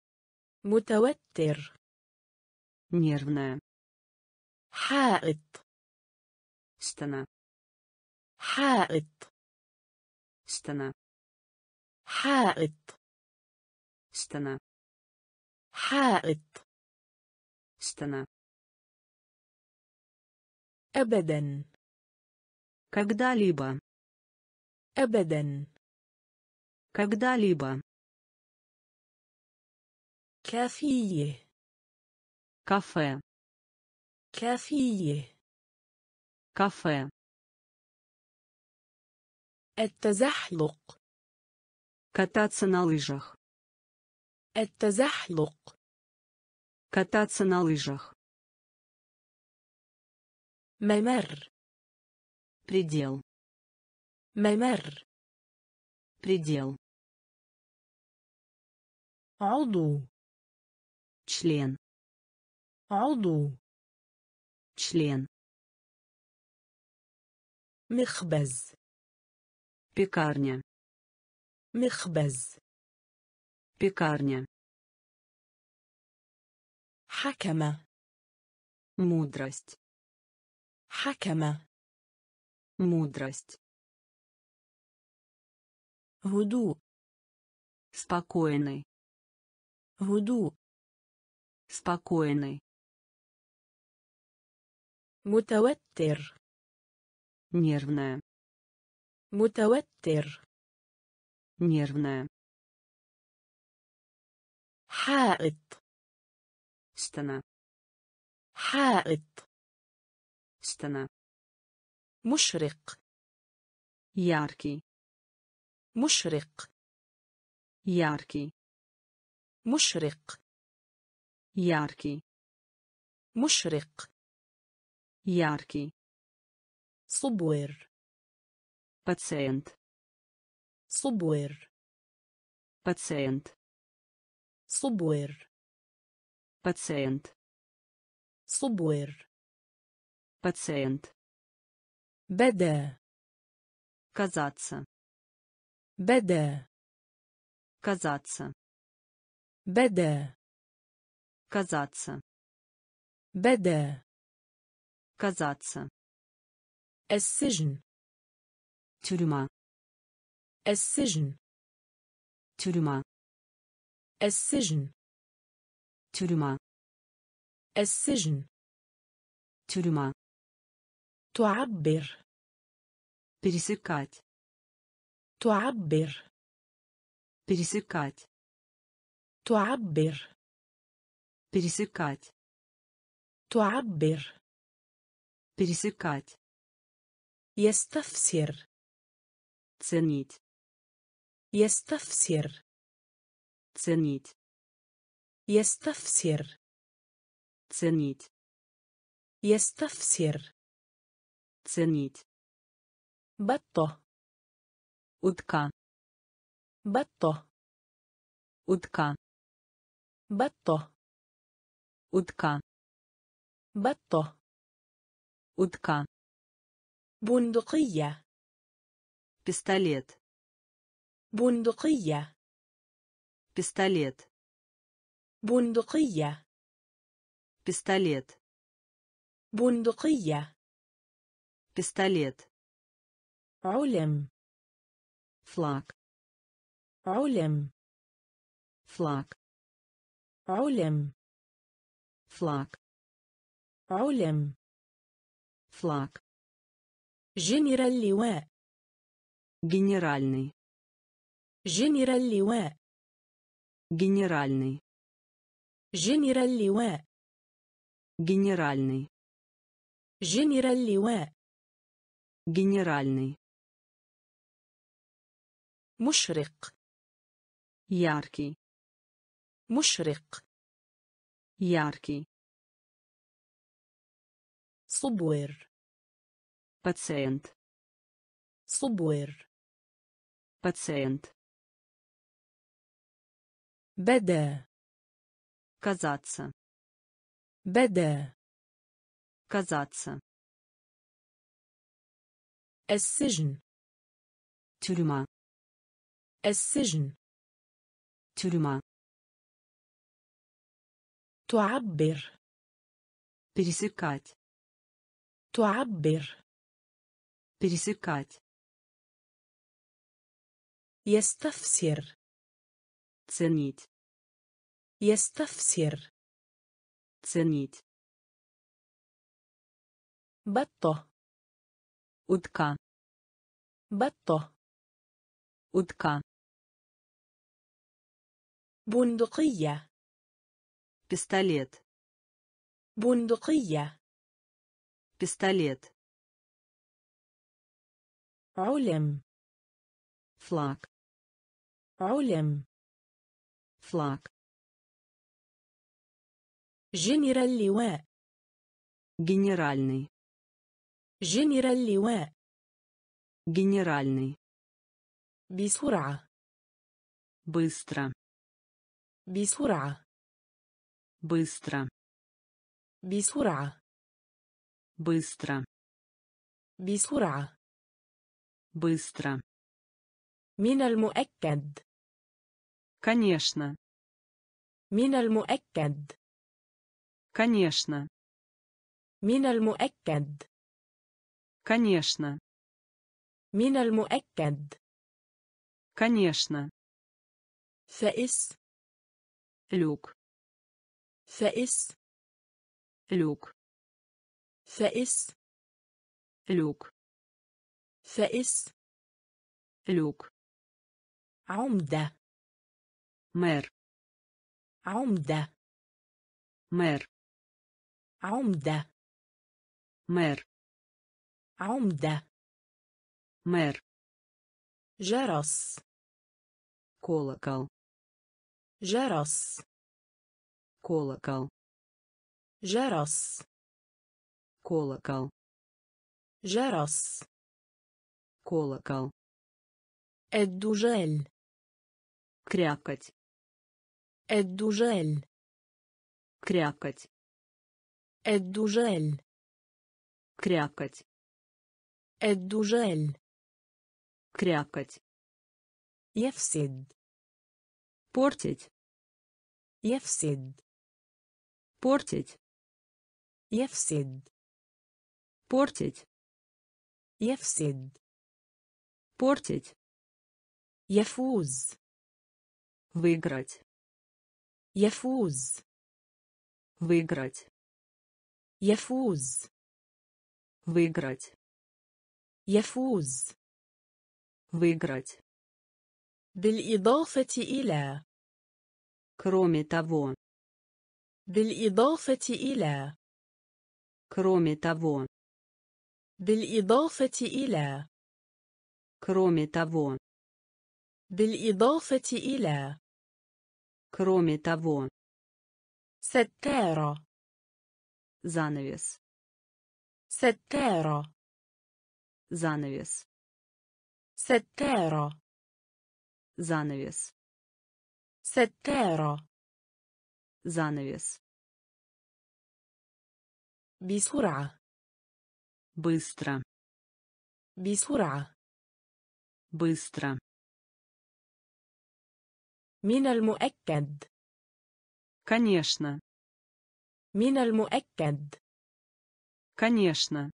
متوتر нервная حائط стена حائط стена حائط стена حائط стена أبدا когда-либо أبدا когда-либо كافية кафе كافية кафе التزحلق кататься на лыжах التزحلق кататься на лыжах ممر предел ممر предел عضو член عضو член مخبز пекарня مخبز пекарня حكم мудрость حكم мудрость هدوء спокойный هدوء спокойный متوتر нервная متوتر нервная حائط стена حائط. стена. مشرق. яркий. مشرق. яркий. مشرق. яркий. مشرق. яркий. صبور. пациент. صبور. пациент. صبور. пациент. صبور. пациент. بدا. казаться. بدا. казаться. بدا. казаться. بدا. казаться. السجن. тюрьма. السجن. тюрьма. السجن. тюрьма. السجن. тюрьма. تعبر. пересекать. تعبر. пересекать. تعبر. пересекать. تعبر. пересекать. يستفسر. ценить. يستفسر. ценить. يستفسر. ценить. يستفسر. ценить. بطة. утка. بطة. утка. بطة. утка. بطة. утка. بندقية. пистолет. بندقية. пистолет. بندقية. пистолет. بندقية. пистолет. علم. флаг. علم. флаг. علم. флаг. علم. флаг. جنرال لواء. генеральный. جنرال لواء. генеральный. جنرال لواء. генеральный. جنرال لواء. генеральный. مشرق. яркий. مشرق. яркий. صبور. пациент. صبور. пациент. بدا. казаться. بدا. казаться. السجن. тюрьма. السجن. тюрьма. تعبر. пересекать. تعبر. пересекать. يستفسر. ценить. يستفسر. ценить. بطة. утка. بطة. утка. بندقية. пистолет. بندقية. пистолет. علم. флаг. علم. флаг. جنرال لواء. генеральный. جنرال لواء. генеральный. بسرعة. быстро. بسرعة. быстро. بسرعة. быстро. بسرعة. быстро. من المؤكد. конечно. من المؤكد. конечно. من المؤكد. конечно. من المؤكد. конечно. فائس. люк. فائس. люк. فائس. люк. فائس. люк. عمدة. мэр. عمدة. мэр. عمدة. مر. عمدة. مر. جرس. колокол. جرس. колокол. جرس. колокол. جرس. колокол. الدجال. крякать. الدجال. крякать. الدجال. крякать. الدجال. крякать. يفسد. портить. يفسد. портить. يفسد. портить. يفسد. портить. يفوز. выиграть. يفوز. выиграть. يفوز. выиграть. يفوز. выиграть. بالإضافة إلى. кроме того. بالإضافة إلى. кроме того. بالإضافة إلى. кроме того. بالإضافة إلى. кроме того. ستارة. занавес. ستارة. занавес. ستارة. занавес. ستارة. занавес. بسرعة. быстро. بسرعة. быстро. من المؤكد. конечно. من المؤكد. конечно.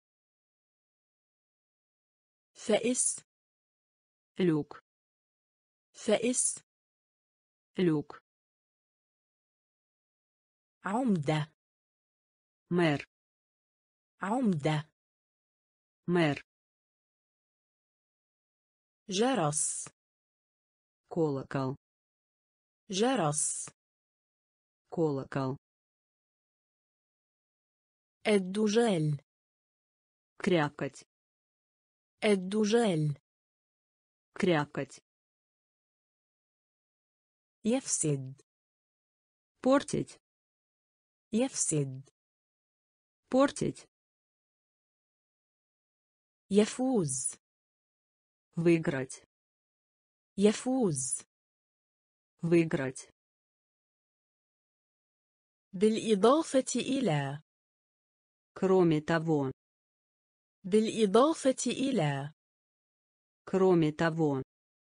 فأس. люк. فأس. люк. عمدة. مر. عمدة. مر. جرس. колокол. جرس. колокол. الدجال. крякать. الدجال. крякать. يفسد. портить. يفسد. портить. يفوز. выиграть. يفوز. выиграть. بالإضافة إلى. кроме того. بالإضافة إلى. кроме того.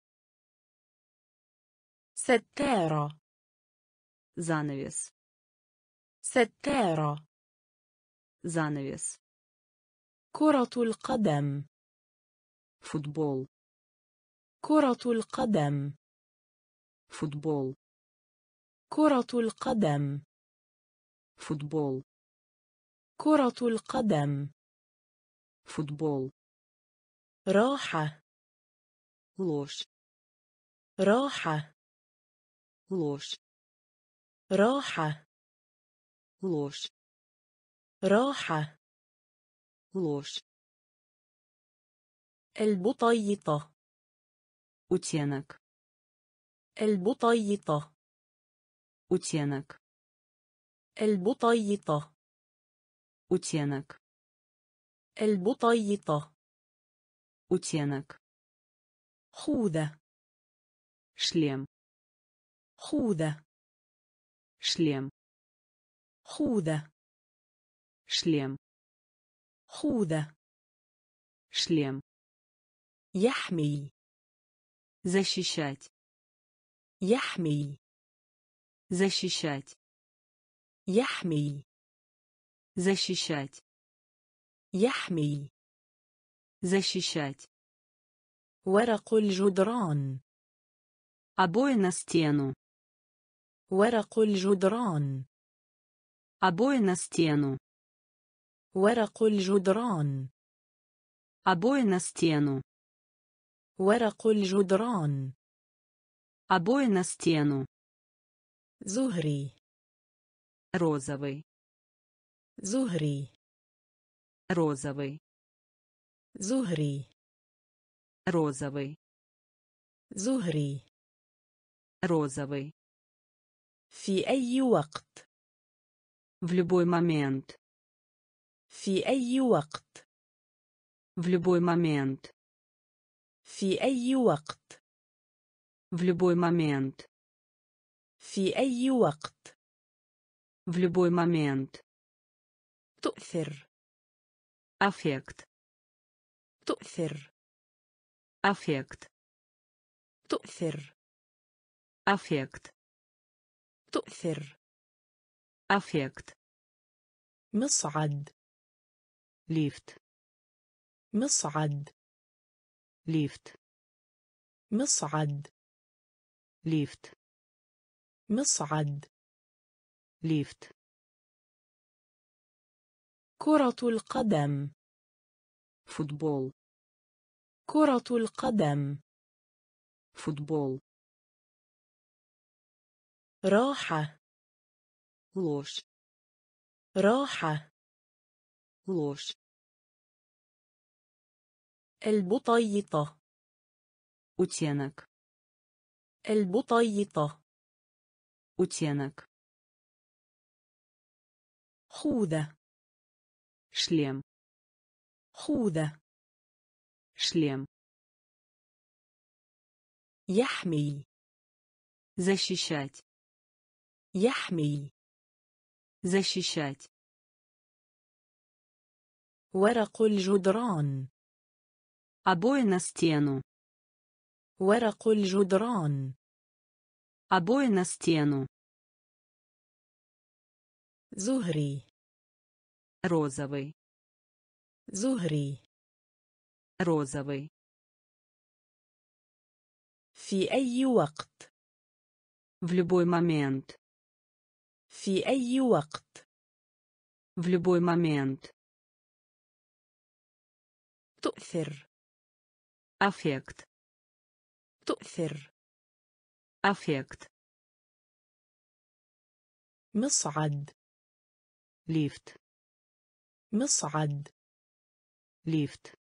ستارة. занавес. ستارة. занавес. كرة القدم. футбол. كرة القدم. футбол. كرة القدم. футбол. كرة القدم. футбол. راحة. ложь. راحة. ложь. راحة. ложь. راحة. ложь. البطيطة. утенок. البطيطة. утенок. البطيطة. утенок. البطيطة. утенок. خوذة. шлем. خوذة. шлем. خوذة. шлем. خوذة. шлем. يحمي. защищать. يحمي. защищать. يحمي. защищать. يحمي. защищать. ورق الجدران. обои на стену. ورق الجدران. обои на стену. ورق الجدران. обои на стену. ورق الجدران. обои на стену. زهري. розовый. زهري розовый, زهري розовый, زهري розовый, في أي وقت в любой момент, في أي وقت в любой момент, في أي وقت в любой момент, في أي وقت в любой момент, تؤثر аффект, تؤثر аффект, تؤثر аффект, تؤثر аффект, مصعد лифт, مصعد лифт, مصعد лифт, مصعد лифт, كرة القدم футбол, كرة القدم футбол, راحة ложь, راحة ложь, البطيطة утенок, البطيطة утенок, خوذة шлем, خوذة шлем, يحمي защищать, يحمي защищать, ورق الجدران обои на стену, ورق الجدران обои на стену, زهري розовый, زهري розовый, في أي وقت в любой момент, في أي وقت в любой момент, تؤثر аффект, تؤثر аффект, مصعد лифт, مصعد лифт,